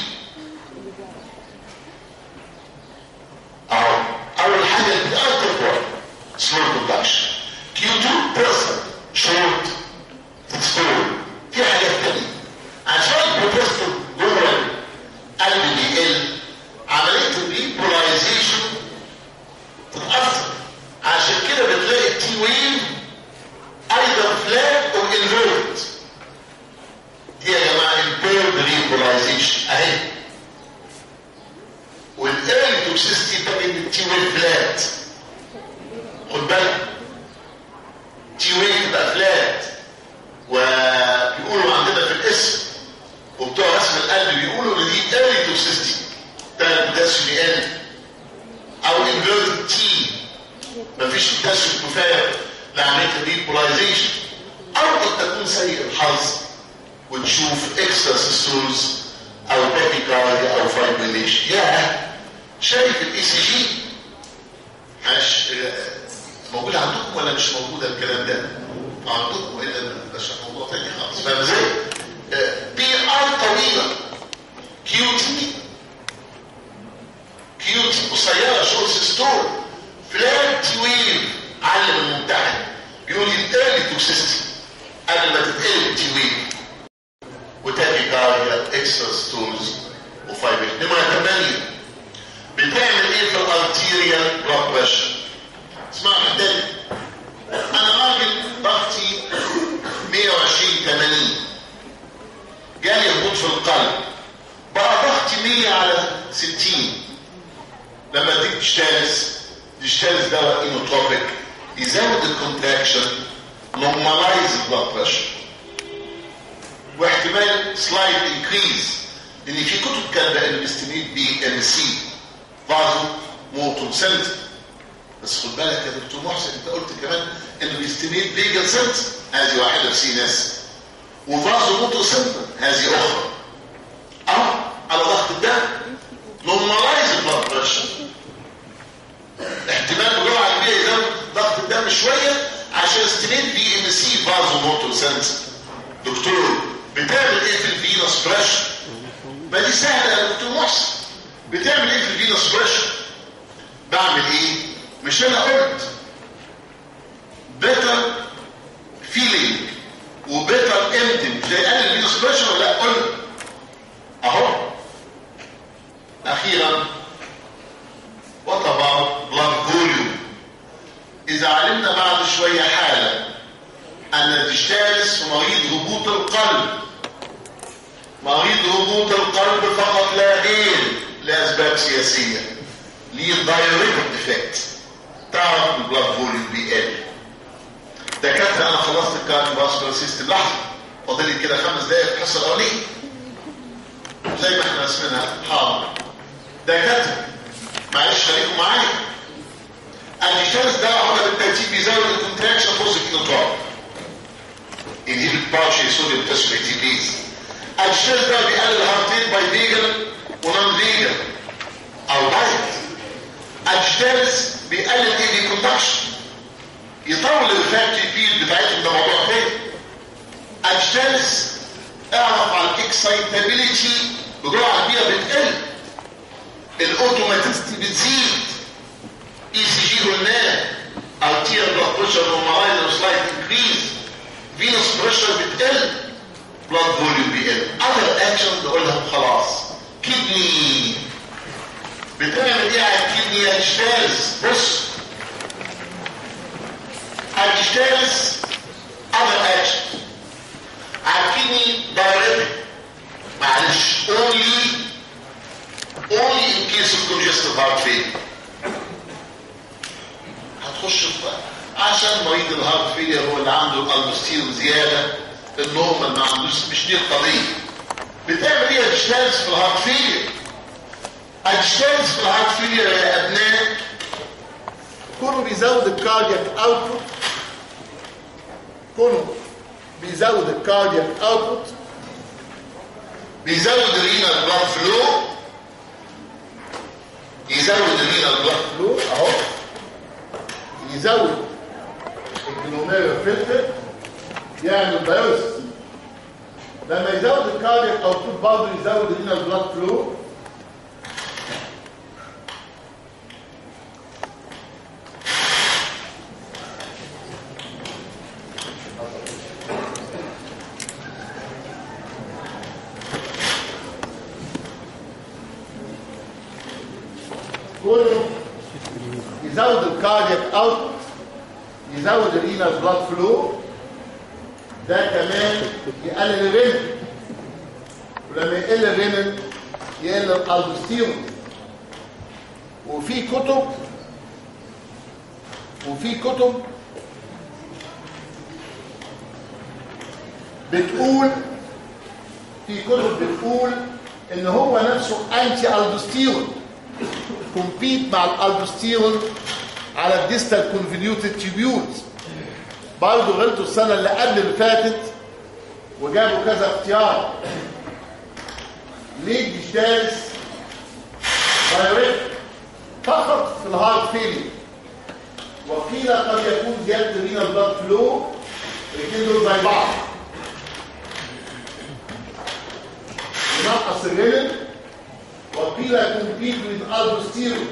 اهو اول حاجه البي ار تطول سلو كوندكشن. كيو تو بيرسنت شورت تي ويف فلات. خد بالك تي ويف تبقى فلات، وبيقولوا عندنا في الاسم وبتوع رسم القلب بيقولوا ان دي early toxicity بتاع البوتاسيوم يقل، او inverted تي مفيش بوتاسيوم كفايه لعمليه الريبولايزيشن، او قد تكون سيء الحظ وتشوف اكسترا سيستولز او تاكيكارديا او فايبريليشن. يا شايف الاي سي جي مش موجود عندكم ولا مش موجوده الكلام ده؟ عندكم والا ده موضوع ثاني خالص. فاهم ازاي؟ بي ار طويله، كيو تي كيو تي قصيره، شورت ستور، فلات ويف. علم الممتحن يقول لي الايرلي توكسيستي قبل ما تتقلب تي ويف وتاكيكارديا اكسترا ستولز وفايبريشن. نمره ثمانيه بتعمل ايه في الارتيريال بلاد بريشر؟ اسمعني تاني، انا راجل ضغطي مية وعشرين ثمانين، جالي هبوط في القلب بقى ضغطي مية على ستين. لما اديك تشتالس، تشتالس دواء اينوتروبيك يزود الكونتراكشن، نورمالايز البلاد بريشر، واحتمال سلايد انكريز، لان في كتب كاتبه ان الاستيميت بي ام سي فازو موتور سنت. بس خد بالك يا دكتور محسن، انت قلت كمان انه بيستيميت بيجل سنت، هذه واحده في سي ناس، وفازو موتور سنت هذه اخرى. اه على ضغط الدم نورمالايز البلاد بريشر، احتمال بجرعه كبيره يزود ضغط الدم شويه عشان استيميت بي ام سي فازو موتور سنت. دكتور بتعمل ايه في الفينوس بريشر؟ ما دي سهله يا دكتور محسن، بتعمل ايه في الفينوس بريشر؟ بعمل ايه؟ مش انا قلت بيتر فيلينج وبيتر امتنج زي قال الفينوس بريشر ولا قلت اهو. اخيرا what about blood volume؟ اذا علمنا بعد شويه حالا ان الديشتالس في مريض هبوط القلب، مريض هبوط القلب فقط لا غير، لاسباب سياسيه، ليه دايركت افكت، تعرف البلاد فوليوم بيقل. دكاتره انا خلصت الكارديوفاسكولار سيستم، لحظه فاضل لي كده خمس دقائق في الحصه الاولانيه زي ما احنا رسمينها. حاضر دكاتره معلش خليكم معايا. الديشتالس ده عمل بالترتيب بيزود الكونتراكشن فورس الكينوتروب، inhibit partially sodium potassium A T Ps. الديشتالس ده بيقلل الهارت ريت باي فيجن ونون فيجن او دايت. الديشتالس بيقلل ايه دي كوندكشن، يطول الريفراكتوري بيريد بتاعتهم، ده موضوع تاني. الديشتالس اعرف على الاكسايتابيليتي بجرعه كبيره بتقل، الاوتوماتيستي بتزيد، اي سي جي قلناه، ارتيريال بلاد بريشر نورمالايز وسلايد انكريز، فينوس بريشر بتقل، بلاد فوليوم بيقل. اذر اكشن نقولها خلاص. كدني بتعمل ايه على الكدني يا ديشتالس؟ بص الديشتالس اذر اكشن على الكدني دايركت، معلش only only in case of congestive heart failure. هتخش في عشان مريض الهارت فيلير هو اللي عنده الالبستيرون زياده، النورمال ما عندوش، مش دي القضيه. بتعمل ايه الديشتالس في الهارت فيلير؟ الديشتالس في الهارت فيلير يا ابناء كله بيزود الكاردياك اوتبوت، كله بيزود الكاردياك اوتبوت، بيزود الرينال بلاد فلو، يزود الرينال بلاد فلو اهو، يزود الجلوميرولار فلتر، يعمل بايوسيس. لما يزود الكاردياك اوتبوت برضه يزود الرينال بلاد فلو، كله يزود الكاردياك اوت، يزود الرينال بلاد فلو، ده كمان يقلل الرينال، ولما يقل الرينال يقل الالبستيرون. وفي كتب وفي كتب بتقول في كتب بتقول ان هو نفسه انتي الدوستيرون، كومبيت مع الالدوستيرون على الديستال كونفوليوتد تيبيولز. برضه غلطوا السنه اللي قبل اللي فاتت وجابوا كذا اختيار. ليه الديجيتالس دايركت فقط في الهارت فيلير، وقيل قد يكون زياده الرينال بلاد فلو، الاثنين دول زي بعض. ينقص الرينال، وقيل يكون بيت من الالدوستيرون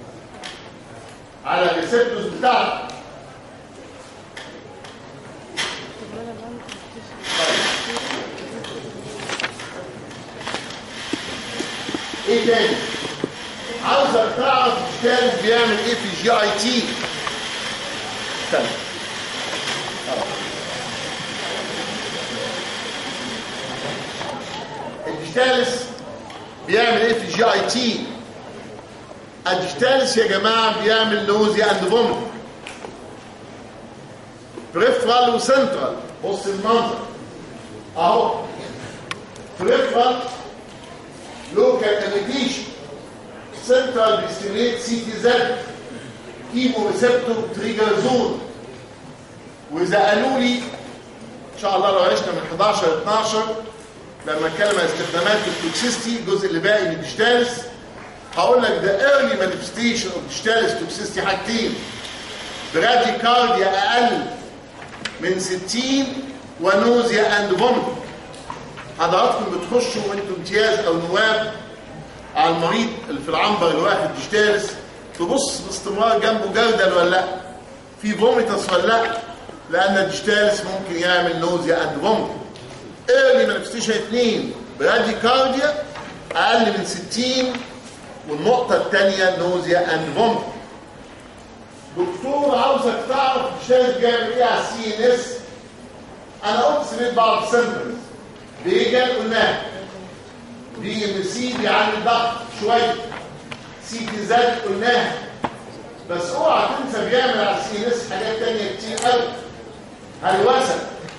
على الريسبتورز بتاعته. ايه تاني؟ عاوزك تعرف الديجيتالس بيعمل ايه في الجي اي تي. استنى. الديجيتالس بيعمل ايه في الجي اي تي؟ الديجيتالس يا جماعه بيعمل نوزيا اند فوميت، بريفرال وسنترال. بص المنظر اهو، بريفرال لوكال اريتيشن، سنترال بيستيميليت سي تي زد، كيمو ريسبتور تريجر زون. واذا قالوا لي ان شاء الله لو عشنا من حداشر ل اتناشر لما اتكلم عن استخدامات التوكسيستي الجزء اللي باقي من الديجيتالس، هقول لك ده early manifestation of ديجيتالس توكسيستي حاجتين: براديكارديا اقل من ستين ونوزيا اند فوميت. حضراتكم بتخشوا وانتم امتياز او نواب على المريض اللي في العنبر اللي واخد ديجيتالس، تبص باستمرار جنبه جردل ولا لا، في فوميتس ولا لا، لان الديجيتالس ممكن يعمل نوزيا اند فوميت. ايرلي مانيفستيشن اثنين براديكارديا اقل من ستين، والنقطه الثانيه نوزيا اند فوميت. دكتور عاوزك تعرف الديجيتالس بيعمل ايه على السي ان اس. انا قلت سميت بعض السيمبلز. بيجا قلناها، بي ام سي بيعلي الضغط شويه، سي تي زد قلناها، بس اوعى تنسى بيعمل على السي ان اس حاجات ثانيه كتير قوي. هلوسه،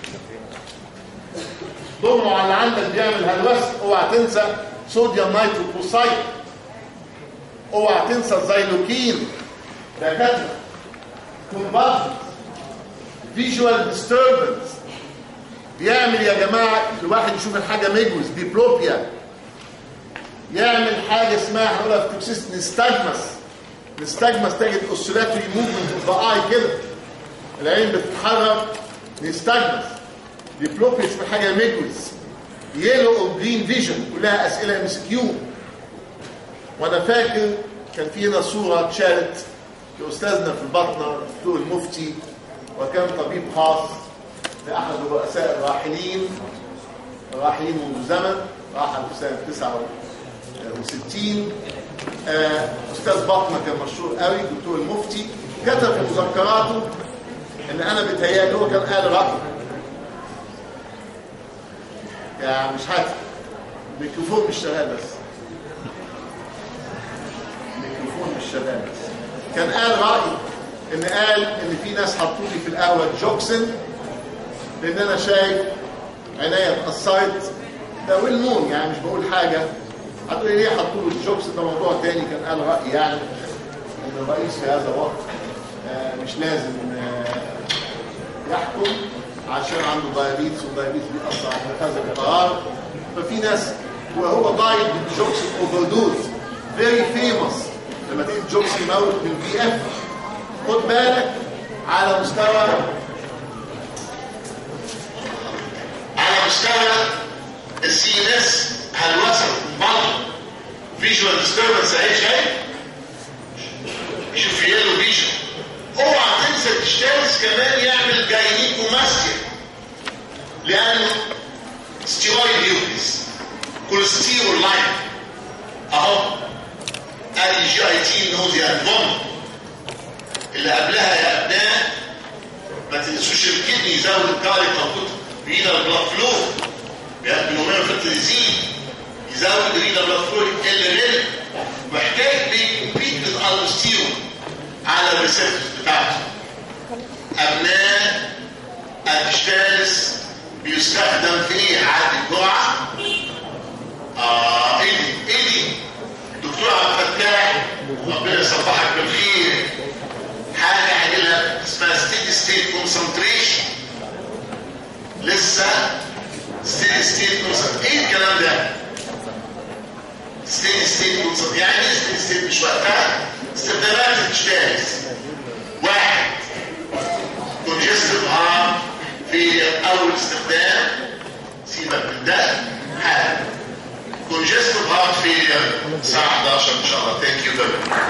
ضمنوا على اللي عندك بيعمل هلوسه. اوعى تنسى صوديوم نيتروكلوسايد، اوعى تنسى الزيلوكين، دكاتره، كونفالجنس، فيجوال ديستربنس. يعمل يا جماعه الواحد يشوف الحاجه ميجوز ديبلوبيا، يعمل حاجه اسمها هنقولها في توكسيست نستجمس. نستجمس تجد اوسيلاتوري موفمنت اوف ذا اي كده، العين بتتحرك. نستجمس ديبلوبيا في حاجه ميجوز. يلو او جرين فيجن، كلها اسئله ام اس كيو. وانا فاكر كان في هنا صوره اتشالت لاستاذنا في الباطنه الدكتور المفتي، وكان طبيب خاص لأحد الرؤساء الراحلين الراحلين منذ زمن، راحل في سنة تسعة وستين. أستاذ باطنة كان مشهور قوي، دكتور المفتي، كتب في مذكراته إن أنا بيتهيألي هو كان قال رأي. يعني مش هات الميكروفون مش شغال، بس الميكروفون مش شغال بس. كان قال رأي إن قال إن في ناس حطوا لي في القهوة جوكسن لان انا شايف عينيا اتاثرت. ده ويل نون، يعني مش بقول حاجه. هتقول لي ليه حطوا له الجوكس؟ ده موضوع تاني. كان قال راي يعني ان الرئيس في هذا الوقت آه مش لازم آه يحكم عشان عنده دايابيتس، والدايابيتس بيأثر على اتخاذ القرار. ففي ناس وهو ضايق بالجوكس اوفر دوز، فيري فيموس. لما تيجي الجوكس يموت من بي اف، خد بالك على مستوى على مستوى السي ان اس، هلوسه برضه، فيجوال ديستربنس اهي، شايف؟ شوف يلو فيجن. اوعى تنسى الديجيتالس كمان يعمل جاينيكوماستيا، لانه ستيرويد يوكس، كوليسترول لاين اهو. ادي جي اي تي نوزيا فوميت. اللي قبلها يا ابناء ما تنسوش الكدني يزود الكاري كومبوت رينال بلاد فلو، بالمونومير فلتر يزيد، يزود رينال بلاد فلو يقل ريل، محتاج بيكمبيت بالالوستيرون على الريسبتورز بتاعته. ابناء الاشتالس بيستخدم في ايه؟ عادي الجرعه. اه ايه دي؟ ايه دي؟ دكتور عبد الفتاح ربنا يصبحك بالخير، حاجه هجيلها اسمها ستيدي ستيت كونسنتريشن. لسه ستيدي ستيت كونسنتريشن. ايه الكلام ده؟ ستيدي ستيت كونسنتريشن يعني ايه ستيدي ستيت؟ مش وقتها. استخدامات الاشتالس: واحد، كونجستيف هارت في اول استخدام، سيبك من ده حاجه. كونجستيف هارت في الساعه حداشر ان شاء الله تاني.